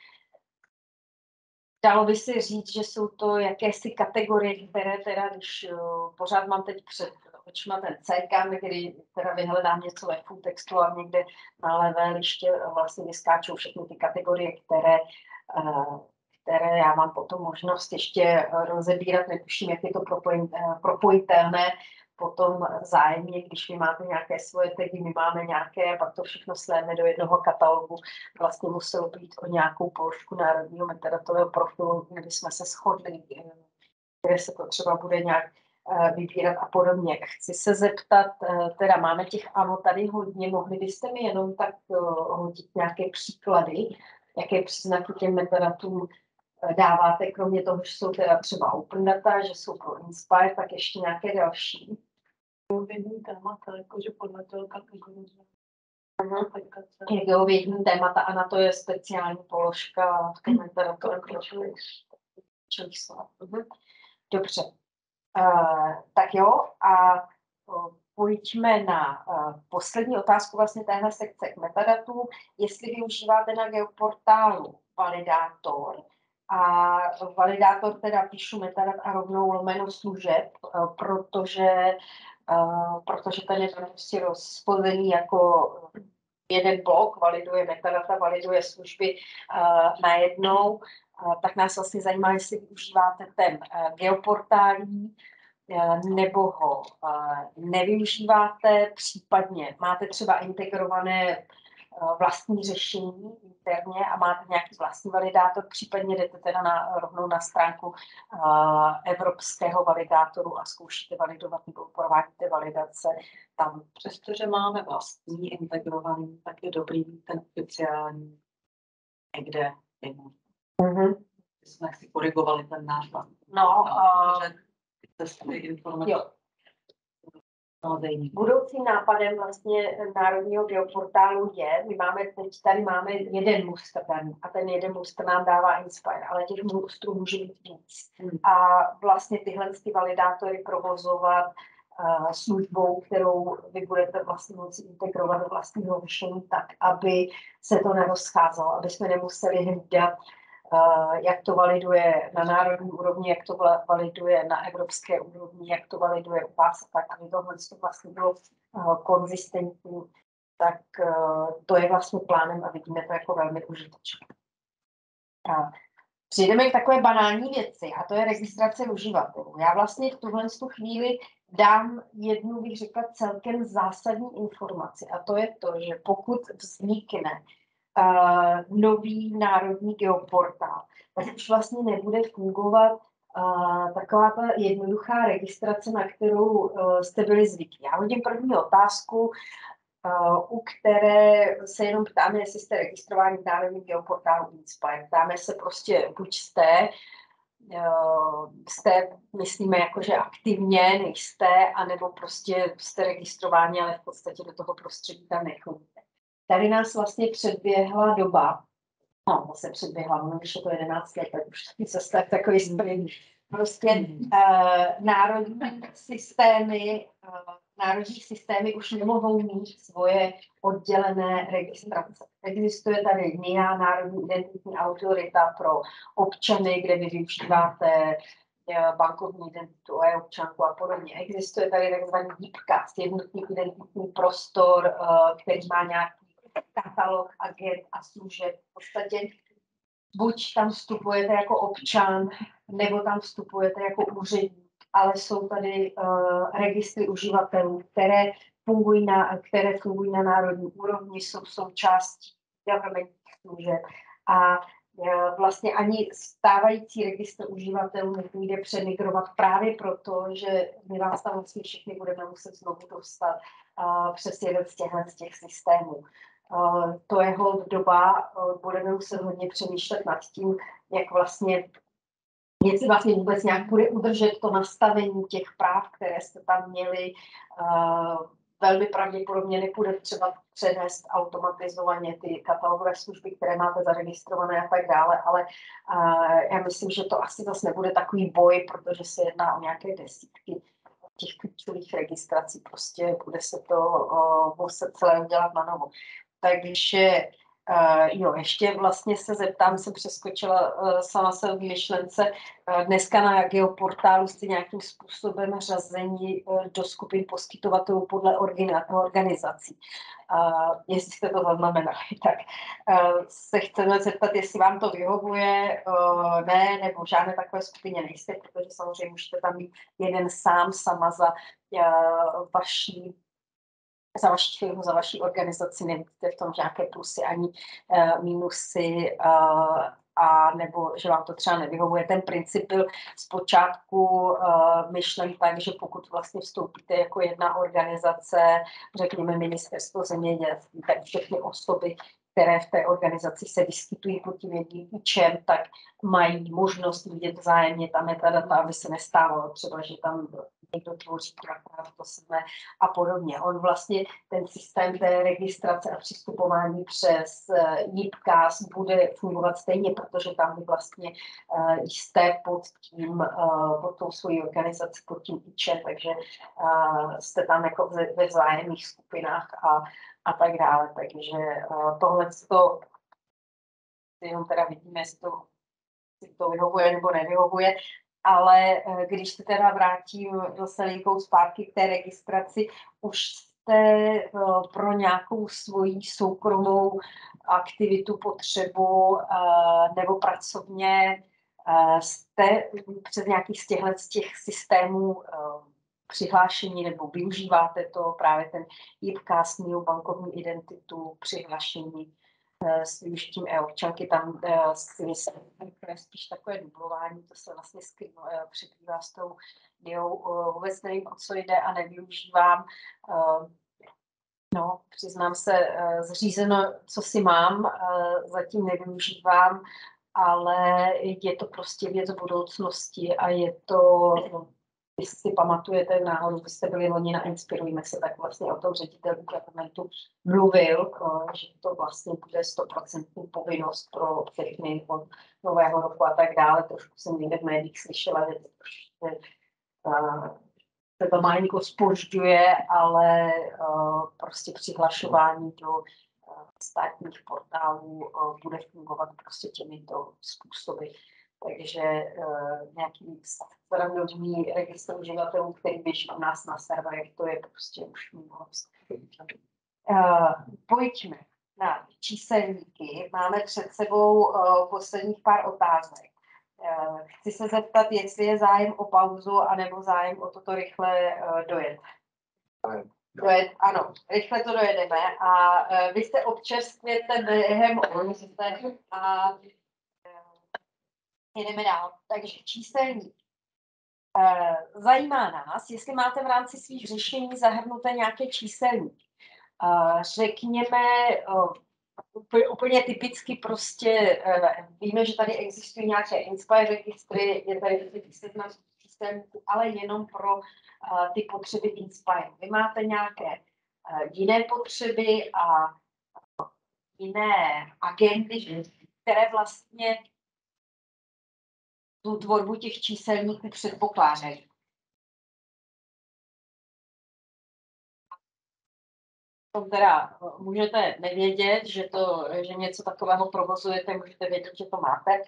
Dalo by se říct, že jsou to jakési kategorie, které teda, když uh, pořád mám teď před očima ten C K, kdy teda vyhledám něco ve full textu a někde na levé liště vlastně vyskáčou všechny ty kategorie, které, uh, které já mám potom možnost ještě rozebírat, netuším, jak je to propojitelné potom vzájemně, když vy máte nějaké svoje tagy, my máme nějaké, a pak to všechno sléme do jednoho katalogu. Vlastně muselo být o nějakou položku národního metadatového profilu, kde jsme se shodli, kde se to třeba bude nějak vybírat a podobně. Chci se zeptat, teda máme těch ano tady hodně, mohli byste mi jenom tak hodit nějaké příklady, jaké příznaky těm metadatům dáváte, kromě toho, že jsou teda třeba open data, že jsou pro Inspire, tak ještě nějaké další. Geovědní témata, jakože podle toho kategorie. Geovědní témata a na to je speciální položka v tom metadatu. Dobře. Uh, tak jo, a uh, pojďme na uh, poslední otázku vlastně téhle sekce k metadatům. Jestli využíváte na geoportálu validátor, a validátor teda píšu metadat a rovnou lomeno služeb, uh, protože, uh, protože ten je prostě rozpozený jako jeden blok, validuje metadata, validuje služby uh, najednou. Uh, tak nás vlastně zajímá, jestli využíváte ten uh, geoportální, uh, nebo ho uh, nevyužíváte, případně máte třeba integrované uh, vlastní řešení interně a máte nějaký vlastní validátor, případně jdete teda na, rovnou na stránku uh, evropského validátoru a zkoušíte validovat nebo provádíte validace tam. Přestože máme vlastní integrovaný, tak je dobrý ten oficiální někde mimo. Mm-hmm. Jsme si korigovali ten náš vlastní. No, uh, testy informace. Jo. Budoucím nápadem vlastně národního geoportálu je, my máme teď tady máme jeden muster daný a ten jeden muster nám dává Inspire, ale těch mustrů může být víc. A vlastně tyhle ty validátory provozovat uh, službou, kterou vy budete vlastně moci integrovat do vlastního řešení tak, aby se to nerozcházelo, aby jsme nemuseli hlídat, Uh, jak to validuje na národní úrovni, jak to validuje na evropské úrovni, jak to validuje u vás, tak aby tohle to vlastně bylo uh, konzistentní, tak uh, to je vlastně plánem a vidíme to jako velmi užitečné. Uh, Přijdeme k takové banální věci a to je registrace uživatelů. Já vlastně v tuhle chvíli dám jednu, bych řekla, celkem zásadní informaci a to je to, že pokud vznikne Uh, nový národní geoportál, tak už vlastně nebude fungovat uh, taková ta jednoduchá registrace, na kterou uh, jste byli zvyklí. Já hodím první otázku, uh, u které se jenom ptáme, jestli jste registrováni v národním geoportálu Inspire. Ptáme se prostě, buď jste, uh, jste, myslíme jako, že aktivně nejste, anebo prostě jste registrováni, ale v podstatě do toho prostředí tam nechodíte. Tady nás vlastně předběhla doba, no, zase předběhla, no, když je to jedenáct let, tak už se tak takový sprint. Prostě uh, národní systémy, uh, národní systémy už nemohou mít svoje oddělené registrace. Existuje tady N I A, Národní identitní autorita pro občany, kde vy využíváte bankovní identitu, e-občanku a podobně. Existuje tady takzvaný DeepCast, jednotný identitní prostor, který má nějaký katalog agent a služeb. V podstatě buď tam vstupujete jako občan, nebo tam vstupujete jako úředník, ale jsou tady uh, registry uživatelů, které fungují na, které fungují na národní úrovni, jsou součástí governmentních služeb a uh, vlastně ani stávající registr uživatelů nepůjde přemigrovat právě proto, že my vás tam vlastně všichni budeme muset znovu dostat uh, přes jeden z těchto z těch systémů. Uh, to je hold doba, uh, budeme muset hodně přemýšlet nad tím, jak vlastně, jestli vlastně vůbec nějak bude udržet to nastavení těch práv, které jste tam měli. Uh, velmi pravděpodobně nepůjde třeba přenést automatizovaně ty katalogové služby, které máte zaregistrované a tak dále, ale uh, já myslím, že to asi zase nebude takový boj, protože se jedná o nějaké desítky těch klíčových registrací, prostě bude se to uh, muset celé udělat na novo. Takže Uh, jo, ještě vlastně se zeptám, jsem přeskočila uh, sama se v myšlence. Uh, dneska na geoportálu jste nějakým způsobem řazení uh, do skupin poskytovatelů podle orgina, organizací. Uh, jestli jste to zaznamenali, tak uh, se chceme zeptat, jestli vám to vyhovuje, uh, ne, nebo žádné takové skupině nejste, protože samozřejmě můžete tam být jeden sám, sama za uh, vaší za vaši firmu, za vaši organizaci, nevidíte v tom nějaké plusy ani uh, mínusy, uh, a nebo že vám to třeba nevyhovuje. Ten princip byl zpočátku uh, myšlen tak, že pokud vlastně vstoupíte jako jedna organizace, řekněme ministerstvo zemědělství, tak všechny osoby, které v té organizaci se vyskytují pod tím jedním účem, tak mají možnost vidět vzájemně ta metadata, aby se nestávalo třeba, že tam někdo tvoří dvakrát to samé a podobně. On vlastně ten systém té registrace a přistupování přes JIPCAS bude fungovat stejně, protože tam vy vlastně uh, jste pod tím, uh, pod tou svojí organizací, pod tím účem, takže uh, jste tam jako ve, ve vzájemných skupinách a, a tak dále. Takže uh, tohle to jenom teda vidíme, jestli to, jestli to vyhovuje nebo nevyhovuje. Ale když se teda vrátím zase linkou zpátky k té registraci, už jste pro nějakou svoji soukromou aktivitu, potřebu nebo pracovně jste přes nějaký z těchto z těch systémů přihlášení nebo využíváte to právě ten JIPCAS, bankovní identitu, přihlášení s využitím e-občanky, tam si myslím, že spíš takové dublování, to se vlastně překrývá s tou diou. Vůbec nevím, o co jde a nevyužívám. No, přiznám se, zřízeno, co si mám, zatím nevyužívám, ale je to prostě věc budoucnosti a je to, jestli si pamatujete, náhodou byste byli loni na Inspirujme se, tak vlastně o tom ředitel departamentu mluvil, že to vlastně bude sto procent povinnost pro všechny od nového roku a tak dále. Trošku jsem někde v médiích slyšela, že to, že, uh, se to malinko zpožďuje, ale uh, prostě přihlašování do uh, státních portálů uh, bude fungovat prostě těmito způsoby. Takže uh, nějaký staronový registr uživatelů, který běží u nás na serverech, to je prostě už minulost. Uh, pojďme na číselníky. Máme před sebou uh, posledních pár otázek. Uh, chci se zeptat, jestli je zájem o pauzu, anebo zájem o toto rychle uh, dojet. Dojet, ano, rychle to dojedeme a uh, vy se občerstvujete během a uh, jedeme dál. Takže číselník. Uh, zajímá nás, jestli máte v rámci svých řešení zahrnuté nějaké číselníky. Uh, řekněme, uh, úplně, úplně typicky prostě uh, víme, že tady existují nějaké Inspire registry, je tady seznam číselníků, ale jenom pro uh, ty potřeby Inspire. Vy máte nějaké uh, jiné potřeby a uh, jiné agendy, které vlastně tu tvorbu těch číselníků předpokládají. To teda můžete nevědět, že, to, že něco takového provozujete, můžete vědět, že to máte.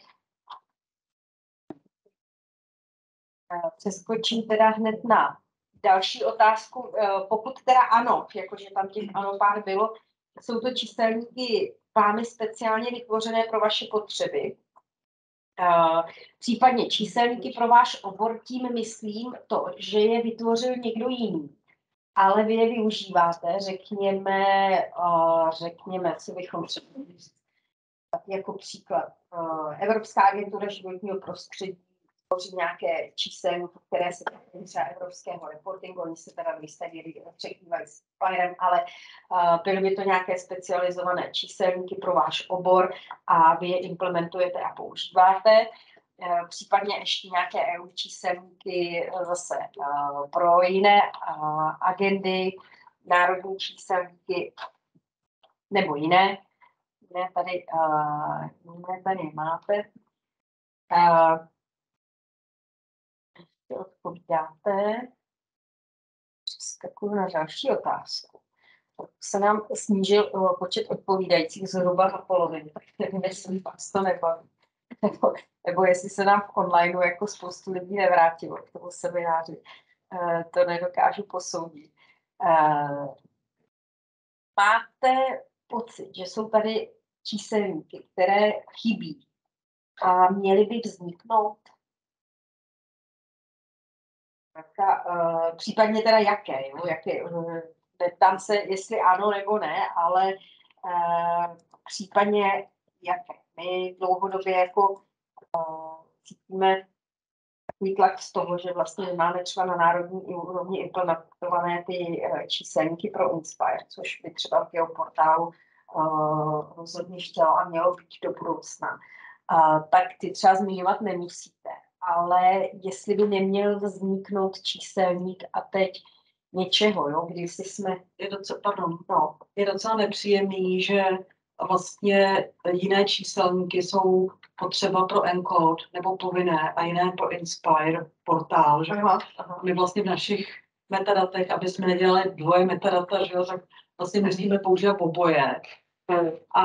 Přeskočím teda hned na další otázku. Pokud teda ano, jakože tam těch ano pár bylo, jsou to číselníky vámi speciálně vytvořené pro vaše potřeby. Uh, případně číselníky pro váš obor, tím myslím to, že je vytvořil někdo jiný, ale vy je využíváte, řekněme, uh, řekněme, co bychom třeba jako příklad. Uh, Evropská agentura životního prostředí tvoří nějaké číselníky, které se týkají třeba evropského reportingu, oni se teda výstavili překrývají s Inspirem, ale uh, byly by to nějaké specializované číselníky pro váš obor a vy je implementujete a používáte. Uh, případně ještě nějaké E U číselníky zase uh, pro jiné uh, agendy, národní číselníky nebo jiné. Jiné tady, uh, jiné tady máte. Uh, odpovídáte. Přeskakuju na další otázku. se nám snížil uh, počet odpovídajících zhruba na polovinu. Tak nevím, jestli vás to nebaví. Nebo, nebo jestli se nám v onlineu jako spoustu lidí nevrátilo k tomu semináři. Uh, to nedokážu posoudit. Uh, máte pocit, že jsou tady číselníky, které chybí a měly by vzniknout? Taká, uh, případně teda jaké, jo? Jaké uh, neptám se, jestli ano nebo ne, ale uh, případně jaké. My dlouhodobě jako uh, cítíme takový tlak z toho, že vlastně nemáme třeba na národní úrovni implementované ty uh, číselníky pro Inspire, což by třeba v geoportálu uh, rozhodně chtělo a mělo být do budoucna. Uh, tak ty třeba zmiňovat nemusíte. Ale jestli by neměl vzniknout číselník a teď něčeho, jo, když jsme... Je docela, pardon, no, je docela nepříjemný, že vlastně jiné číselníky jsou potřeba pro Encode nebo povinné a jiné pro Inspire portál, že? Aha, aha. My vlastně v našich metadatech, aby jsme nedělali dvoje metadata, že jo, tak vlastně musíme používat oboje. Hmm. A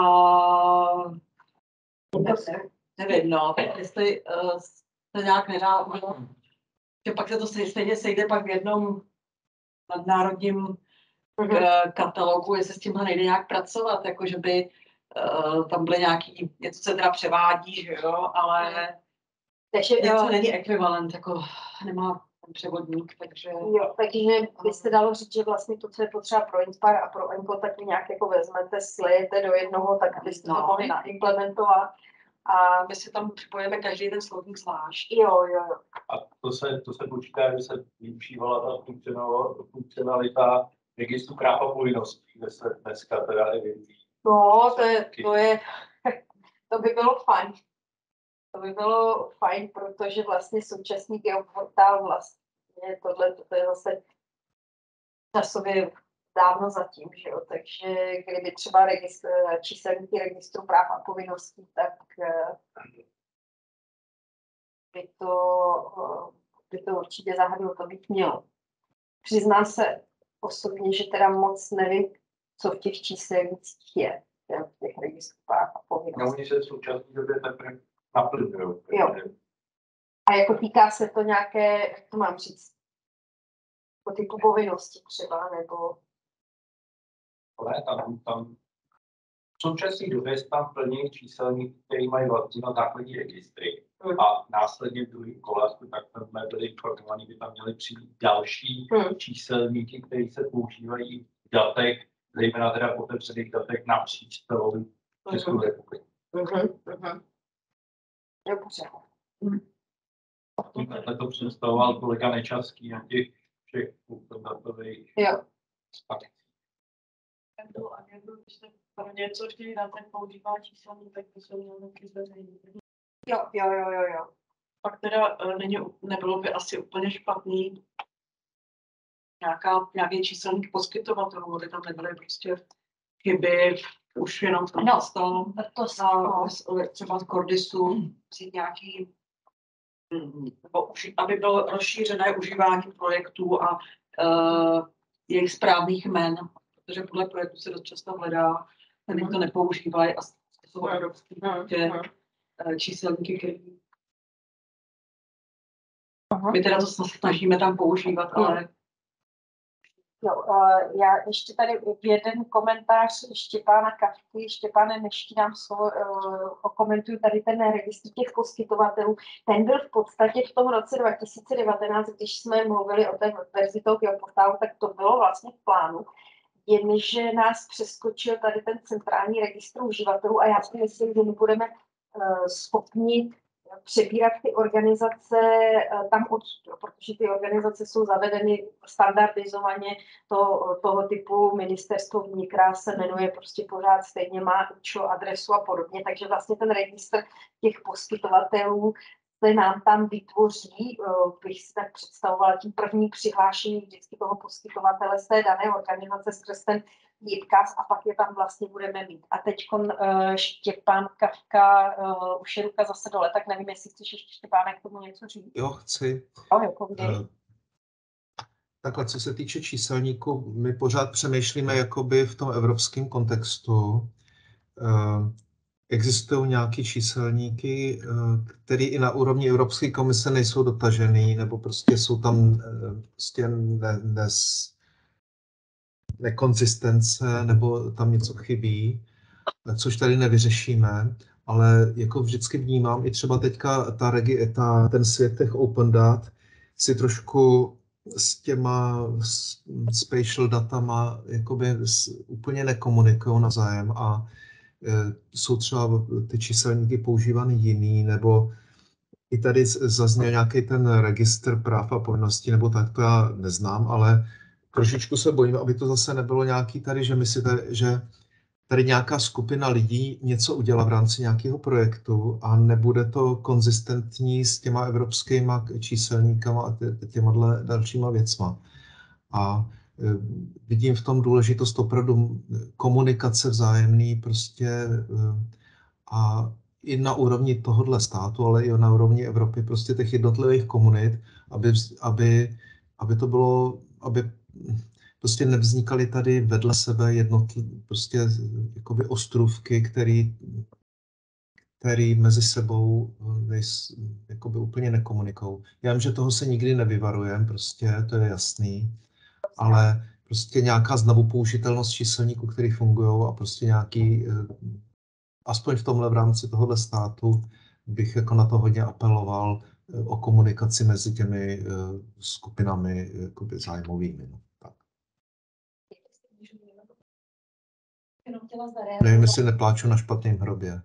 nevím, nevím, no, tak jestli uh, to nějak nedá, že pak se to stejně sejde pak v jednom nadnárodním uh, katalogu, jestli s tímhle nejde nějak pracovat, jako že by uh, tam byly nějaký, něco se teda převádí, že jo, ale takže, něco jo, není ekvivalent, jako nemá ten převodník, takže... Jo, takže by se dalo říct, že vlastně to, co je potřeba pro Inspire a pro Enco, tak vy nějak jako vezmete, slijete do jednoho, tak abyste No. to mohli naimplementovat. A my si tam připojíme každý ten slovník zvlášť. Jo, jo, jo. A to se, to se počítá, že se využívala ta funkcionalita registru práv a povinností, kde se dneska teda evidují. No, to je, to je, to by bylo fajn. To by bylo fajn, protože vlastně současný geoportál vlastně tohle, to je zase časově dávno zatím, že jo, takže kdyby třeba registr, číselníky registru práv a povinností, tak by to, by to určitě zahrnuto to být mělo. Přiznám se osobně, že teda moc nevím, co v těch číselnících je, v těch registrů práv a povinností. No, oni se v současné době teprve naplňují. Jo. A jako týká se to nějaké, jak to mám říct, po typu povinnosti třeba, nebo... Ale tam, tam v současné době se tam plní číselníky, které mají vazbu na základní registry. Hmm. A následně v druhém kole, tak jsme byli informovaní, by tam měli přijít další hmm. číselníky, které se používají v datech, zejména teda v otevřených datech napříč celou Českou hmm. republiku. Hmm. Dobře. Hmm. Takhle to představoval kolega Nečaský na těch všech datových akcích. A někdo, když se pro něco chtějí dát, tak používá číselník, tak to jsou nějaké zveřejnění. Jo, jo, jo, jo, jo. Pak teda není, nebylo by asi úplně špatný nějaká, nějaký číselník poskytovatelů, aby tam nebyly prostě chyby, už jenom tam no, stalo. To no, třeba z Cordisu vzít nějaký, nebo už, aby bylo rozšířené užívání projektů a uh, jejich správných jmen, protože podle projektu se dost často hledá, který to nepoužívají a jsou evropské číselníky, který my teda to snažíme tam používat, ale... Jo, uh, já ještě tady jeden komentář Štěpána Kafky. Štěpáne, než ti dám slovo, uh, okomentuju tady ten registr těch poskytovatelů. Ten byl v podstatě v tom roce dva tisíce devatenáct, když jsme mluvili o té verzi toho geoportálu, tak to bylo vlastně v plánu. Jenže nás přeskočil tady ten centrální registr uživatelů a já si myslím, že my budeme uh, schopni přebírat ty organizace uh, tam odsud, protože ty organizace jsou zavedeny standardizovaně to, toho typu. Ministerstvo vnitra se jmenuje prostě pořád stejně, má účel, adresu a podobně, takže vlastně ten registr těch poskytovatelů se nám tam vytvoří, bych si tak představovala, tím první přihlášení vždycky toho poskytovatele z té dané organizace skrz ten výkaz a pak je tam vlastně budeme mít. A teď uh, Štěpán Kafka, uh, už je ruka zase dole, tak nevím, jestli chceš ještě Štěpáne k tomu něco říct. Jo, chci. Oh, jako uh, takhle, co se týče číselníku, my pořád přemýšlíme jakoby v tom evropském kontextu. Existují nějaké číselníky, které i na úrovni Evropské komise nejsou dotažený, nebo prostě jsou tam prostě ne, nes, nekonzistence, nebo tam něco chybí, což tady nevyřešíme, ale jako vždycky vnímám i třeba teďka ta, regi, ta, ten svět těch open dat si trošku s těma spatial datama jakoby úplně nekomunikují navzájem a jsou třeba ty číselníky používány jiný, nebo i tady zazněl nějaký ten registr práv a povinností, nebo tak, to já neznám, ale trošičku se bojím, aby to zase nebylo nějaký tady, že my si tady, že tady nějaká skupina lidí něco udělá v rámci nějakého projektu a nebude to konzistentní s těma evropskýma číselníkama a tě, těma dalšíma věcma. A vidím v tom důležitost opravdu komunikace vzájemný prostě a i na úrovni tohohle státu, ale i na úrovni Evropy, prostě těch jednotlivých komunit, aby, aby, aby to bylo, aby prostě nevznikaly tady vedle sebe jednotlivé prostě jakoby ostrůvky, který, který mezi sebou nejs, jakoby úplně nekomunikují. Já vím, že toho se nikdy nevyvarujeme, prostě to je jasný, ale prostě nějaká znovu použitelnost číselníků, který fungují a prostě nějaký, aspoň v tomhle v rámci tohohle státu bych jako na to hodně apeloval o komunikaci mezi těmi skupinami jakoby zájmovými. No. Tak. Nevím, jestli nepláču na špatném hrobě.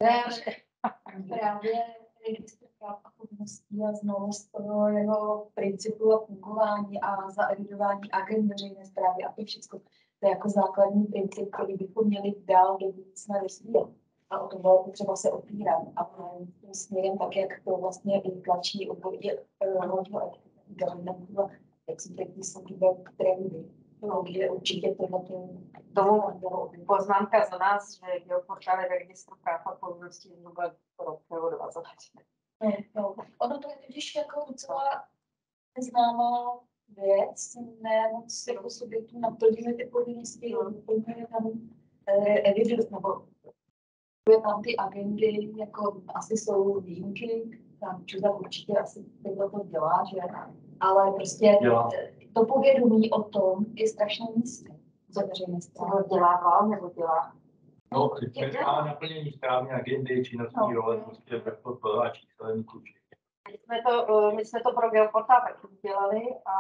Právě registr práv a povinností a znalost toho jeho principu a fungování a zaevidování agend veřejné správy a to všechno. To je jako základní princip, který bychom měli dál do budoucna rozvíjet. A o tom bylo potřeba se opírat. A tím směrem tak, jak to vlastně i tlačí obvodě hlavního governmentu, jak jsem teď myslím, trendy. No, kde určitě tohle tomu poznámka za nás, že geoportál je registr práv a povinností zhruba pro dvacet let. No, no. Ono to je totiž jako docela neznámá věc, ne moc jako subjektů naplňuje ty povinnosti, naplňuje tam evidence, nebo tam ty agendy, jako asi jsou výjimky, tam Čuza určitě asi tohle to dělá, že? Ale prostě dělá. To povědomí o tom je strašně nízké. Co veřejné strany dělá vám nebo dělá? No, dělá naplnění správné agendy, činnostní no. role, prostě vrchol a číselníků. My jsme to, my jsme to pro geoportál taky dělali a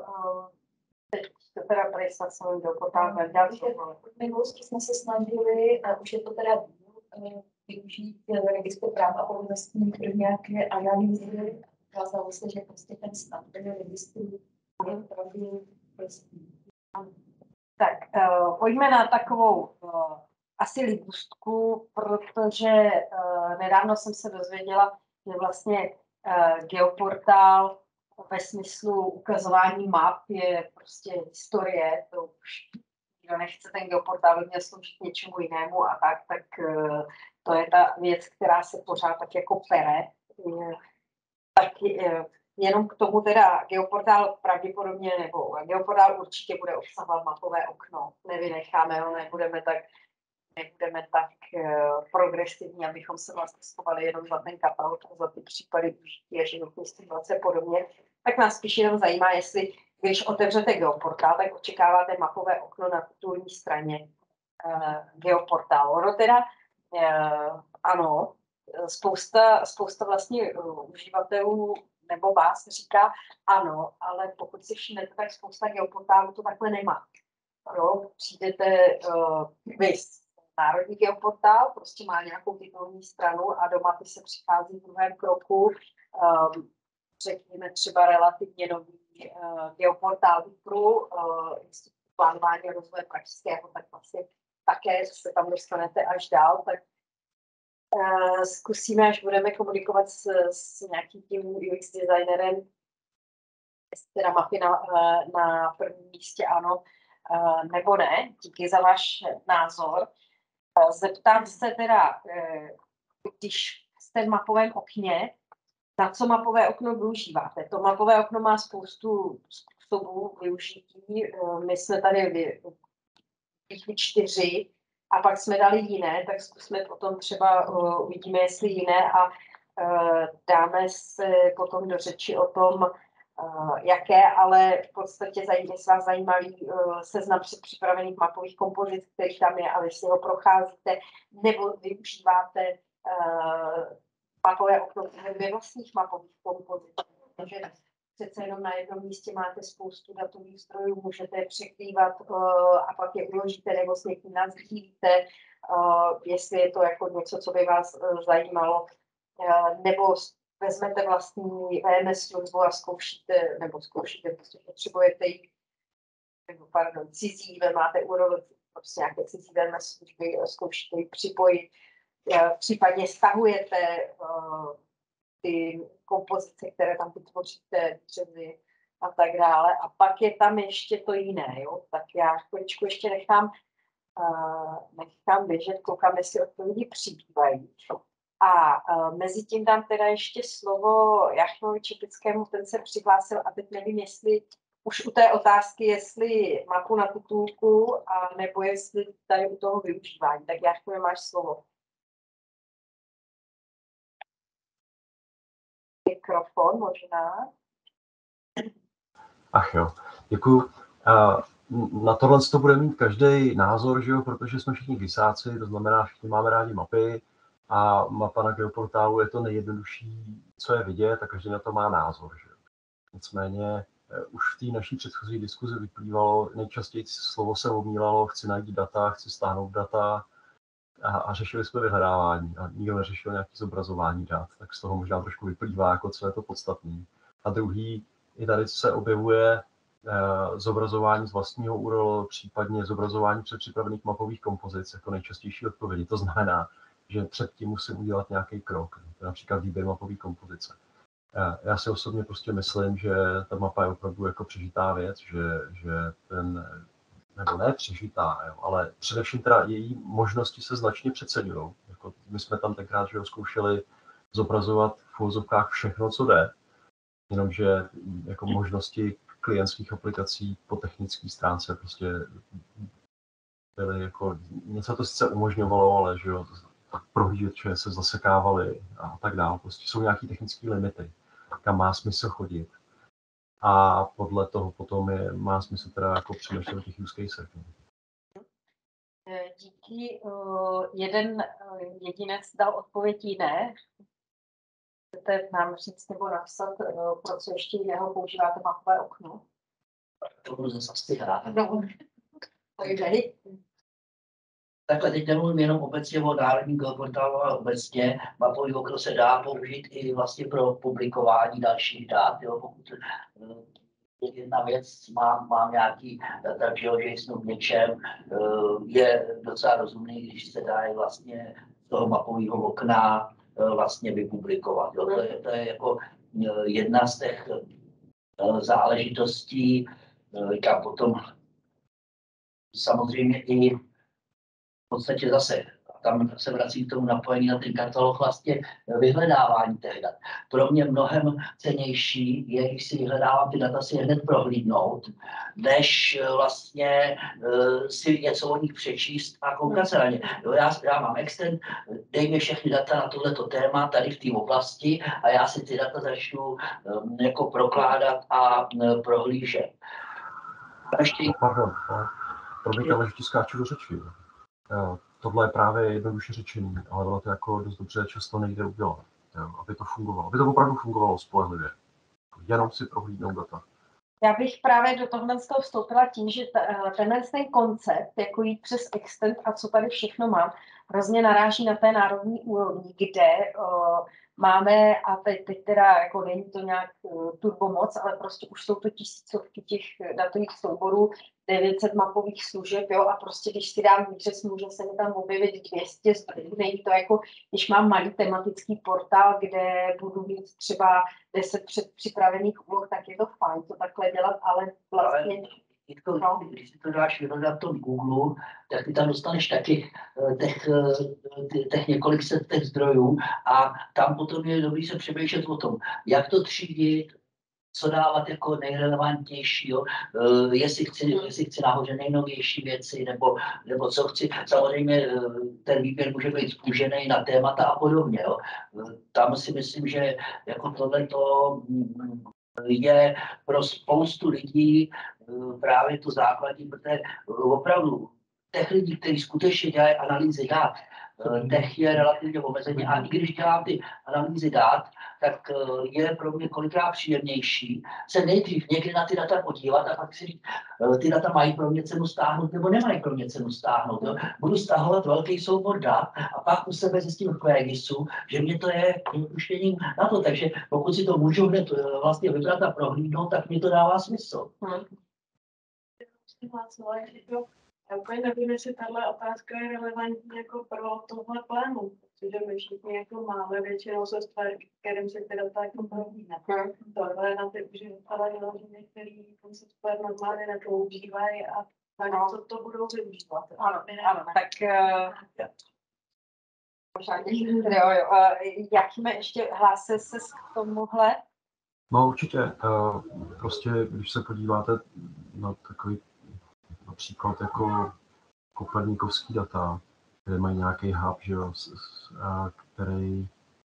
teď to teda tady snad jsem geoportál další. V minulosti jsme se snažili, a už je to teda využít registr práv a povinností pro nějaké analýzy. Ukázalo se, že prostě ten stav ten registru je opravdu prostý. Tak, uh, pojďme na takovou uh, asi libůstku, protože uh, nedávno jsem se dozvěděla, že vlastně uh, geoportál ve smyslu ukazování map je prostě historie, to už kdo nechce ten geoportál, by měl sloužit něčemu jinému a tak, tak uh, to je ta věc, která se pořád tak jako pere. Uh, tak uh, jenom k tomu teda geoportál pravděpodobně, nebo geoportál určitě bude obsahovat mapové okno. Nevynecháme ho, nebudeme tak, nebudeme tak uh, progresivní, abychom se vlastně schovali jenom za ten katalog a za ty případy užití a životní situace podobně. Tak nás spíš jenom zajímá, jestli když otevřete geoportál, tak očekáváte mapové okno na titulní straně uh, geoportálu. Ono teda, uh, ano, spousta, spousta vlastně uh, uživatelů nebo vás říká ano, ale pokud si všimnete, tak spousta geoportálů to takhle nemá. Jo, přijdete uh, vys, národní geoportál, prostě má nějakou titulní stranu a do mapy se přichází v druhém kroku, um, řekněme třeba relativně nový uh, geoportál Vipru, uh, Institut plánování a rozvoje pražského, tak vlastně také se tam dostanete až dál, tak Uh, zkusíme, až budeme komunikovat s, s nějakým tím U X designerem, jestli teda mapy na, na prvním místě ano, uh, nebo ne. Díky za váš názor. Uh, zeptám se teda, uh, když jste v mapovém okně, na co mapové okno využíváte? To mapové okno má spoustu způsobů využití. My jsme tady vy, čtyři a pak jsme dali jiné, tak zkusme potom třeba, uvidíme, jestli jiné a dáme se potom do řeči o tom, jaké, ale v podstatě zajímavé, jestli vás zajímavý seznam připravených mapových kompozic, který tam je, ale jestli ho procházíte nebo využíváte mapové okno ve vlastních mapových kompozic. Takže přece jenom na jednom místě máte spoustu datových zdrojů, můžete je překrývat a pak je uložíte nebo s někým nasdílíte, jestli je to jako něco, co by vás zajímalo, nebo vezmete vlastní V M S službu a zkoušíte, nebo zkoušíte, prostě potřebujete ji, nebo pardon, cizí, máte úroveň, prostě nějaké cizí V M S služby, zkoušíte ji připojit, případně stahujete ty kompozice, které tam vytvoříte, dřevy a tak dále. A pak je tam ještě to jiné, jo? Tak já chviličku ještě nechám, uh, nechám běžet, koukám, jestli odpovědi přibývají. A uh, mezi tím dám teda ještě slovo Jachimovi Čepickému, ten se přihlásil a teď nevím, jestli už u té otázky, jestli mapu na titulku, a nebo jestli tady u toho využívání. Tak Jachimovi, máš slovo. Mikrofon možná. Ach jo, děkuju. Na tohle to bude mít každý názor, že jo, protože jsme všichni gisáci, to znamená, všichni máme rádi mapy a mapa na geoportálu je to nejjednodušší, co je vidět a každý na to má názor, že jo. Nicméně už v té naší předchozí diskuzi vyplývalo, nejčastěji slovo se omílalo, chci najít data, chci stáhnout data, A, a řešili jsme vyhledávání a nikdo neřešil nějaké zobrazování dat, tak z toho možná trošku vyplývá, jako co je to podstatný. A druhý, i tady se objevuje eh, zobrazování z vlastního U R L, případně zobrazování předpřipravených mapových kompozic jako nejčastější odpovědi. To znamená, že předtím musím udělat nějaký krok, například výběr mapové kompozice. Eh, já si osobně prostě myslím, že ta mapa je opravdu jako přežitá věc, že, že ten nebo ne přežitá, jo, ale především teda její možnosti se značně přeceňují. Jako my jsme tam tenkrát, že ho zkoušeli zobrazovat v uvozovkách všechno, co jde, jenomže jako možnosti klientských aplikací po technické stránce prostě byly jako, něco to sice umožňovalo, ale že jo, prohlížeče se zasekávaly a tak dále. Prostě jsou nějaké technické limity, kam má smysl chodit. A podle toho potom je, má smysl teda jako přemýšlet o těch use casech. Díky. Jeden jedinec dal odpověď jiné. Chcete nám říct nebo napsat, pro co ještě jiného používáte mapové okno? To budu zase asi hrát. No, takže. Takhle teď nemluvím jenom obecně o národním geoportálu, ale obecně mapový okno se dá použít i vlastně pro publikování dalších dat. Jo, pokud jedna věc, mám, mám nějaký data GeoJSON v něčem, je docela rozumný, když se dá vlastně z toho mapového okna vlastně vypublikovat. Jo. To, je, to je jako jedna z těch záležitostí, říkám potom samozřejmě i v podstatě zase, tam se vrací k tomu napojení na ten katalog, vlastně vyhledávání těch dat. Pro mě mnohem cenější je, když si vyhledávám ty data, si je hned prohlídnout, než vlastně uh, si něco o nich přečíst a koukat se na ně. Jo, já, já mám extend, dej mi všechny data na tohleto téma tady v té oblasti a já si ty data začnu um, jako prokládat a um, prohlížet. Ještě... Pardon, promiňte, ale že ti skáču do řeči. Jo, tohle je právě jednoduše řečený, ale ono to jako dost dobře často nejde udělat, jo, aby to fungovalo. Aby to opravdu fungovalo spolehlivě. Jenom si prohlídnout data. Já bych právě do tohle z toho vstoupila tím, že tenhle ten koncept, jako jít přes extend a co tady všechno mám, hrozně naráží na té národní úrovni, kde uh, máme, a teď, teď teda jako není to nějak uh, turbomoc, ale prostě už jsou to tisícovky těch datových souborů, devět set mapových služeb, jo, a prostě když si dám výřez, může se mi tam objevit dvě stě zdrojů. Není to jako, když mám malý tematický portál, kde budu mít třeba deset předpřipravených úloh, tak je to fajn to takhle dělat, ale vlastně... Ale, no. Když si to dáš vyhledat v tom Google, tak ty tam dostaneš taky těch, těch několik set těch zdrojů a tam potom je dobrý se přemýšlet o tom, jak to třídit, co dávat jako nejrelevantnější, jo? Uh, jestli, chci, jestli chci nahoře nejnovější věci, nebo, nebo co chci. Samozřejmě uh, ten výběr může být zúžený na témata a podobně. Jo? Uh, tam si myslím, že jako tohleto um, je pro spoustu lidí uh, právě to základní, protože uh, opravdu těch lidí, kteří skutečně dělají analýzy dat, těch je relativně omezeně. A i když dělám ty analýzy dat, tak je pro mě kolikrát příjemnější se nejdřív někdy na ty data podívat a pak si říct, ty data mají pro mě cenu stáhnout nebo nemají pro mě cenu stáhnout. Jo. Budu stahovat velký soubor dat a pak u sebe zjistím v Quigisu, že mě to je vypuštěním na to. Takže pokud si to můžu hned vlastně vybrat a prohlídnout, tak mi to dává smysl. Hmm. Já úplně nevím, jestli tahle otázka je relevantní jako pro tohle plénu, protože my všichni jako máme většinou software, kterým se ty data jako prohlídne. Tohle na ty uživatele vyloženě, který ten software normálně nepoužívají a tak no. Co to budou využívat. Ano, ano, tak uh, jo, jo. Uh, jak jsme ještě hlásil se k tomuhle? No určitě. Uh, prostě, když se podíváte na takový například jako koperníkovský data, které mají nějaký hub, že jo, který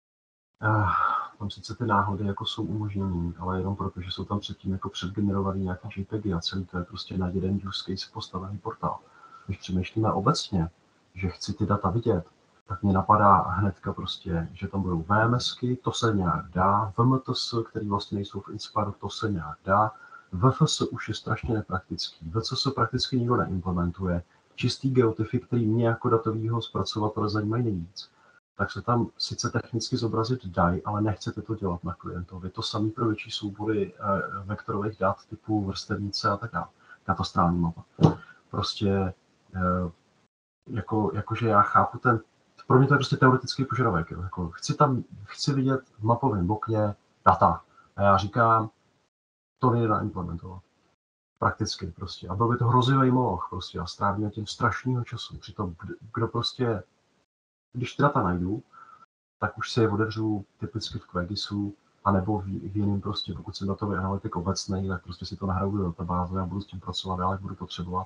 tam sice ty náhody jako jsou umožněný, ale jenom proto, že jsou tam předtím jako předgenerovaný nějaký JPEGy a celý to je prostě na jeden use case postavený portál. Když přemýšlíme obecně, že chci ty data vidět, tak mě napadá hnedka prostě, že tam budou VMSky, to se nějak dá, V M T S, který vlastně nejsou v Inspiru, to se nějak dá, V F S už je strašně nepraktický, V C S prakticky nikdo neimplementuje, čistý geotify, který mě jako datovýho zpracovatele zajímají nejvíc, tak se tam sice technicky zobrazit dají, ale nechcete to dělat na klientovi. To samé pro větší soubory eh, vektorových dat typu vrstevnice a tak dále, katastrální mapa. Prostě eh, jako, jakože já chápu ten, pro mě to je prostě teoretický požadavek. Jako, chci tam, chci vidět v mapovém okně data. A já říkám, to nejde naimplementovat. Prakticky prostě. A byl by to hrozivý moloch prostě a strávíme tím strašného času. Přitom, kdo prostě, když ty data najdu, tak už si je otevřu typicky v Quigisu, anebo v, v jiném prostě, pokud jsem datový analytik obecnej, tak prostě si to nahraju do databáze a budu s tím pracovat dál, jak budu potřebovat.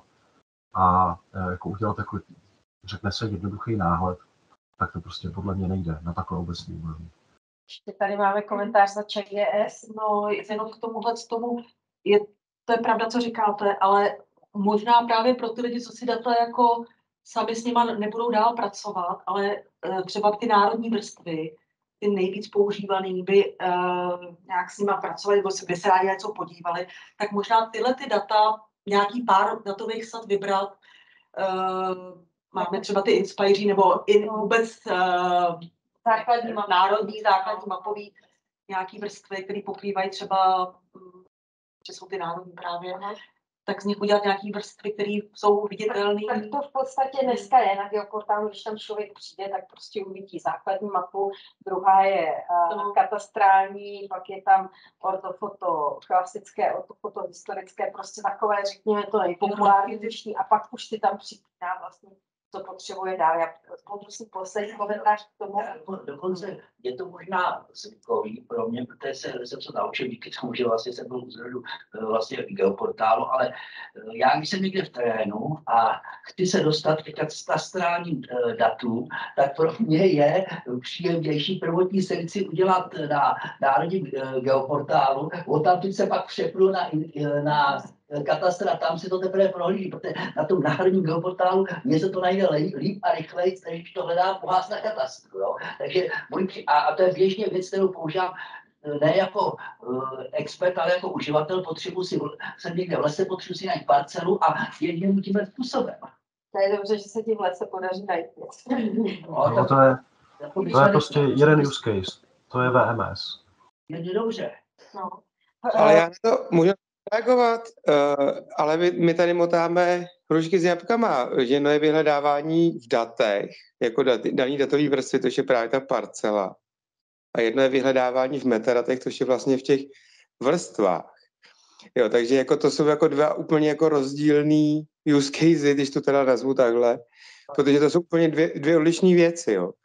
A e, jako udělat takový, řekne se, jednoduchý náhled, tak to prostě podle mě nejde na takové obecný úrovni. Ještě tady máme komentář za ČGS. No, jenom k tomuhle z tomu, je, to je pravda, co říkáte, ale možná právě pro ty lidi, co si data jako sami s nima nebudou dál pracovat, ale uh, třeba ty národní vrstvy, ty nejvíc používaný, by uh, nějak s nima pracovali, nebo by se rádi něco podívali, tak možná tyhle ty data, nějaký pár datových sad vybrat, uh, máme třeba ty Inspiry, nebo i vůbec uh, základní map, národní, základní mapový, nějaký vrstvy, které pokrývají třeba, že jsou ty národní právě, tak z nich udělat nějaký vrstvy, které jsou viditelné. Tak, tak to v podstatě dneska je na geoportálu, když tam člověk přijde, tak prostě uvidí základní mapu, druhá je uh, no. katastrální, pak je tam ortofoto klasické, ortofoto historické, prostě takové, řekněme, to nejpopulárnější a pak už si tam připíná vlastně, co potřebuje dál. Já budu si poslední komentář k tomu. Dokonce je to možná zvykový pro mě, protože se, jsem se naučil díky tomu, že vlastně jsem byl u zrodu vlastně geoportálu, ale já když jsem někde v terénu a chci se dostat k katastrálním datům, tak pro mě je příjemnější prvotní selekci udělat na národním geoportálu, odtamtud se pak přepnu na, na katastr a tam si to teprve prohlíží, protože na tom národním geoportálu mě se to najde líp a rychleji, než když to hledám u vás na katastru. Jo. Takže můj, a, a to je běžně věc, kterou používám ne jako uh, expert, ale jako uživatel. Potřebuji si, jsem někde v lese, potřebuji si najít parcelu a jedním tímhle způsobem. To je dobře, že se ti v lese podaří najít. No, no, to je, to je prostě jeden use case, to je V M S. Je dobře. No. Ale já to můžu reagovat, uh, ale my, my tady motáme hrušky s jabkama, že jedno je vyhledávání v datech, jako dat, daný datový vrstvy, to je právě ta parcela. A jedno je vyhledávání v metadatech, to je vlastně v těch vrstvách. Jo, takže jako to jsou jako dva úplně jako rozdílný use casey, když to teda nazvu takhle, protože to jsou úplně dvě, dvě odlišné věci. Jo.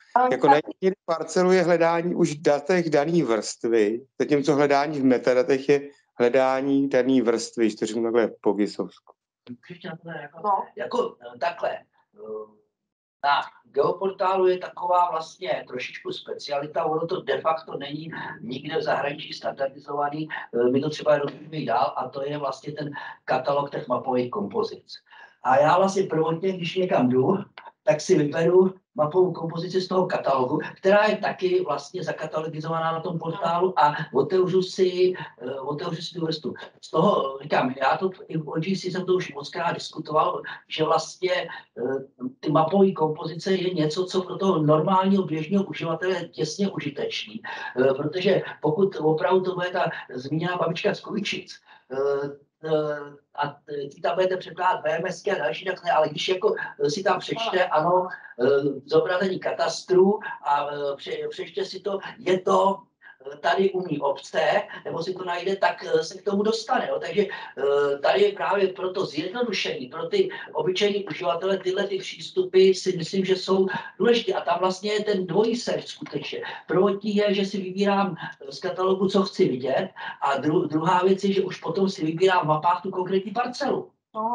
Jako najít někde parcelu je hledání už v datech dané vrstvy, zatímco hledání v metadatech je hledání dané vrstvy, když to řeknu takhle po Gisovsku. Jako, no. jako takhle. Na geoportálu je taková vlastně trošičku specialita, ono to de facto není nikde v zahraničí standardizovaný, my to třeba rozumíme dál a to je vlastně ten katalog těch mapových kompozic. A já vlastně prvotně, když někam jdu, tak si vyberu mapovou kompozici z toho katalogu, která je taky vlastně zakatalogizovaná na tom portálu a otevřu si, uh, otevřu si tu vrstu. Z toho říkám, já to i v O G C jsem to už mockrát diskutoval, že vlastně uh, ty mapové kompozice je něco, co pro toho normálního běžného uživatele je těsně užitečný. Uh, protože pokud opravdu to bude ta zmíněná babička z Kuličic, uh, a ty tam budete překládat V M S ky a další, tak ne, ale když jako si tam přečte, ano, zobrazení katastru a pře, přečte si to, je to tady u mý obce, nebo si to najde, tak se k tomu dostane. Jo. Takže tady je právě pro to zjednodušení, pro ty obyčejní uživatele tyhle ty přístupy si myslím, že jsou důležité. A tam vlastně je ten dvojí search skutečně. Prvotní je, že si vybírám z katalogu, co chci vidět, a dru, druhá věc je, že už potom si vybírám v mapách tu konkrétní parcelu. No,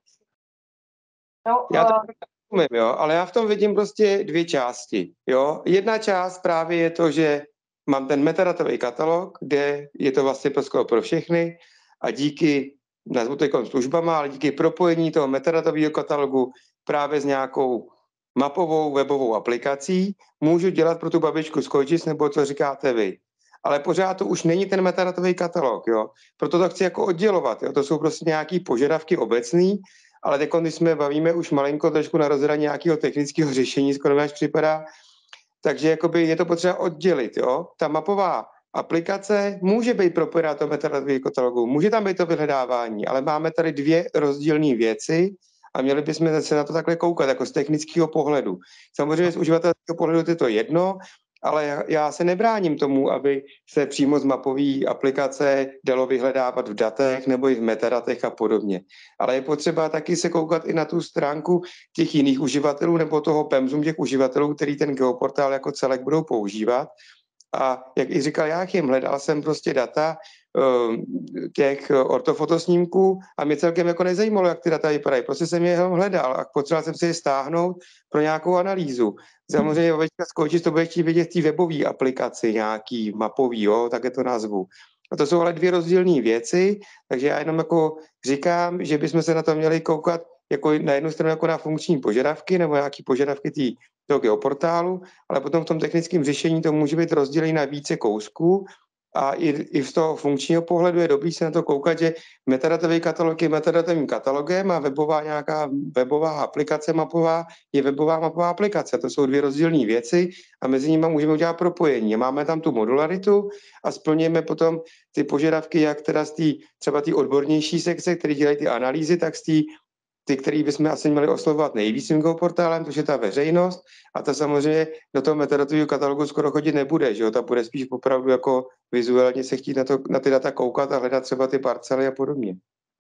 no, já to rozumím, jo, ale já v tom vidím prostě dvě části. Jo. Jedna část právě je to, že mám ten metadatový katalog, kde je to vlastně pro, pro všechny a díky, nazvu to jako službama, ale díky propojení toho metadatového katalogu právě s nějakou mapovou webovou aplikací můžu dělat pro tu babičku z Kojičic, nebo co říkáte vy. Ale pořád to už není ten metadatový katalog, jo. Proto to chci jako oddělovat, jo. To jsou prostě nějaké požadavky obecný, ale teď, když jsme bavíme už malinko trošku na rozhraní nějakého technického řešení, skoro mi až připadá, takže jakoby je to potřeba oddělit, jo. Ta mapová aplikace může být propojená do metadatového katalogu, může tam být to vyhledávání, ale máme tady dvě rozdílné věci a měli bychom se na to takhle koukat, jako z technického pohledu. Samozřejmě z uživatelského pohledu je to jedno, ale já, já se nebráním tomu, aby se přímo z mapové aplikace dalo vyhledávat v datech nebo i v metadatech a podobně. Ale je potřeba taky se koukat i na tu stránku těch jiných uživatelů nebo toho PEMSu těch uživatelů, který ten geoportál jako celek budou používat. A jak i říkal Jáchym, hledal jsem prostě data těch ortofotosnímků a mě celkem jako nezajímalo, jak ty data vypadají. Prostě jsem je hledal a potřeboval jsem si je stáhnout pro nějakou analýzu. Samozřejmě babička z Kojičic to bude chtít vidět v té webové aplikaci, nějaký mapový, jo, tak je to nazvu. A to jsou ale dvě rozdílné věci, takže já jenom jako říkám, že bychom se na to měli koukat jako na jednu stranu jako na funkční požadavky nebo nějaké požadavky tý, toho geoportálu, ale potom v tom technickém řešení to může být rozdělené na více kousků a i, i z toho funkčního pohledu je dobrý se na to koukat, že metadatový katalog je metadatovým katalogem a webová nějaká webová aplikace mapová je webová mapová aplikace. To jsou dvě rozdílné věci a mezi nimi můžeme udělat propojení. Máme tam tu modularitu a splňujeme potom ty požadavky, jak teda z té třeba ty odbornější sekce, které dělají ty analýzy, tak z té ty, který bychom asi měli oslovovat nejvíc tím geoportálem, to je ta veřejnost a ta samozřejmě do toho metadatového katalogu skoro chodit nebude, že jo, ta bude spíš opravdu jako vizuálně se chtít na, to, na ty data koukat a hledat třeba ty parcely a podobně.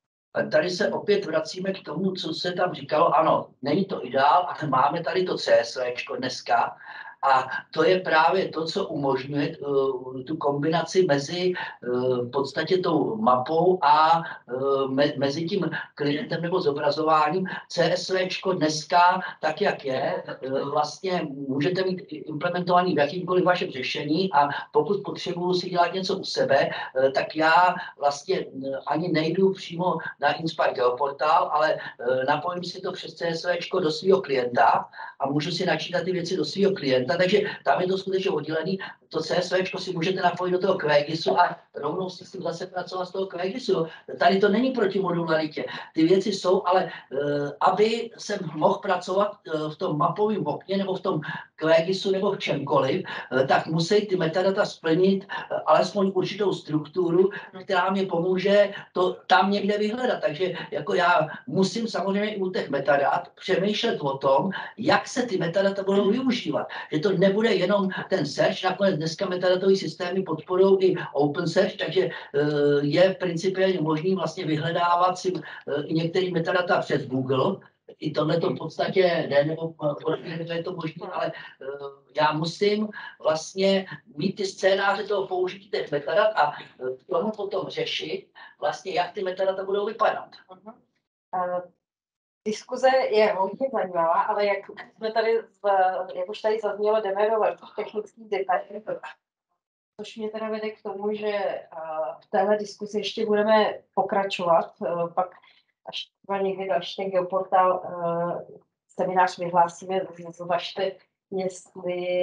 A tady se opět vracíme k tomu, co se tam říkalo, ano, není to ideál, ale máme tady to CSVčko dneska, a to je právě to, co umožňuje uh, tu kombinaci mezi uh, v podstatě tou mapou a uh, me, mezi tím klientem nebo zobrazováním. CSVčko dneska, tak jak je, uh, vlastně můžete mít implementovaný v jakýmkoliv vašem řešení a pokud potřebuju si dělat něco u sebe, uh, tak já vlastně uh, ani nejdu přímo na Inspire Geoportál, ale uh, napojím si to přes CSVčko do svého klienta a můžu si načítat ty věci do svého klienta. Takže tam je to skutečně oddělený. To CSVčko si můžete napojit do toho QGISu a rovnou si s tím zase pracovat z toho QGISu. Tady to není proti modularitě. Ty věci jsou, ale uh, aby jsem mohl pracovat uh, v tom mapovém okně nebo v tom QGISu nebo v čemkoliv, uh, tak musí ty metadata splnit uh, alespoň určitou strukturu, která mě pomůže to tam někde vyhledat. Takže jako já musím samozřejmě i u těch metadat přemýšlet o tom, jak se ty metadata budou využívat. Že to nebude jenom ten search, nakonec dneska metadatové systémy podporují i open search, takže uh, je principiálně možný vlastně vyhledávat si uh, i některé metadata přes Google, i tohle to v podstatě jde, nebo je to možné, ale já musím vlastně mít ty scénáře toho použití těch metadat a k tomu potom řešit vlastně, jak ty metadata budou vypadat. Uh-huh. Uh, diskuze je hodně zajímavá, ale jak jsme tady, jak už tady zaznělo, jdeme do velkých technických detailů, což mě teda vede k tomu, že v téhle diskuzi ještě budeme pokračovat, pak až třeba někdy další ten geoportál seminář vyhlásíme, zvažte, jestli,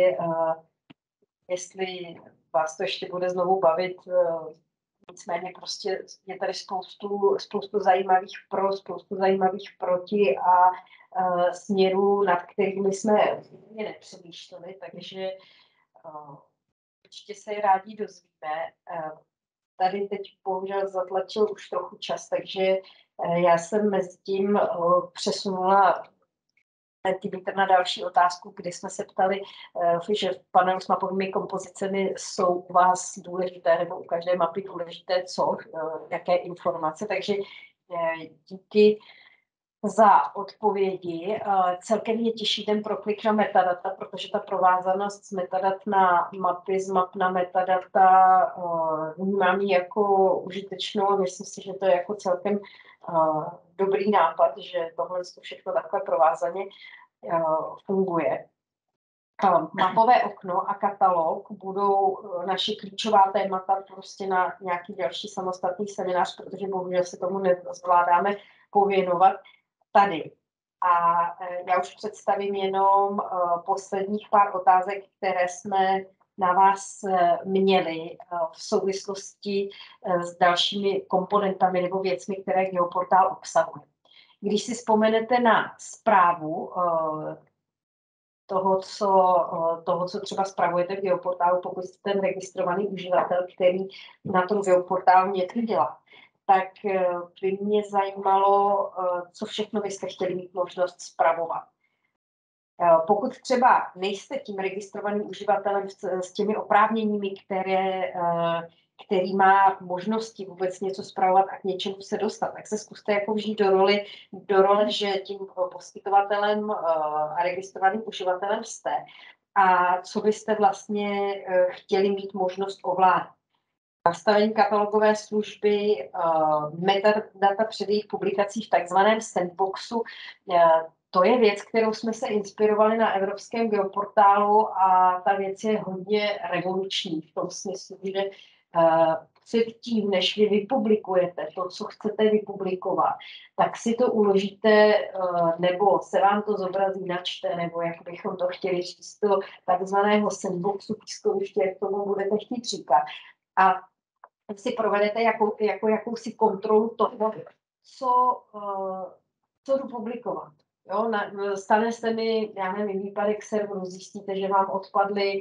jestli vás to ještě bude znovu bavit. Nicméně prostě je tady spoustu, spoustu zajímavých pro, spoustu zajímavých proti a uh, směrů, nad kterými jsme úplně nepřemýšleli, takže uh, určitě se je rádi dozvíme. Uh, tady teď bohužel zatlačil už trochu čas, takže uh, já jsem mezi tím uh, přesunula Tibítr na další otázku, kdy jsme se ptali, že v panelu s mapovými kompozicemi jsou u vás důležité, nebo u každé mapy důležité co, jaké informace, takže díky za odpovědi. Celkem mě těší ten proklik na metadata, protože ta provázanost z metadat na mapy, z map na metadata vnímám ji jako užitečnou a myslím si, že to je jako celkem dobrý nápad, že tohle všechno takhle provázaně funguje. Mapové okno a katalog budou naše klíčová témata prostě na nějaký další samostatný seminář, protože bohužel se tomu nezvládáme pověnovat tady. A já už představím jenom posledních pár otázek, které jsme na vás měli v souvislosti s dalšími komponentami nebo věcmi, které geoportál obsahuje. Když si vzpomenete na zprávu toho, co, toho, co třeba spravujete v geoportálu, pokud jste ten registrovaný uživatel, který na tom geoportálu něco dělá, tak by mě zajímalo, co všechno byste chtěli mít možnost spravovat. Pokud třeba nejste tím registrovaným uživatelem s těmi oprávněními, které, který má možnosti vůbec něco spravovat a k něčemu se dostat, tak se zkuste jako vžít do roli, do role, že tím poskytovatelem a registrovaným uživatelem jste a co byste vlastně chtěli mít možnost ovládat. Nastavení katalogové služby, metadata před jejich publikací v takzvaném sandboxu, to je věc, kterou jsme se inspirovali na evropském geoportálu a ta věc je hodně revoluční v tom smyslu, že předtím, než vy vypublikujete to, co chcete vypublikovat, tak si to uložíte, nebo se vám to zobrazí, načte, nebo jak bychom to chtěli říct, do takzvaného sandboxu pískoviště, jak tomu budete chtít říkat. A si provedete jako, jako jakousi kontrolu toho, co, co jdu publikovat. Jo, na, stane se mi, já nevím, výpadek serveru, zjistíte, že vám odpadly,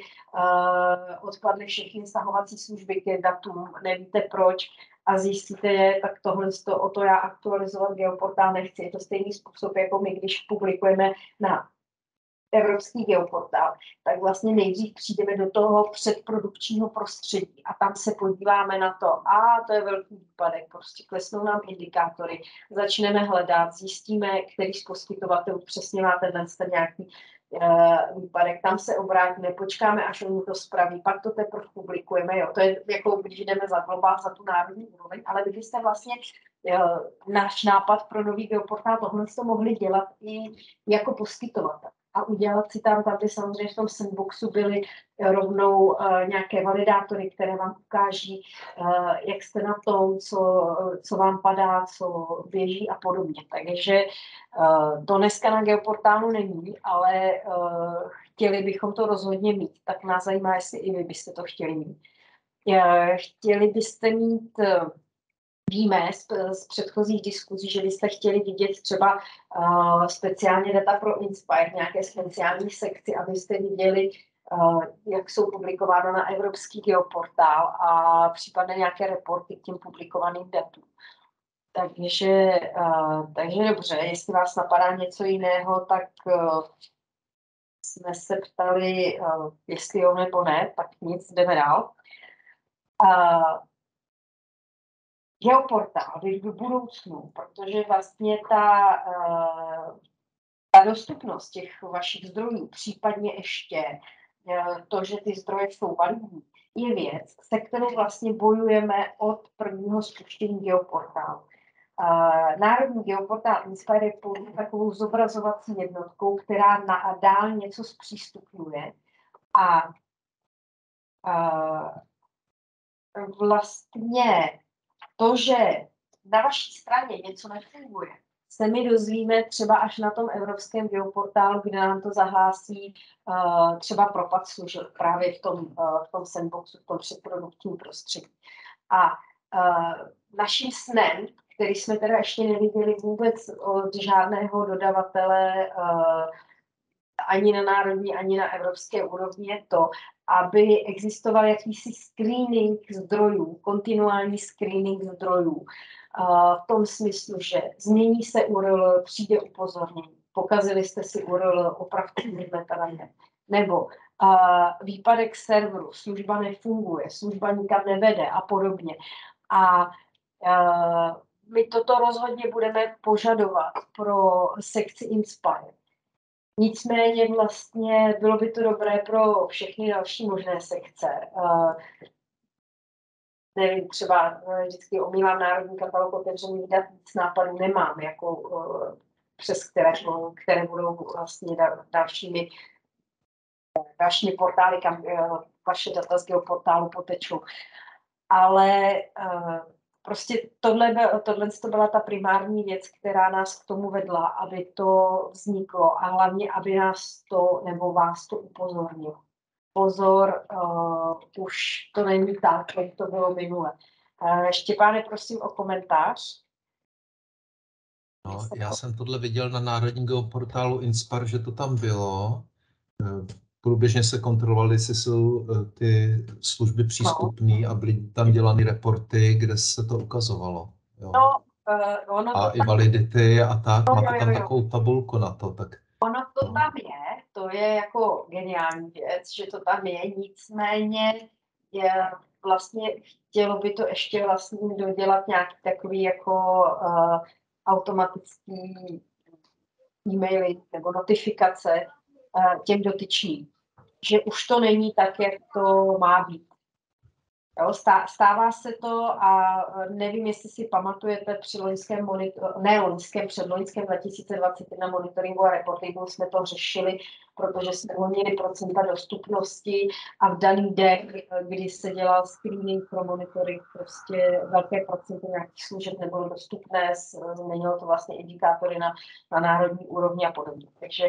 uh, odpadly všechny stahovací služby k datům, nevíte proč a zjistíte, tak tohle to, o to já aktualizovat geoportál nechci. Je to stejný způsob, jako my, když publikujeme na evropský geoportál, tak vlastně nejdřív přijdeme do toho předprodukčního prostředí a tam se podíváme na to, a to je velký výpadek, prostě klesnou nám indikátory, začneme hledat, zjistíme, který z poskytovatelů přesně má tenhle ten nějaký uh, výpadek, tam se obrátíme, počkáme, až oni to spraví, pak to teprve publikujeme, jo, to je jako, když jdeme za globál, za tu národní úroveň, ale vy jste vlastně uh, náš nápad pro nový geoportál, tohle jste mohli dělat i jako poskytovatel. A udělat si tam, tam by samozřejmě v tom sandboxu byly rovnou uh, nějaké validátory, které vám ukáží, uh, jak jste na tom, co, co vám padá, co běží a podobně. Takže uh, to dneska na geoportálu není, ale uh, chtěli bychom to rozhodně mít. Tak nás zajímá, jestli i vy byste to chtěli mít. Uh, chtěli byste mít... Uh, Víme z, z předchozích diskuzí, že byste chtěli vidět třeba uh, speciálně data pro Inspire, nějaké speciální sekci, abyste viděli, uh, jak jsou publikována na evropský geoportál a případně nějaké reporty k těm publikovaným datům. Takže, uh, takže dobře, jestli vás napadá něco jiného, tak uh, jsme se ptali, uh, jestli jo nebo ne, tak nic, jdeme dál. Uh, Geoportál v budoucnu, protože vlastně ta, ta dostupnost těch vašich zdrojů, případně ještě to, že ty zdroje jsou validní, je věc, se kterou vlastně bojujeme od prvního spuštění geoportálu. Uh, Národní geoportál Inspire je takovou zobrazovací jednotkou, která na dál něco zpřístupňuje a uh, vlastně to, že na vaší straně něco nefunguje, se my dozvíme třeba až na tom evropském geoportálu, kde nám to zahlásí uh, třeba propad služeb právě v tom, uh, v tom sandboxu, v tom předprodukčním prostředí. A uh, naším snem, který jsme teda ještě neviděli vůbec od žádného dodavatele uh, ani na národní, ani na evropské úrovni, je to, aby existoval jakýsi screening zdrojů, kontinuální screening zdrojů, uh, v tom smyslu, že změní se U R L, přijde upozornění, pokazili jste si U R L, opravdu metadaně, nebo uh, výpadek serveru, služba nefunguje, služba nikam nevede a podobně. A uh, my toto rozhodně budeme požadovat pro sekci Inspire. Nicméně vlastně bylo by to dobré pro všechny další možné sekce. Uh, nevím, třeba vždycky omílám národní katalog otevřených dat, víc nápadů nemám, jako, uh, přes které, které budou vlastně dalšími, dalšími portály, kam uh, vaše data z geoportálu potečou. Ale uh, prostě tohle, tohle to byla ta primární věc, která nás k tomu vedla, aby to vzniklo a hlavně, aby nás to nebo vás to upozornilo. Pozor, uh, už to není tak, jak to bylo minule. Uh, Štěpáne, prosím o komentář. No, já jsem tohle viděl na národním geoportálu Inspire, že to tam bylo. Průběžně se kontrolovaly, jestli jsou ty služby přístupné a byly tam dělány reporty, kde se to ukazovalo. Jo. No, uh, ono a to i tam... validity a tak, no, máte jo, tam jo, jo. takovou tabulku na to. Tak... Ono to tam je, to je jako geniální věc, že to tam je, nicméně je vlastně chtělo by to ještě vlastně dodělat nějaký takový jako uh, automatický e-maily nebo notifikace uh, těm dotyčným, že už to není tak, jak to má být. Jo, stává se to a nevím, jestli si pamatujete při loňském monitoru, ne loňském, před loňském dva tisíce dvacet jedna monitoringu a reportingu jsme to řešili, protože jsme měli procenta dostupnosti a v daný den, kdy se dělal screening pro monitoring, prostě velké procento nějakých služeb nebylo dostupné, změnilo to vlastně indikátory na, na národní úrovni a podobně. Takže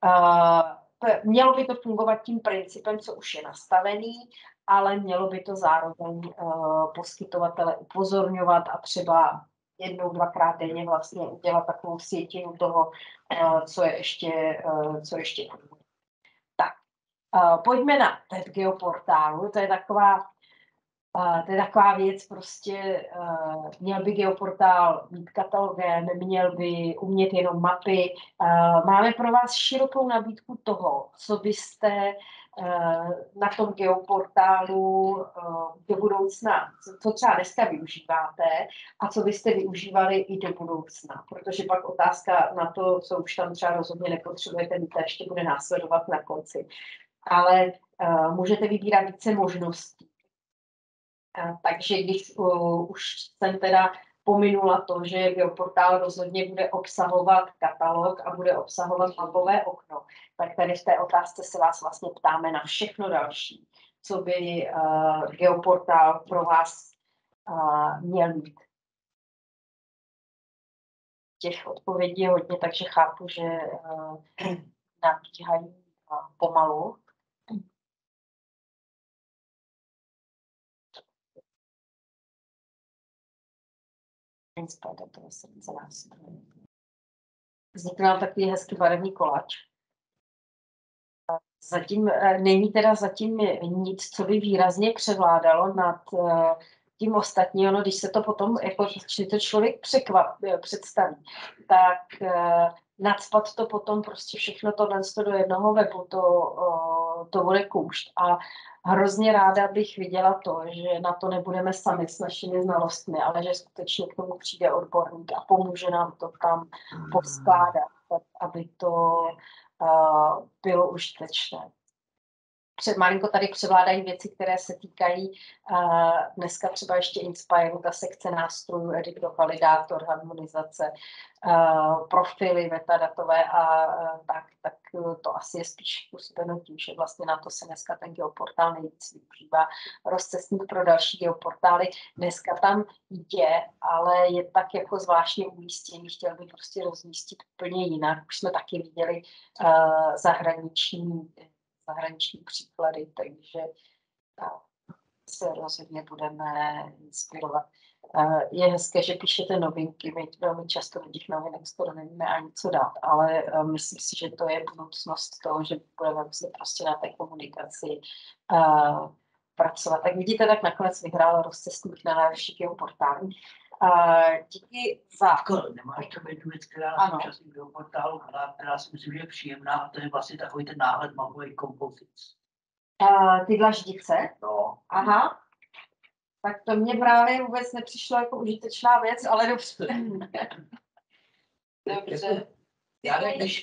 uh, mělo by to fungovat tím principem, co už je nastavený, ale mělo by to zároveň uh, poskytovatele upozorňovat a třeba jednou, dvakrát denně vlastně udělat takovou sjetinu toho, uh, co je ještě, uh, co ještě funguje. Tak, uh, pojďme na web geoportálu, to je taková, uh, to je taková věc, prostě uh, měl by geoportál být katalogem, měl by umět jenom mapy. Uh, máme pro vás širokou nabídku toho, co byste na tom geoportálu do budoucna, co třeba dneska využíváte a co byste využívali i do budoucna. Protože pak otázka na to, co už tam třeba rozhodně nepotřebujete, to ještě bude následovat na konci. Ale uh, můžete vybírat více možností. Uh, takže když uh, už jsem teda pominula to, že geoportál rozhodně bude obsahovat katalog a bude obsahovat mapové okno, tak tady v té otázce se vás vlastně ptáme na všechno další, co by uh, geoportál pro vás uh, měl mít. Těch odpovědí je hodně, takže chápu, že uh, nabíhají uh, pomalu. Vznikl nám takový hezký barevný koláč. Zatím není teda zatím nic, co by výrazně převládalo nad tím ostatní. Ono, když se to potom, jako když to člověk překvap, představí, tak nacpat to potom prostě všechno tohle do jednoho webu, to, to bude kůšt. A hrozně ráda bych viděla to, že na to nebudeme sami s našimi znalostmi, ale že skutečně k tomu přijde odborník a pomůže nám to tam poskládat. aby to uh, bylo užitečné. Před malinko tady převládají věci, které se týkají uh, dneska třeba ještě Inspire, ta sekce nástrojů, editor, validátor, harmonizace, uh, profily metadatové a uh, tak, tak uh, to asi je spíš způsobeno tím, že vlastně na to se dneska ten geoportál nejvíc využívá. Rozcestník pro další geoportály dneska tam je, ale je tak jako zvláštně umístěný, chtěl bych prostě rozmístit úplně jinak. Už jsme taky viděli uh, zahraniční zahraniční příklady, takže se rozhodně budeme inspirovat. Je hezké, že píšete novinky, my velmi často do těch novinek skoro nevíme ani co dát, ale myslím si, že to je budoucnost toho, že budeme muset prostě na té komunikaci uh, pracovat. Tak vidíte, tak nakonec vyhrál rozcestník na najlepší geoportály. Uh, díky za... Nemáš tam jednu věc, která na současném geoportálu, která si myslím, že je příjemná, a to je vlastně takový ten náhled mapový kompozic. Uh, ty dlaždice? No. Aha. Tak to mě právě vůbec nepřišlo jako užitečná věc, ale dobře. Dobře. Já nevím, když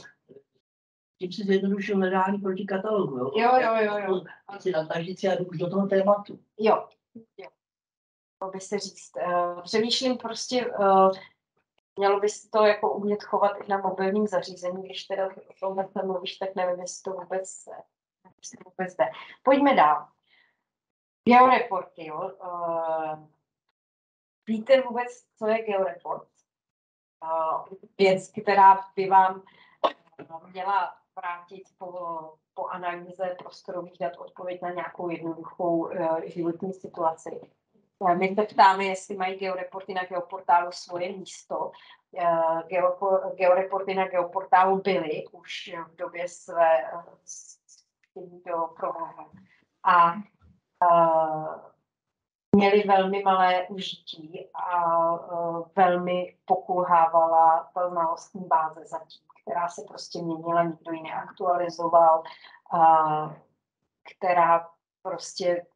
tím si zjednodušil hledání proti katalogu, jo? Jo, jo, jo, jo. Si na dlaždici a jdu už do toho tématu. Jo, jo. Mělo by se říct. Uh, přemýšlím prostě, uh, mělo by se to jako umět chovat i na mobilním zařízení, když teda o tom mluvíš, tak nevím, jestli to vůbec, jestli to vůbec jde. Pojďme dál. Georeporty, jo. Uh, víte vůbec, co je georeport? Uh, věc, která by vám uh, měla vrátit po, po analýze prostorových dat odpověď na nějakou jednoduchou uh, životní situaci. Uh, my se ptáme, jestli mají georeporty na geoportálu svoje místo. Uh, geopo, georeporty na geoportálu byly už v době své uh, do provozu. A Uh, měli velmi malé užití a uh, velmi pokulhávala ta znalostní báze zatím, která se prostě měnila, nikdo ji neaktualizoval, uh, která prostě,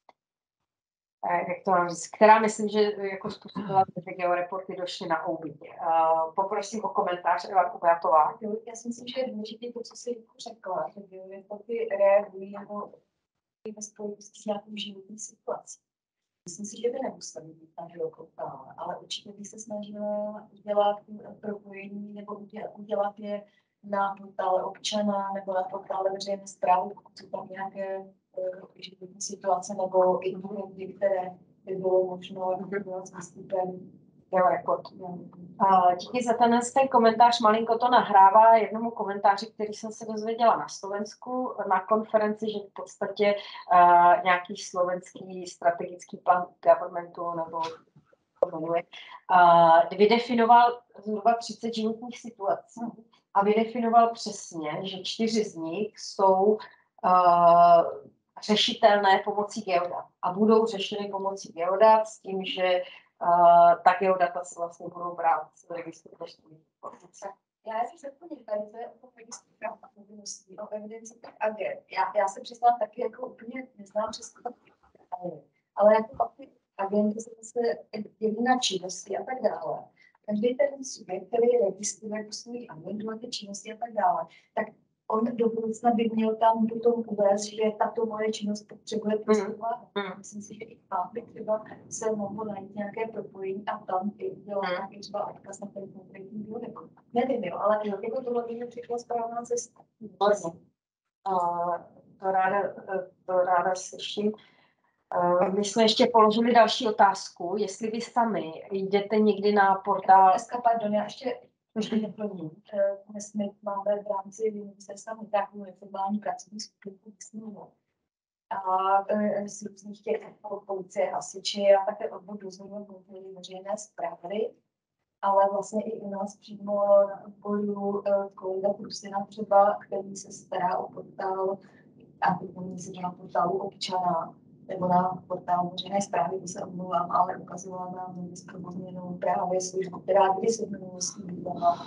jak to mám říct, která myslím, že jako způsobila, že georeporty došly na oubitě. Uh, poprosím o komentář Eva Kubatová. Já si myslím, že je důležité to, co jsi řekla, že georeporty reagují jako ve spojitosti s nějakou životní situací. Myslím si, že by nemuseli být na geoportále, ale určitě bych se snažila udělat propojení nebo udělat, udělat je na portále občana nebo na portále veřejné správy, pokud jsou tam nějaké uh, životní situace nebo dokumenty, které by bylo možno vydat s výstupem georeport. Uh, díky za ten, ten komentář, malinko to nahrává jednomu komentáři, který jsem se dozvěděla na Slovensku na konferenci, že v podstatě uh, nějaký slovenský strategický plán governmentu nebo to jmenuje, uh, vydefinoval zhruba třicet životních situací a vydefinoval přesně, že čtyři z nich jsou uh, řešitelné pomocí geodat a budou řešeny pomocí geodat s tím, že Uh, ta geodata se vlastně budou brát z registru trestních informací. Já jsem se úplně tady, to je o registru práv a povinností, o evidenci těch agent. Já, já se přiznám taky jako úplně neznám přesně, ale jako pak ty agenty se zase jediná činnosti a tak dále. Každý ten subjekt, který registruje jako svůj agentu a ty činnosti a tak dále, tak on do budoucna by měl tam do toho uvést, že tato moje činnost potřebuje prostupovat. Mm. Myslím si, že i tam by třeba se mohlo najít nějaké propojení a tam by udělat mm. nějaký třeba odkaz na ten konkrétní důvod. Nevím, jo, ale mm. jako tohle by mi přišla správná cesta. Vlastně. Uh, to, ráda, to ráda slyším. Uh, my jsme ještě položili další otázku, jestli vy sami jdete někdy na portál... Dneska, pardon, já ještě ještě doplním. Dnes my máme v rámci ministerstva takovou neformální pracovní skupinku vysmluvu. A z různých těch policie, hasiči a také odbor dozoru kontroly veřejné správy. Ale vlastně i u nás přímo na úkolu kolega Prusina třeba, který se stará o portál a vyplní se na portálu občana nebo na portálu veřejné správy, to se omlouvám, ale ukazovala nám zprovozněnou právě službu, která kdysi v minulosti bývala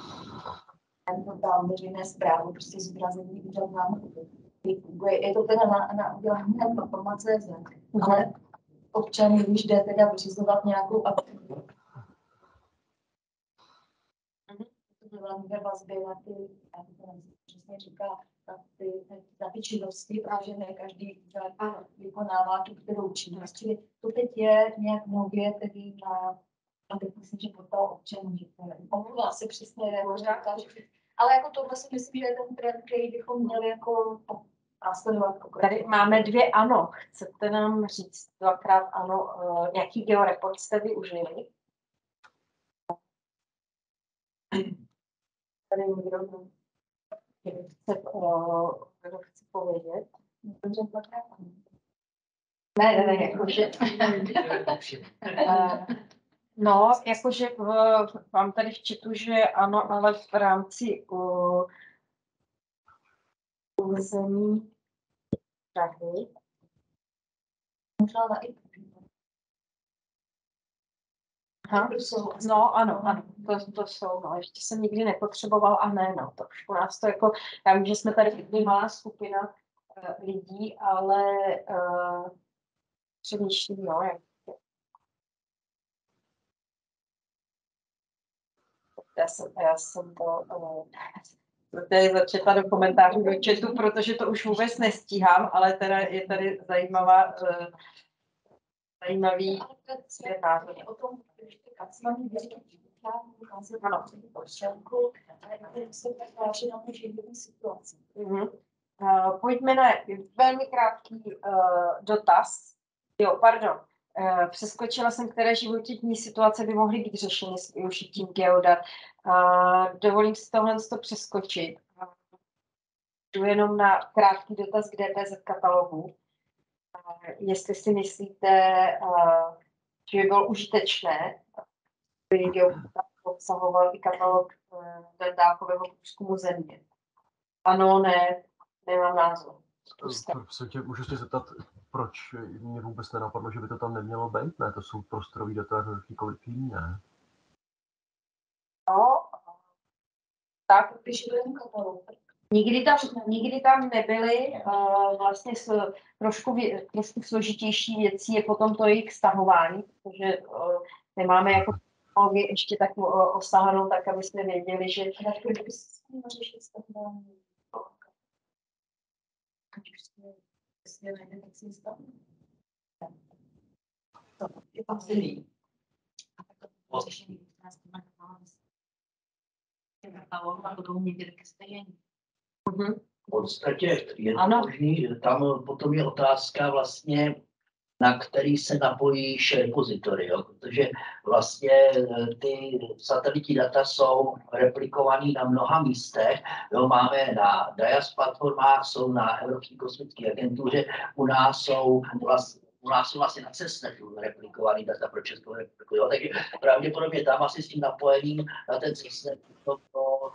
ten portál veřejné správy, prostě zobrazení úřad nám funguje. Je to teda na, na udělání informace, ale občan, když jde teda vyřizovat nějakou aktivitu, dělat ve vazbě na ty, já to nevím, přesně říká, na ty, na ty činnosti, protože ne každý úřad vykonává tu kterou činnost. Čili to teď je nějak nově tedy na, a teď myslím, že portál občanů, že to je. Omluvila se přesně, jako říká, ale jako tohle si myslím, že je ten trend, který bychom měli jako následovat. Tady máme dvě ano. Chcete nám říct dvakrát ano, uh, jaký georeport jste využili? Tady někdo, kdo chce, uh, kdo chce povědět? Dobře, dvakrát ano. Ne, ne, ne, jakože... uh, no, jakože uh, mám tady v chatu, že ano, ale v rámci uh, území Prahy. Možná na i Aha. No, ano, ano, to, to jsou, no, ještě jsem nikdy nepotřeboval a ne, no, to už u nás to jako, já vím, že jsme tady takový malá skupina uh, lidí, ale uh, přemýšlím, no, jak já jsem, já jsem to uh, tady začetla do komentářů do chatu, protože to už vůbec nestíhám, ale teda je tady zajímavá uh, zajímavý názor. o tom, když ty kacmaní věří, ano, občanku, ale se tak váží na tu životní situaci. Pojďme na velmi krátký uh, dotaz. Jo, pardon. Uh, přeskočila jsem, které životní situace by mohly být řešeny s využitím geodat. Uh, dovolím si tohle to přeskočit. Uh, jdu jenom na krátký dotaz k D P Z katalogu. Uh, jestli si myslíte, uh, že by bylo užitečné, aby geodat obsahoval i katalog uh, dálkového průzkumu země. Ano, ne, nemám názor. Tě, můžu se zeptat, proč mě vůbec nenapadlo, že by to tam nemělo být? Ne, to jsou prostorový data jako jakýkoliv jiný, ne? No, tak píšu ten katalog. Nikdy tam, nikdy tam nebyly, uh, vlastně s, trošku, vě, trošku složitější věcí je potom to jejich stahování, protože uh, nemáme jako technologii ještě tak uh, osahanou, tak aby jsme věděli, že... řešit stahování. Je tam silný. V podstatě je to možný, tam potom je otázka vlastně, na který se napojí repozitory, jo? Protože vlastně ty satelitní data jsou replikované na mnoha místech. Jo? Máme na D I A S platformách, jsou na Evropské kosmické agentuře, u nás jsou vlastně U nás jsou vlastně na CESNETu replikovaný data pro Českou republiku. Jo? Takže pravděpodobně tam asi s tím napojením na ten CESNET to, to,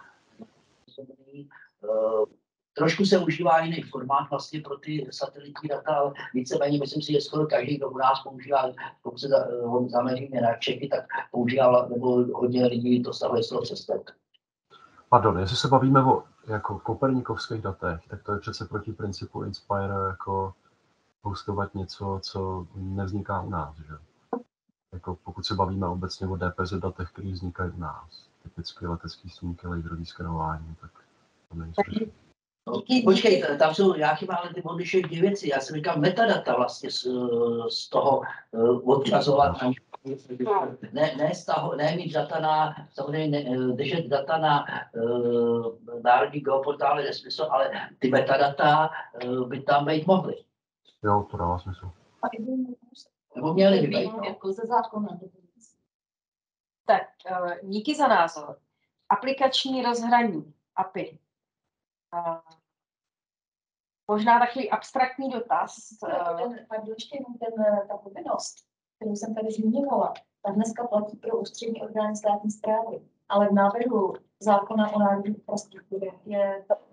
uh, trošku se užívá jiný formát vlastně pro ty satelitní data, ale víceméně myslím si, že skoro každý, kdo u nás používá, pokud se uh, zaměříme na Čechy, tak používá, nebo hodně lidí to stahuje z toho CESNET. Pardon, jestli se bavíme o jako kopernikovských datech, tak to je přece proti principu Inspire jako hostovat něco, co nevzniká u nás, že? Jako pokud se bavíme obecně o D P Z datech, které vznikají u nás, typicky letecký snímky, laserový skenování, tak to není smysl. No, počkej, tam jsou nějaké ale ty odlišné dvě věci. Já jsem říkal metadata vlastně z, z toho uh, odčazovat. Ne, ne, staho, ne mít data na, samozřejmě ne, držet data na uh, národní geoportále nesmysl, ale ty metadata uh, by tam být mohly. Jo, to dává smysl. Nebo měli by být. Jako ze zákona. Tak, uh, díky za názor. Aplikační rozhraní, A P I. Uh, možná takový abstraktní dotaz. Ten, pardon, ještě jenom ten, ta povinnost, kterou jsem tady zmiňovala, ta dneska platí pro ústřední orgány státní správy, ale v návrhu zákona o národní infrastruktuře je to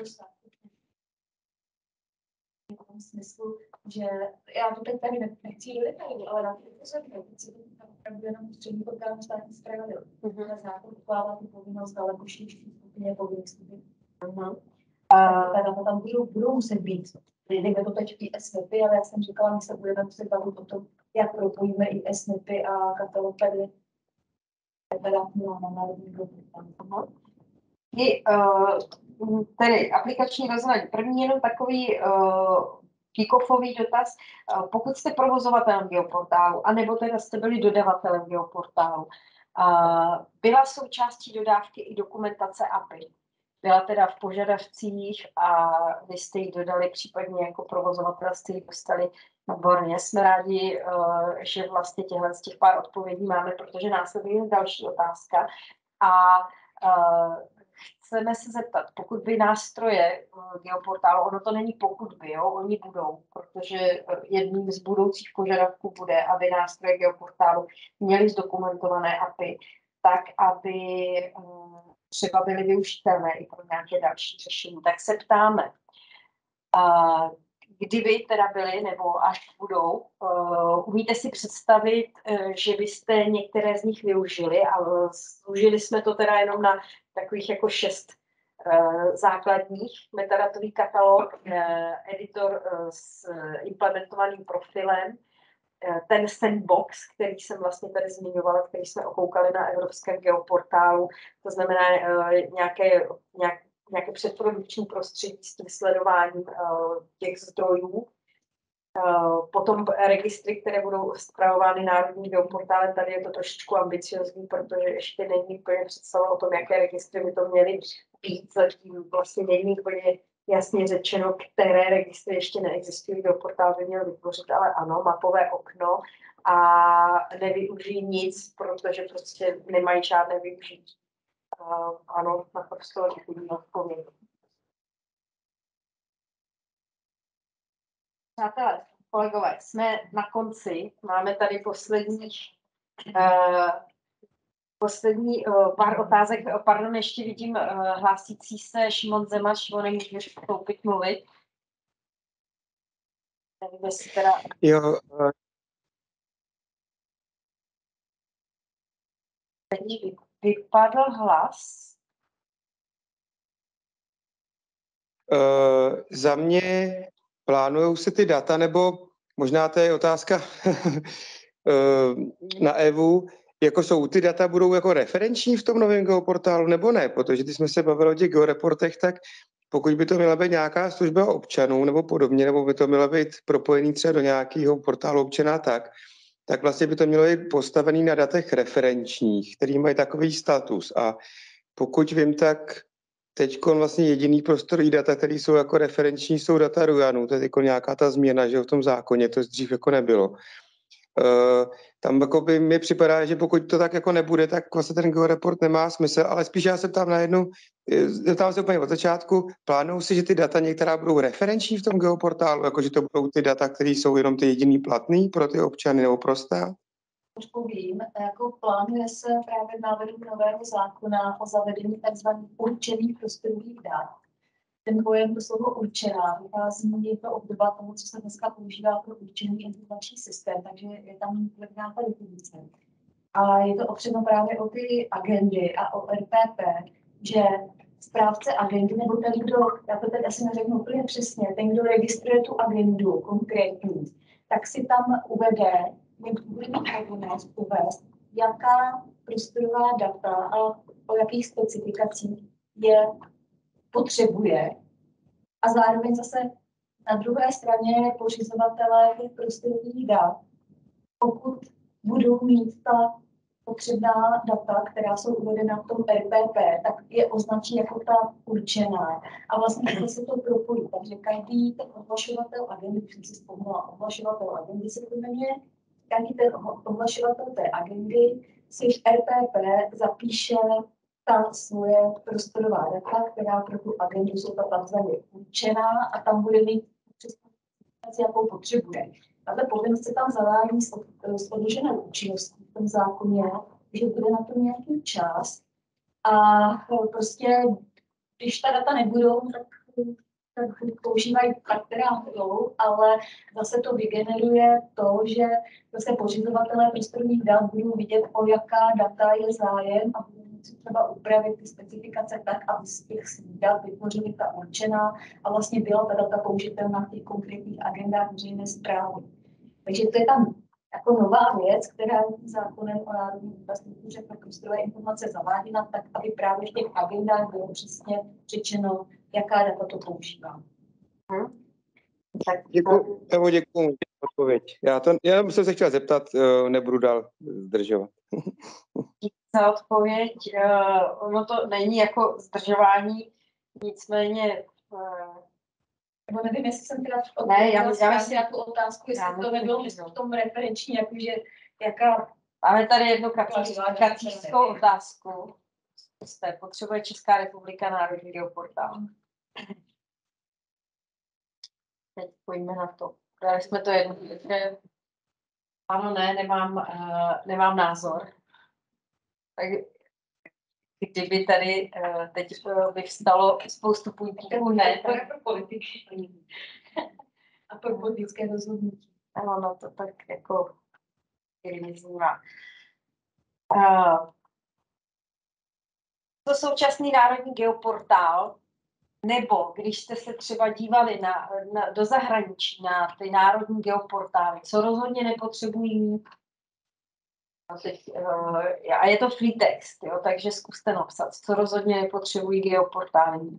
v tom smyslu, že já to teď tady nechci do detailu, ale na to pozorně, si to tam opravdu jenom ústřední orgány státní správy. Ten zákon ukládá tu povinnost daleko širší skupině povinných skupin. A teda tam budou, budou muset být. Dejme to teď i S N P, ale já jsem říkala, my se budeme muset bavit o tom, jak propojíme i S N P a katalog tady. Teda na národní grupu. I, uh, tedy aplikační rozhraní. První jenom takový uh, kick-offový dotaz. Uh, pokud jste provozovatelem geoportálu, anebo teda jste byli dodavatelem geoportálu, uh, byla součástí dodávky i dokumentace A P I. Byla teda v požadavcích a vy jste ji dodali, případně jako provozovatel jste ji dostali. Výborně, jsme rádi, uh, že vlastně těchhle z těch pár odpovědí máme, protože následuje další otázka. A uh, chceme se zeptat, pokud by nástroje geoportálu, ono to není pokud by, jo, oni budou, protože jedním z budoucích požadavků bude, aby nástroje geoportálu měly zdokumentované A P I, tak aby um, třeba byly využitelné i pro nějaké další řešení. Tak se ptáme, uh, kdyby teda byly, nebo až budou, uh, umíte si představit, uh, že byste některé z nich využili a zúžili jsme to teda jenom na takových jako šest uh, základních. Metadatový katalog, uh, editor uh, s implementovaným profilem, uh, ten sandbox, který jsem vlastně tady zmiňovala, který jsme okoukali na evropském geoportálu, to znamená uh, nějaké, nějak, nějaké předprodukční prostředí s tím sledováním uh, těch zdrojů. Uh, potom registry, které budou spravovány národním geoportálem, tady je to trošičku ambiciozní, protože ještě není úplně představa o tom, jaké registry by to měly být. Zatím vlastně není úplně jasně řečeno, které registry ještě neexistují. Geoportál by měl vytvořit, ale ano, mapové okno a nevyužijí nic, protože prostě nemají žádné využití. Uh, ano, na to z toho děkuji odpověď. Přátelé, kolegové, jsme na konci, máme tady posledních, uh, poslední uh, pár otázek. Pardon, ještě vidím uh, hlásící se Šimon Zema. Šimone, můžeš vstoupit mluvit? Nevím, jestli teda... Jo, uh... Teď vypadl hlas. Uh, za mě plánujou se ty data, nebo možná to je otázka na Evu, jako jsou ty data, budou jako referenční v tom novém geoportálu, nebo ne? Protože když jsme se bavili o těch georeportech, tak pokud by to měla být nějaká služba občanů nebo podobně, nebo by to mělo být propojený třeba do nějakého portálu občana tak, tak vlastně by to mělo být postavený na datech referenčních, který mají takový status. A pokud vím, tak teď vlastně jediný prostorový data, které jsou jako referenční, jsou data RUANu. To je jako nějaká ta změna, že v tom zákoně to dřív jako nebylo. Uh, tam jako by mi připadá, že pokud to tak jako nebude, tak vlastně ten georeport nemá smysl, ale spíš já se ptám na jednu, zeptám se úplně od začátku, plánují si, že ty data některá budou referenční v tom geoportálu, jakože to budou ty data, které jsou jenom ty jediný platný pro ty občany nebo pro stát? Odpovím, jako plánuje se právě v návrhu nového zákona o zavedení tzv. Určených prostorových dat. Ten pojem, to slovo určená, vychází to od doba toho, co se dneska používá pro určený informační systém, takže je tam nějaká definice. A je to opřeno právě o ty agendy a o R P P, že správce agendy, nebo ten, kdo, já to teď asi neřeknu úplně přesně, ten, kdo registruje tu agendu konkrétní, tak si tam uvede, bude mít povinnost uvést, jaká prostorová data a o jakých specifikacích je potřebuje. A zároveň zase na druhé straně pořizovatelé těch prostorových dat, pokud budou mít ta potřebná data, která jsou uvedena v tom R P P, tak je označí jako ta určená. A vlastně se to propojí. Takže každý ten ohlašovatel agendy, už jsem si vzpomněla, ohlašovatel agendy se to jmenuje, každý ten ohlašovatel té agendy si v R P P zapíše ta svoje prostorová data, která pro tu agendu jsou takzvaně určená a tam bude mít přesně, jakou potřebuje. Tato povinnost se tam zavádí s odloženou účinností v tom zákoně, že bude na to nějaký čas a prostě, když ta data nebudou, tak, tak používají tak, která budou, ale zase to vygeneruje to, že zase pořizovatelé prostorových dat budou vidět, o jaká data je zájem a budou třeba upravit ty specifikace tak, aby z těch dat vytvořili ta určená a vlastně byla ta data použitelná v těch konkrétních agendách veřejné správy. Takže to je tam jako nová věc, která je zákonem o národní infrastruktuře pro prostorové informace zaváděna, tak aby právě v těch agendách bylo přesně řečeno, jaká data to používá. Hm? Děkuji, Evo, děkuji za odpověď. Já, to, já jsem se chtěl zeptat, nebudu dál zdržovat. Za odpověď, uh, ono to není jako zdržování, nicméně uh, nebo nevím, jestli jsem teda ne, já myslím si na tu otázku, jestli to nebylo v tom referenční, jakože jaká... Máme tady jednu kacířskou otázku. Jste, potřebuje Česká republika národní geoportál? Teď pojďme na to. Dali jsme to jedno. Ano, ne, nemám, uh, nemám názor. Tak kdyby tady uh, teď uh, by vstalo spoustu půjků, ne. To je pro politiky. A pro politické rozhodnutí. Ano, no to tak jako neznívá. Uh, to současný národní geoportál, nebo když jste se třeba dívali na, na, do zahraničí na ty národní geoportály, co rozhodně nepotřebují mít. No teď, uh, a je to free text, jo, takže zkuste napsat, co rozhodně nepotřebují geoportály.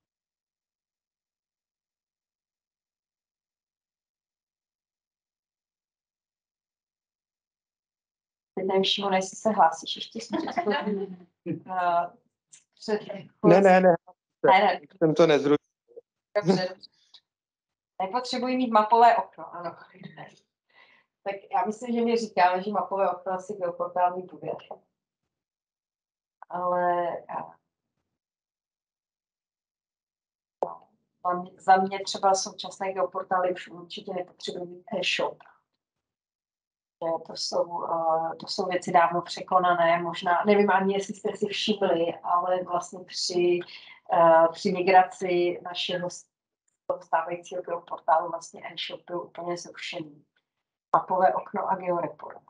Teď nevím, Šimone, jestli se hlásíš ještě s uh, před... Ne, ne, ne. Ne, ne. Jsem to nezrušil. Dobře. Nepotřebují mít mapové okno, ano. Tak já myslím, že mi říkáme, že mapové okno asi geoportál mít bude. Ale za mě třeba současné geoportály už určitě nepotřebují mít e-shop. To jsou, to jsou věci dávno překonané, možná, nevím ani, jestli jste si všimli, ale vlastně při, při migraci našeho stávajícího geoportálu vlastně e-shop byl úplně zrušený. Mapové okno a georeport.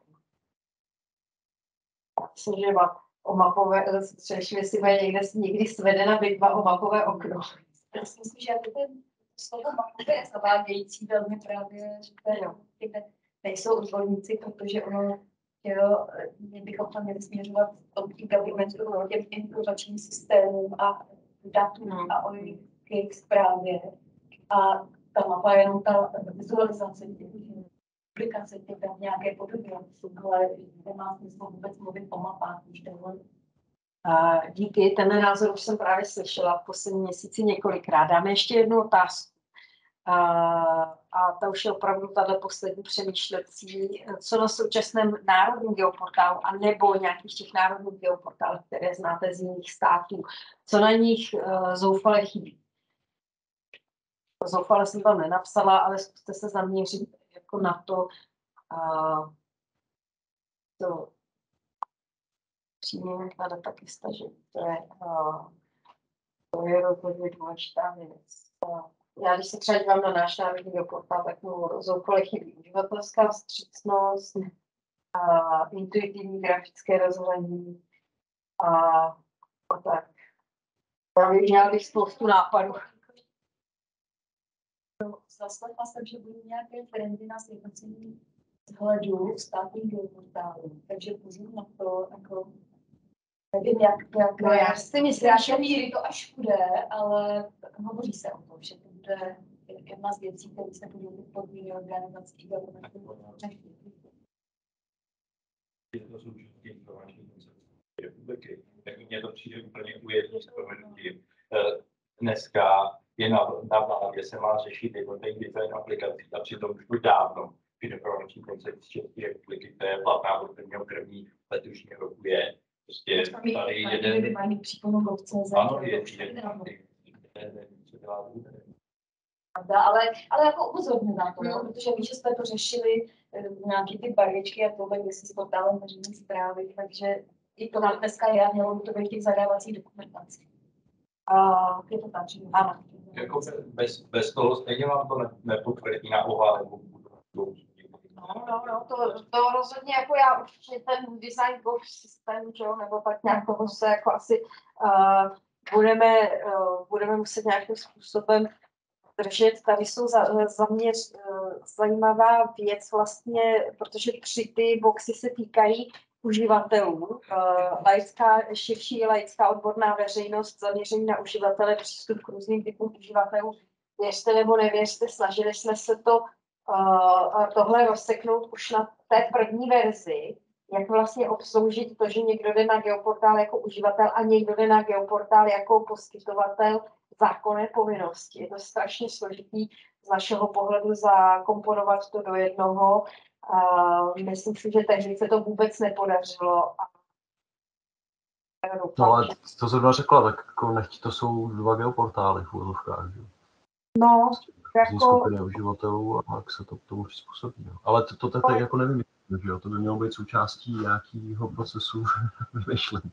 Myslím, že o mapové, přešli, jestli bude někde, někdy svedena bitva o mapové okno. Já si myslím, že jako ten slovo mapové je zavádějící velmi právě, že nejsou odborníci, protože ono, jo, my bychom tam měli směřovat k governmentu, těm informačním systémům a datům hmm. a o jejich zprávě. A ta mapa je jenom ta vizualizace těch publikace těch dat nějaké podobě, ale nemá smysl vůbec mluvit o mapách, když tohle. A díky, ten názor už jsem právě slyšela v posledním měsíci několikrát. Dáme ještě jednu otázku. A, a ta už je opravdu tato poslední přemýšlecí, co na současném národním geoportálu a nebo nějakých těch národních geoportálů, které znáte z jiných států, co na nich uh, zoufale chybí. Zoufale jsem tam nenapsala, ale zkuste se zaměřit jako na to, uh, to přímě na taky stažení. To je, uh, to je rozhodně důležitá věc. Uh, Já když se třeba dívám na náš národní geoportál, tak mu zoufale chybí uživatelská vstřícnost, a intuitivní grafické rozhraní a, a tak. Já bych měla bych spoustu nápadů. Zaslechla jsem, že budou nějaké trendy na sjednocení vzhledu státních geoportálů, takže pozor na to, jako nevím, jak, jak no já si myslím, že míry to až bude, ale hovoří se o tom, že to bude jedna z věcí, které se budou podmíny organizací Je to součástí informační koncepce republiky. Tak mně to přijde úplně ujedno s proměnutím. Dneska je na, na vládě se má řešit jednotný design aplikací a přitom už to dávno v informační koncepci České republiky, to je platná od prvního první letošního roku je. Prostě tady jeden... Ano, je ale, ale jako upozorňuji na to, no, protože víš, že jsme to řešili nějaký ty barvičky a tohle, jestli s portálem veřejné zprávy, takže i to dneska je a mělo by to být těch zadávací dokumentací. A je to tak, že ano. Jako bez, bez toho stejně vám to ne, nepotvrdí na oha, nebo No, no, no, to, to rozhodně jako já určitě ten design gov systém, že jo, nebo tak nějak toho se jako asi uh, budeme, uh, budeme muset nějakým způsobem držet. Tady jsou za, za mě zajímavá věc vlastně, protože tři ty boxy se týkají uživatelů. Laická, širší laická odborná veřejnost, zaměření na uživatele, přístup k různým typům uživatelů. Věřte nebo nevěřte, snažili jsme se to tohle rozseknout už na té první verzi, jak vlastně obsloužit to, že někdo jde na Geoportál jako uživatel a někdo jde na Geoportál jako poskytovatel zákonné povinnosti. Je to strašně složitý z našeho pohledu zakomponovat to do jednoho. Uh, myslím si, že tehdy se to vůbec nepodařilo. A no ale to zrovna řekla, tak jako nechť to jsou dva geoportály v úvodovkách, že? No, jako... skupiny uživatelů a jak se to k tomu přizpůsobí. No. Ale to, to, to, to jako nevím, že jo? To by mělo být součástí nějakého procesu vymyšlení.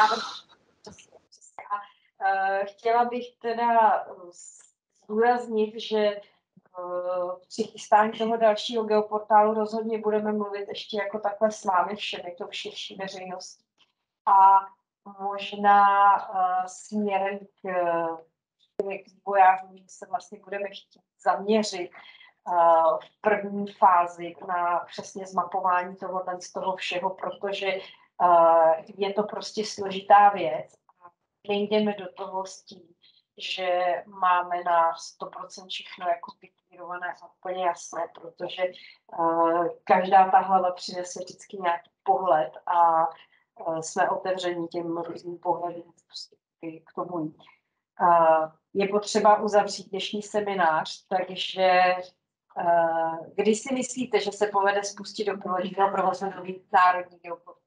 Uh, chtěla bych teda zdůraznit, že uh, při chystání toho dalšího geoportálu rozhodně budeme mluvit ještě jako takhle s vámi všemi, to v širší veřejnosti. A možná uh, směrem k, k vývojářům se vlastně budeme chtít zaměřit uh, v první fázi na přesně zmapování toho, z toho všeho, protože uh, je to prostě složitá věc. Nejdeme do toho s tím, že máme na sto procent všechno jako vyklírované a úplně jasné, protože uh, každá ta hlava přinese vždycky nějaký pohled a uh, jsme otevření těm různým pohledům prostě k tomu jít. Uh, je potřeba uzavřít dnešní seminář, takže uh, kdy si myslíte, že se povede spustit do pilotního provozu nový národní geoportál?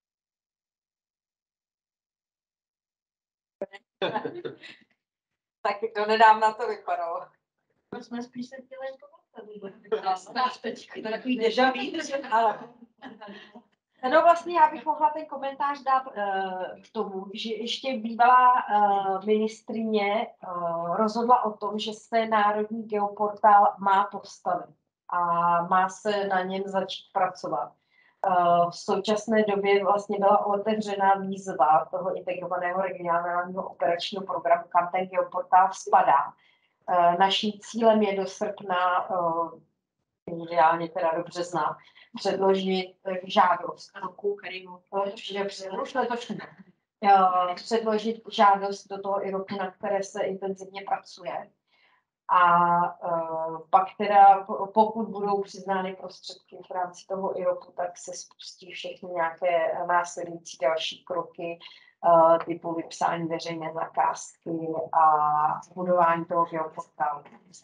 Tak to nedávna to vypadalo. To jsme spíš se chtěli To takový deja vu, ale... No vlastně já bych mohla ten komentář dát uh, k tomu, že ještě bývalá uh, ministryně uh, rozhodla o tom, že se národní geoportál má postavit a má se na něm začít pracovat. V současné době vlastně byla otevřená výzva toho integrovaného regionálního operačního programu, kam ten geoportál spadá. Naším cílem je do srpna, ideálně teda do března, předložit žádost. Předložit žádost do toho I R O P, na které se intenzivně pracuje. A uh, pak teda, pokud budou přiznány prostředky v rámci toho I R O P, tak se spustí všechny nějaké následující další kroky uh, typu vypsání veřejné zakázky a budování toho geoportálu.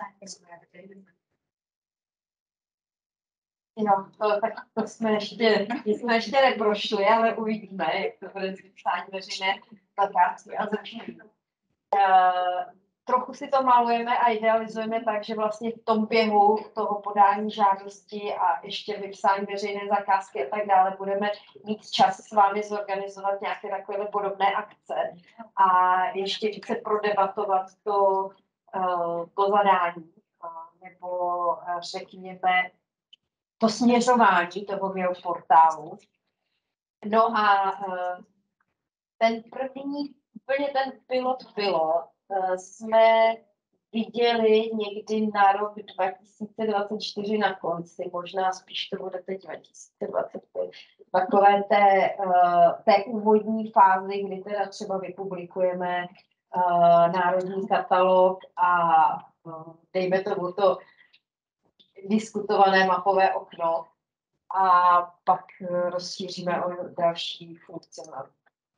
Jo, to, tak to jsme ještě, jsme ještě neprošli, ale uvidíme, jak to bude s vypsání veřejné zakázky a začneme. Uh, Trochu si to malujeme a idealizujeme tak, že vlastně v tom běhu toho podání žádosti a ještě vypsání veřejné zakázky a tak dále budeme mít čas s vámi zorganizovat nějaké takové podobné akce a ještě více prodebatovat to, to zadání nebo řekněme to směřování toho geoportálu. No a ten první, úplně ten pilot pilot, jsme viděli někdy na rok dva tisíce dvacet čtyři na konci, možná spíš to bude teď dva tisíce dvacet pět, takové té, té úvodní fázi, kdy teda třeba vypublikujeme národní katalog a dejme tomu to diskutované mapové okno a pak rozšíříme o další funkcionality.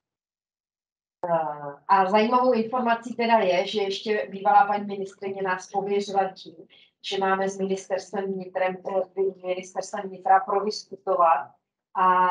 A zajímavou informací teda je, že ještě bývalá paní ministryně nás pověřila tím, že máme s ministerstvem vnitrem, ministerstvem vnitra prodiskutovat a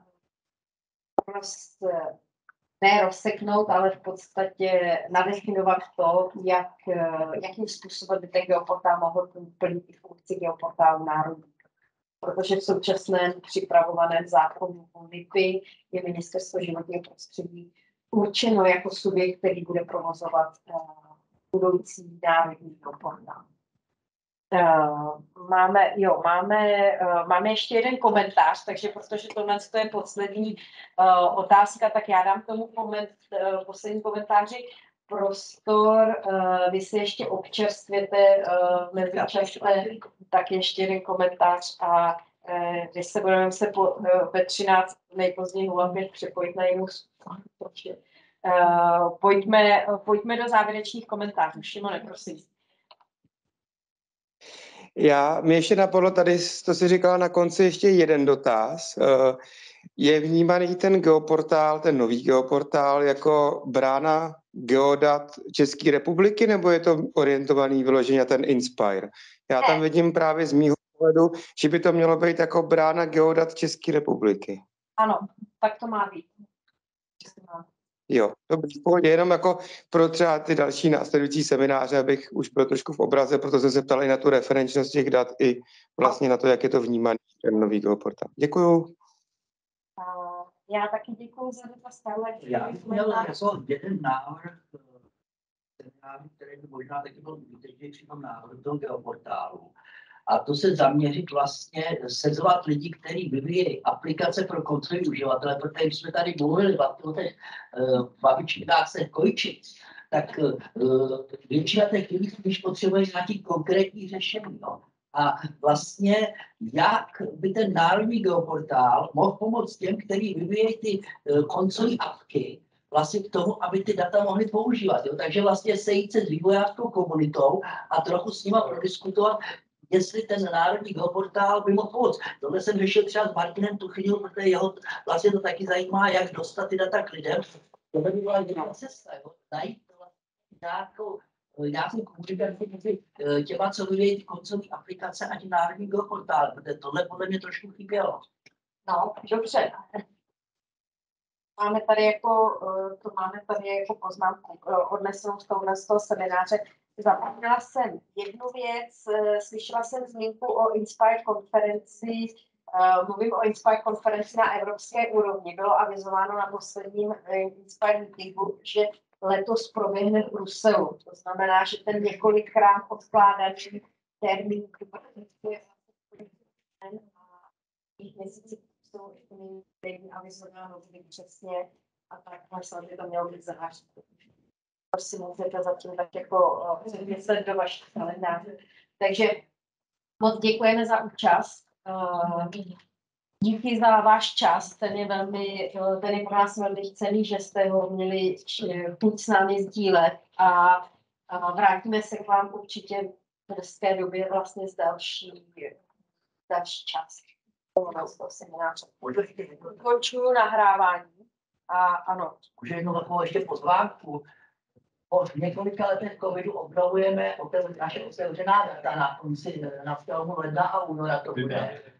roz, ne rozseknout, ale v podstatě nadefinovat to, jak, jakým způsobem by ten geoportál mohl plnit funkci geoportálu národní. Protože v současném připravovaném zákonu o N I P I je Ministerstvo životního prostředí určeno jako subjekt, který bude provozovat uh, budoucí národní geoportál. Uh, máme, jo, máme, uh, máme ještě jeden komentář, takže protože tohle je poslední uh, otázka, tak já dám tomu koment, uh, poslední komentáři prostor, uh, vy si ještě občerstvěte uh, mezičase, tak ještě jeden komentář a uh, když se budeme se po, uh, ve třináct nejpozději nula pět připojit na jinou uh, pojďme, pojďme do závěrečných komentářů. Šimone, prosím. Já, mě ještě napadlo tady, to si říkala na konci, ještě jeden dotaz. Je vnímaný ten geoportál, ten nový geoportál, jako brána geodat České republiky, nebo je to orientovaný vyloženě na ten Inspire? Já tam vidím právě z mýho pohledu, že by to mělo být jako brána geodat České republiky. Ano, tak to má být. Jo, dobrý, v pohodě, jenom jako pro třeba ty další následující semináře, abych už byl trošku v obraze, proto jsem se ptal i na tu referenčnost těch dat, i vlastně na to, jak je to vnímaný ten nový geoportál. Děkuju. Uh, já taky děkuju za dotaz. Já bych měl jako jeden návrh, seminář, který by možná taky byl výtečný při tom návrhu toho geoportálu. A to se zaměřit vlastně, sezvat lidi, kteří vyvíjejí aplikace pro kontrolu uživatele, protože když jsme tady mluvili o těch uh, babičkách se kojčic, tak uh, většina těch lidí spíš potřebuje nějaký konkrétní řešení. No. A vlastně, jak by ten národní geoportál mohl pomoct těm, kteří vyvíjejí ty uh, konsolí apky, vlastně k tomu, aby ty data mohly používat. Jo? Takže vlastně sejít se s vývojářskou komunitou a trochu s nima prodiskutovat, jestli ten národní geoportál by mohl pomoct. Tohle jsem řešil třeba s Martinem Tuchyňou, protože jeho vlastně to taky zajímá, jak dostat ty data k lidem. To by byla jiná cesta, jo? Najít nějakou, nějakou komunikaci mezi těma, co vyvíjí koncové aplikace a tím národní geoportál, protože tohle podle mě trošku chybělo. No, dobře. Máme tady jako, to máme tady jako poznámku odnesenou z tohohle z toho semináře. Zapomněla jsem jednu věc, slyšela jsem zmínku o Inspire konferenci, mluvím o Inspire konferenci na evropské úrovni. Bylo avizováno na posledním Inspire meetingu, že letos proběhne v Bruselu. To znamená, že ten několikrát odkládaný termín měsíci jsou ještě avizováno, kdy přesně a tak myslím, že to mělo být září. Prosím, můžete zatím tak jako myslet do vašich kalendářů. Takže moc děkujeme za účast. Díky za váš čas, ten je velmi, ten je pro nás velmi cenný, že jste ho měli chuť s námi sdílet a, a vrátíme se k vám určitě v brzké době vlastně z další, další části. Končuju nahrávání a ano. Už jednu takovou ještě pozvánku. Po několika letech covidu obnovujeme naše otevřená data na konci, na průlomu ledna a února to bude.